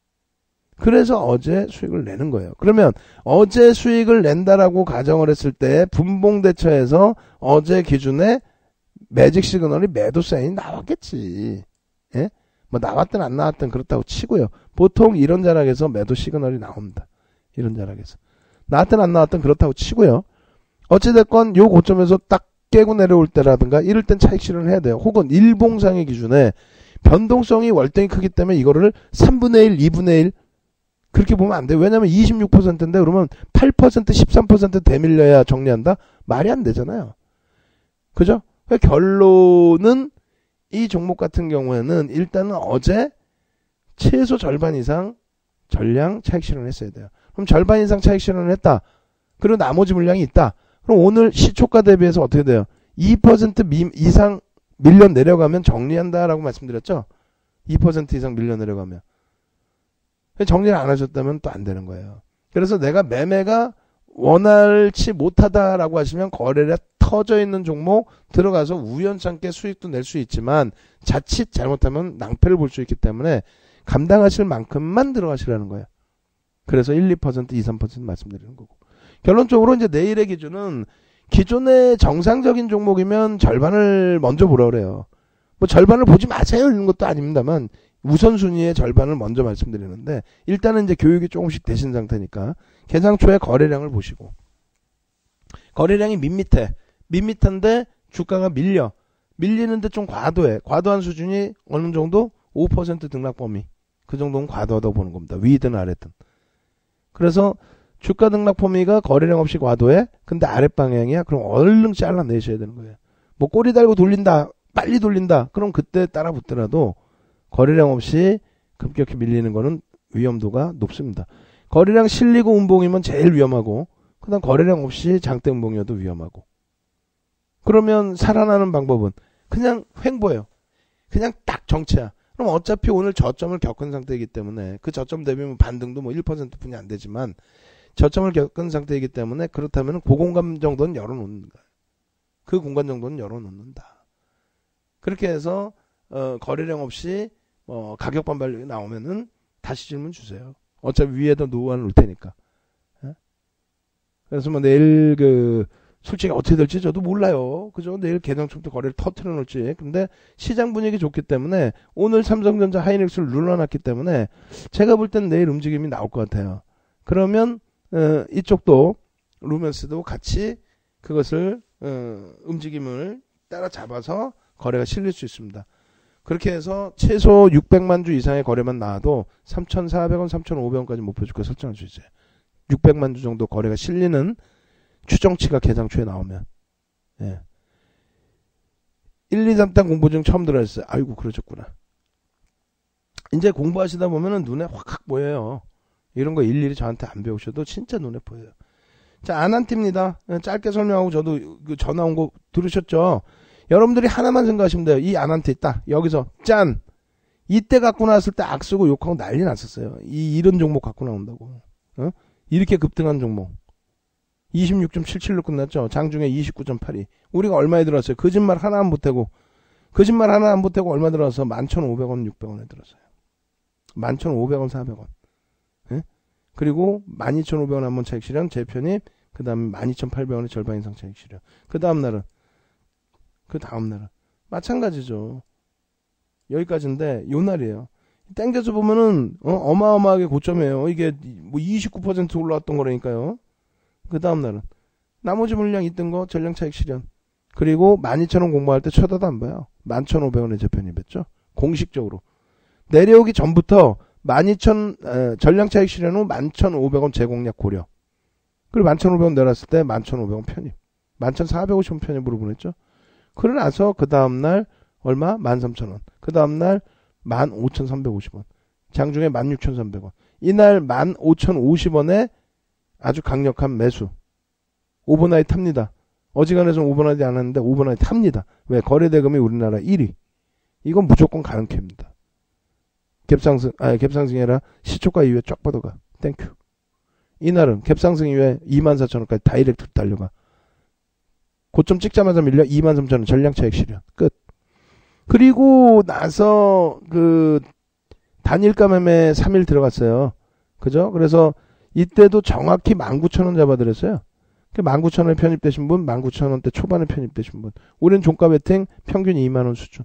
그래서 어제 수익을 내는 거예요. 그러면 어제 수익을 낸다라고 가정을 했을 때 분봉 대처에서 어제 기준에 매직 시그널이 매도 사인이 나왔겠지. 예? 뭐 나왔든 안 나왔든 그렇다고 치고요. 보통 이런 자락에서 매도 시그널이 나옵니다. 이런 자락에서. 나왔든 안 나왔든 그렇다고 치고요. 어찌됐건 요 고점에서 딱 깨고 내려올 때라든가 이럴 땐 차익 실현을 해야 돼요. 혹은 일봉상의 기준에 변동성이 월등히 크기 때문에 이거를 삼분의 일, 이분의 일 그렇게 보면 안 돼요. 왜냐면 이십육 퍼센트인데 그러면 팔 퍼센트, 십삼 퍼센트 대밀려야 정리한다? 말이 안 되잖아요. 그죠? 결론은 이 종목 같은 경우에는 일단은 어제 최소 절반 이상 전량 차익 실현을 했어야 돼요. 그럼 절반 이상 차익 실현을 했다. 그리고 나머지 물량이 있다. 그럼 오늘 시초가 대비해서 어떻게 돼요? 이 퍼센트 미, 이상 밀려 내려가면 정리한다라고 말씀드렸죠? 이 퍼센트 이상 밀려 내려가면. 정리를 안 하셨다면 또 안 되는 거예요. 그래서 내가 매매가 원활치 못하다라고 하시면 거래량 터져 있는 종목 들어가서 우연찮게 수익도 낼 수 있지만 자칫 잘못하면 낭패를 볼 수 있기 때문에 감당하실 만큼만 들어가시라는 거예요. 그래서 일, 이 퍼센트, 이, 삼 퍼센트 말씀드리는 거고. 결론적으로 이제 내일의 기준은 기존의 정상적인 종목이면 절반을 먼저 보라 그래요. 뭐 절반을 보지 마세요 이런 것도 아닙니다만 우선순위의 절반을 먼저 말씀드리는데 일단은 이제 교육이 조금씩 되신 상태니까 개장 초에 거래량을 보시고 거래량이 밋밋해. 밋밋한데 주가가 밀려. 밀리는데 좀 과도해. 과도한 수준이 어느 정도? 오 퍼센트 등락 범위. 그 정도는 과도하다고 보는 겁니다. 위든 아래든. 그래서 주가 등락 범위가 거래량 없이 과도해. 근데 아랫방향이야. 그럼 얼른 잘라내셔야 되는 거예요. 뭐 꼬리 달고 돌린다. 빨리 돌린다. 그럼 그때 따라 붙더라도 거래량 없이 급격히 밀리는 거는 위험도가 높습니다. 거래량 실리고 운봉이면 제일 위험하고 그 다음 거래량 없이 장대 운봉이어도 위험하고 그러면 살아나는 방법은 그냥 횡보예요. 그냥 딱 정체야. 그럼 어차피 오늘 저점을 겪은 상태이기 때문에 그 저점 대비면 반등도 뭐 일 퍼센트뿐이 안 되지만 저점을 겪은 상태이기 때문에 그렇다면 그 공간 정도는 열어놓는 거야. 그 공간 정도는 열어놓는다. 그렇게 해서 어, 거래량 없이 어, 가격 반발력이 나오면은 다시 질문 주세요. 어차피 위에다 놓아놓을 테니까. 예? 그래서 뭐 내일 그 솔직히 어떻게 될지 저도 몰라요. 그죠? 내일 개장초부터 거래를 터트려 놓을지. 근데 시장 분위기 좋기 때문에 오늘 삼성전자 하이닉스를 눌러놨기 때문에 제가 볼 땐 내일 움직임이 나올 것 같아요. 그러면 어, 이쪽도 루멘스도 같이 그것을 어, 움직임을 따라잡아서 거래가 실릴 수 있습니다. 그렇게 해서 최소 육백만 주 이상의 거래만 나와도 삼천사백 원, 삼천오백 원까지 목표주가 설정할 수 있어요. 육백만 주 정도 거래가 실리는 추정치가 개장 초에 나오면. 예. 일, 이, 삼 단 공부 중 처음 들어왔어요. 아이고 그러셨구나. 이제 공부하시다 보면은 눈에 확확 보여요. 이런 거 일일이 저한테 안 배우셔도 진짜 눈에 보여요. 자, 아난티입니다. 짧게 설명하고 저도 그 전화 온 거 들으셨죠? 여러분들이 하나만 생각하시면 돼요. 이 아난티 딱 여기서 짠! 이때 갖고 나왔을 때 악쓰고 욕하고 난리 났었어요. 이 이런 종목 갖고 나온다고. 어? 이렇게 급등한 종목. 이십육 점 칠칠로 끝났죠. 장중에 이십구 점 팔이. 우리가 얼마에 들었어요? 거짓말 하나 안 보태고. 거짓말 하나 안 보태고 얼마 들어서 만 천오백 원, 육백 원에 들었어요. 만 천오백 원, 사백 원. 예? 그리고 만 이천오백 원 한번 차익 실현, 재편입, 그 다음에 만 이천팔백 원의 절반 이상 차익 실현. 그 다음 날은, 그 다음 날은. 마찬가지죠. 여기까지인데, 요 날이에요. 땡겨서 보면은, 어, 어마어마하게 고점이에요. 이게 뭐 이십구 퍼센트 올라왔던 거라니까요. 그 다음 날은. 나머지 물량 있던 거, 전량 차익 실현. 그리고 만 이천 원 공부할 때 쳐다도 안 봐요. 만 천오백 원의 재편입했죠. 공식적으로. 내려오기 전부터 만 이천, 에, 전량 차익 실현 후 만 천오백 원 재공략 고려. 그리고 만 천오백 원 내렸을 때 만 천오백 원 편입. 만 천사백오십 원 편입으로 보냈죠. 그러고 나서 그 다음날 얼마? 만 삼천 원. 그 다음날 만 오천삼백오십 원. 장중에 만 육천삼백 원. 이날 만 오천오십 원에 아주 강력한 매수. 오버나잇 탑니다. 어지간해서 오버나잇이 안 하는데 오버나잇 탑니다. 왜? 거래대금이 우리나라 일 위. 이건 무조건 가능캐입니다. 갭상승, 아니 갭상승이 아니라 시초가 이후에 쫙 뻗어가. 땡큐. 이날은 갭상승 이후에 이만 사천 원까지 다이렉트 달려가. 고점 찍자마자 밀려 이만 삼천 원 전량 차익 실현. 끝. 그리고 나서 그 단일가 매매 삼 일 들어갔어요. 그죠? 그래서 이때도 정확히 만 구천 원 잡아드렸어요. 만 구천 원에 편입되신 분, 만 구천 원대 초반에 편입되신 분. 우리는 종가 베팅 평균 이만 원 수준.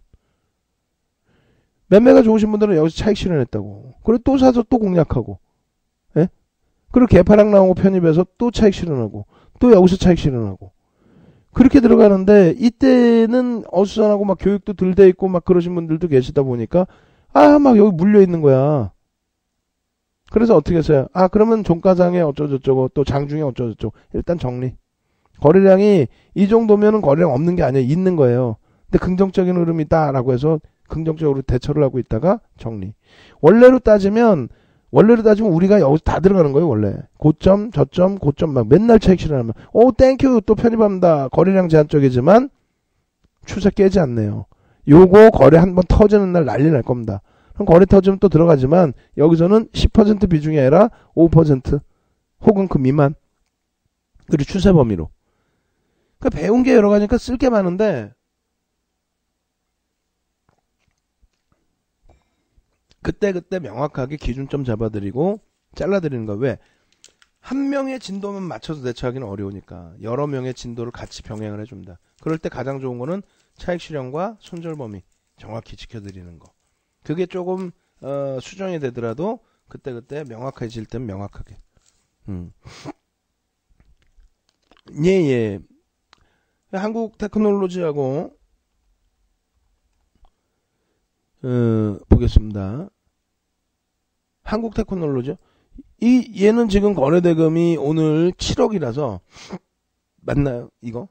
매매가 좋으신 분들은 여기서 차익 실현했다고. 그리고 또 사서 또 공략하고. 예? 그리고 개파락 나오고 편입해서 또 차익 실현하고. 또 여기서 차익 실현하고. 그렇게 들어가는데 이때는 어수선하고 막 교육도 덜 돼 있고 막 그러신 분들도 계시다 보니까 아, 막 여기 물려 있는 거야. 그래서 어떻게 했어요? 아, 그러면 종가상에 어쩌고저쩌고 또 장중에 어쩌고저쩌고 일단 정리. 거래량이 이 정도면은 거래량 없는 게 아니에요. 있는 거예요. 근데 긍정적인 흐름이다라고 해서 긍정적으로 대처를 하고 있다가 정리. 원래로 따지면 원래로 따지면 우리가 여기서 다 들어가는 거예요. 원래 고점 저점 고점 막 맨날 차익 실현하면 오 땡큐 또 편입합니다. 거래량 제한 쪽이지만 추세 깨지 않네요. 요거 거래 한번 터지는 날 난리 날 겁니다. 그럼 거래 터지면 또 들어가지만 여기서는 십 퍼센트 비중이 아니라 오 퍼센트 혹은 그 미만. 그리고 추세 범위로. 그러니까 배운 게 여러 가지니까 쓸 게 많은데 그때그때 명확하게 기준점 잡아드리고 잘라드리는 거야. 왜? 한 명의 진도만 맞춰서 대처하기는 어려우니까 여러 명의 진도를 같이 병행을 해줍니다. 그럴 때 가장 좋은 거는 차익 실현과 손절 범위 정확히 지켜드리는 거. 그게 조금 어, 수정이 되더라도 그때그때 명확해질 땐 명확하게. 음. 예, 예. 한국 테크놀로지하고 어, 보겠습니다. 한국 테크놀로지. 이 얘는 지금 거래 대금이 오늘 칠억이라서 맞나요? 이거?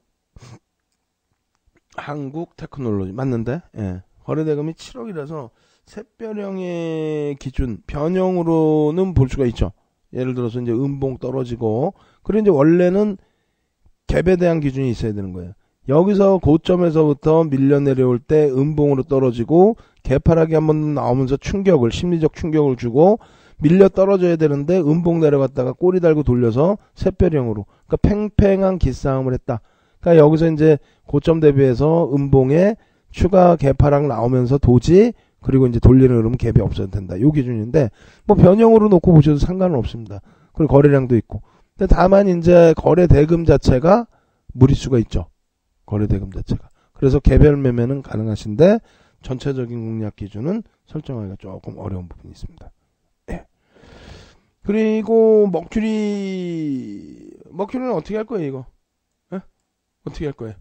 한국 테크놀로지 맞는데? 예. 거래 대금이 칠억이라서 샛별형의 기준 변형으로는 볼 수가 있죠. 예를 들어서 이제 음봉 떨어지고 그리고 이제 원래는 갭에 대한 기준이 있어야 되는 거예요. 여기서 고점에서부터 밀려 내려올 때 음봉으로 떨어지고 개파락이 한번 나오면서 충격을 심리적 충격을 주고 밀려 떨어져야 되는데 음봉 내려갔다가 꼬리 달고 돌려서 샛별형으로 그러니까 팽팽한 기싸움을 했다. 그러니까 여기서 이제 고점 대비해서 음봉에 추가 개파락 나오면서 도지 그리고 이제 돌리는 흐름은 갭이 없어도 된다. 요 기준인데 뭐 변형으로 놓고 보셔도 상관은 없습니다. 그리고 거래량도 있고. 근데 다만 이제 거래 대금 자체가 무리수가 있죠. 거래 대금 자체가. 그래서 개별 매매는 가능하신데 전체적인 공략 기준은 설정하기가 조금 어려운 부분이 있습니다. 예. 그리고 머큐리 머큐리는 어떻게 할 거예요, 이거? 예? 어떻게 할 거예요?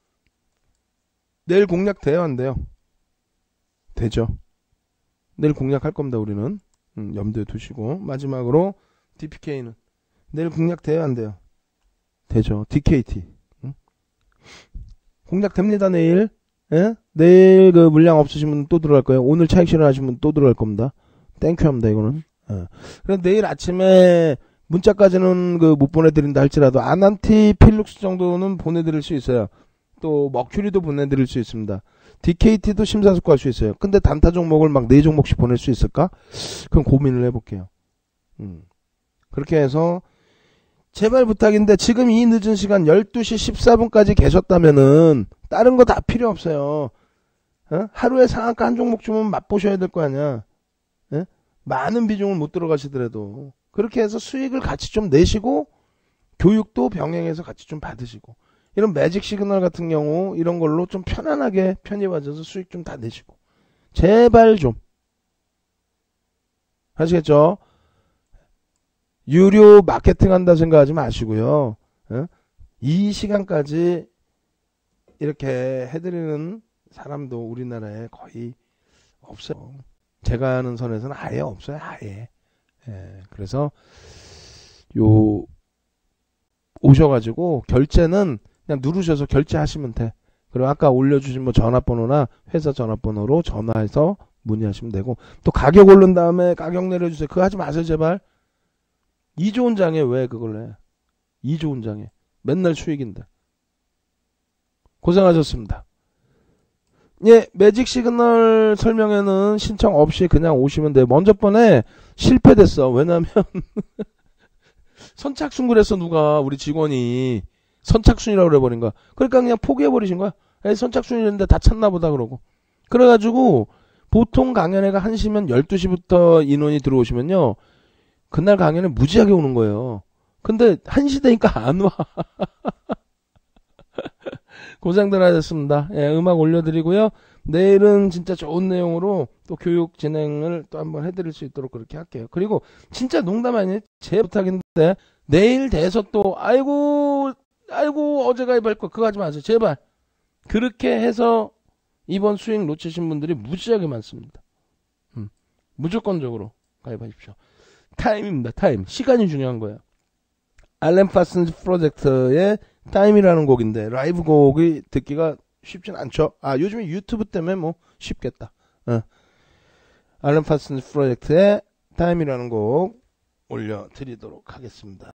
내일 공략 돼요, 안 돼요? 되죠. 내일 공략할 겁니다, 우리는. 음, 염두에 두시고. 마지막으로 디피케이는 내일 공략 돼요, 안 돼요? 되죠. 디케이티. 응? 공략 됩니다, 내일. 예? 내일 그 물량 없으신 분 또 들어갈 거예요. 오늘 차익 실현하신 분 또 들어갈 겁니다. 땡큐 합니다, 이거는. 예. 그래서 내일 아침에 문자까지는 그 못 보내드린다 할지라도 아난티 필룩스 정도는 보내드릴 수 있어요. 또 머큐리도 보내드릴 수 있습니다. 디케이티도 심사숙고할 수 있어요. 근데 단타 종목을 막 네 종목씩 보낼 수 있을까? 그럼 고민을 해볼게요. 음. 그렇게 해서 제발 부탁인데 지금 이 늦은 시간 열두 시 십사 분까지 계셨다면은 다른 거 다 필요 없어요. 어? 하루에 상한가 한 종목 주면 맛보셔야 될 거 아니야. 예? 많은 비중을 못 들어가시더라도 그렇게 해서 수익을 같이 좀 내시고 교육도 병행해서 같이 좀 받으시고 이런 매직 시그널 같은 경우 이런 걸로 좀 편안하게 편입하셔서 수익 좀 다 내시고 제발 좀 하시겠죠? 유료 마케팅 한다 생각하지 마시고요. 어? 이 시간까지 이렇게 해드리는 사람도 우리나라에 거의 없어요. 제가 아는 선에서는 아예 없어요. 아예. 예, 그래서 요 오셔가지고 결제는 그냥 누르셔서 결제하시면 돼. 그리고 아까 올려주신 뭐 전화번호나 회사 전화번호로 전화해서 문의하시면 되고 또 가격 오른 다음에 가격 내려주세요. 그거 하지 마세요, 제발. 이 좋은 장에 왜 그걸 해? 이 좋은 장에. 맨날 수익인데. 고생하셨습니다. 예, 매직 시그널 설명회는 신청 없이 그냥 오시면 돼요. 먼저 번에 실패됐어. 왜냐면 선착순 그랬어, 누가. 우리 직원이. 선착순이라고 그래버린 거야. 그러니까 그냥 포기해버리신 거야. 에이, 선착순이었는데 다 찼나 보다 그러고. 그래가지고 보통 강연회가 한 시면 열두 시부터 인원이 들어오시면요. 그날 강연에 무지하게 오는 거예요. 근데 한 시 되니까 안 와. 고생들 하셨습니다. 예, 음악 올려드리고요. 내일은 진짜 좋은 내용으로 또 교육 진행을 또 한번 해드릴 수 있도록 그렇게 할게요. 그리고 진짜 농담 아니에요. 제 부탁인데 내일 돼서 또 아이고 아이고 어제 가입할 거 그거 하지 마세요. 제발. 그렇게 해서 이번 수익 놓치신 분들이 무지하게 많습니다. 음, 무조건적으로 가입하십시오. 타임입니다. 타임. 시간이 중요한 거예요. 알렌 파슨즈 프로젝트의 타임이라는 곡인데 라이브 곡이 듣기가 쉽진 않죠. 아, 요즘에 유튜브 때문에 뭐 쉽겠다. 어. 알런 파슨스 프로젝트의 타임이라는 곡 올려드리도록 하겠습니다.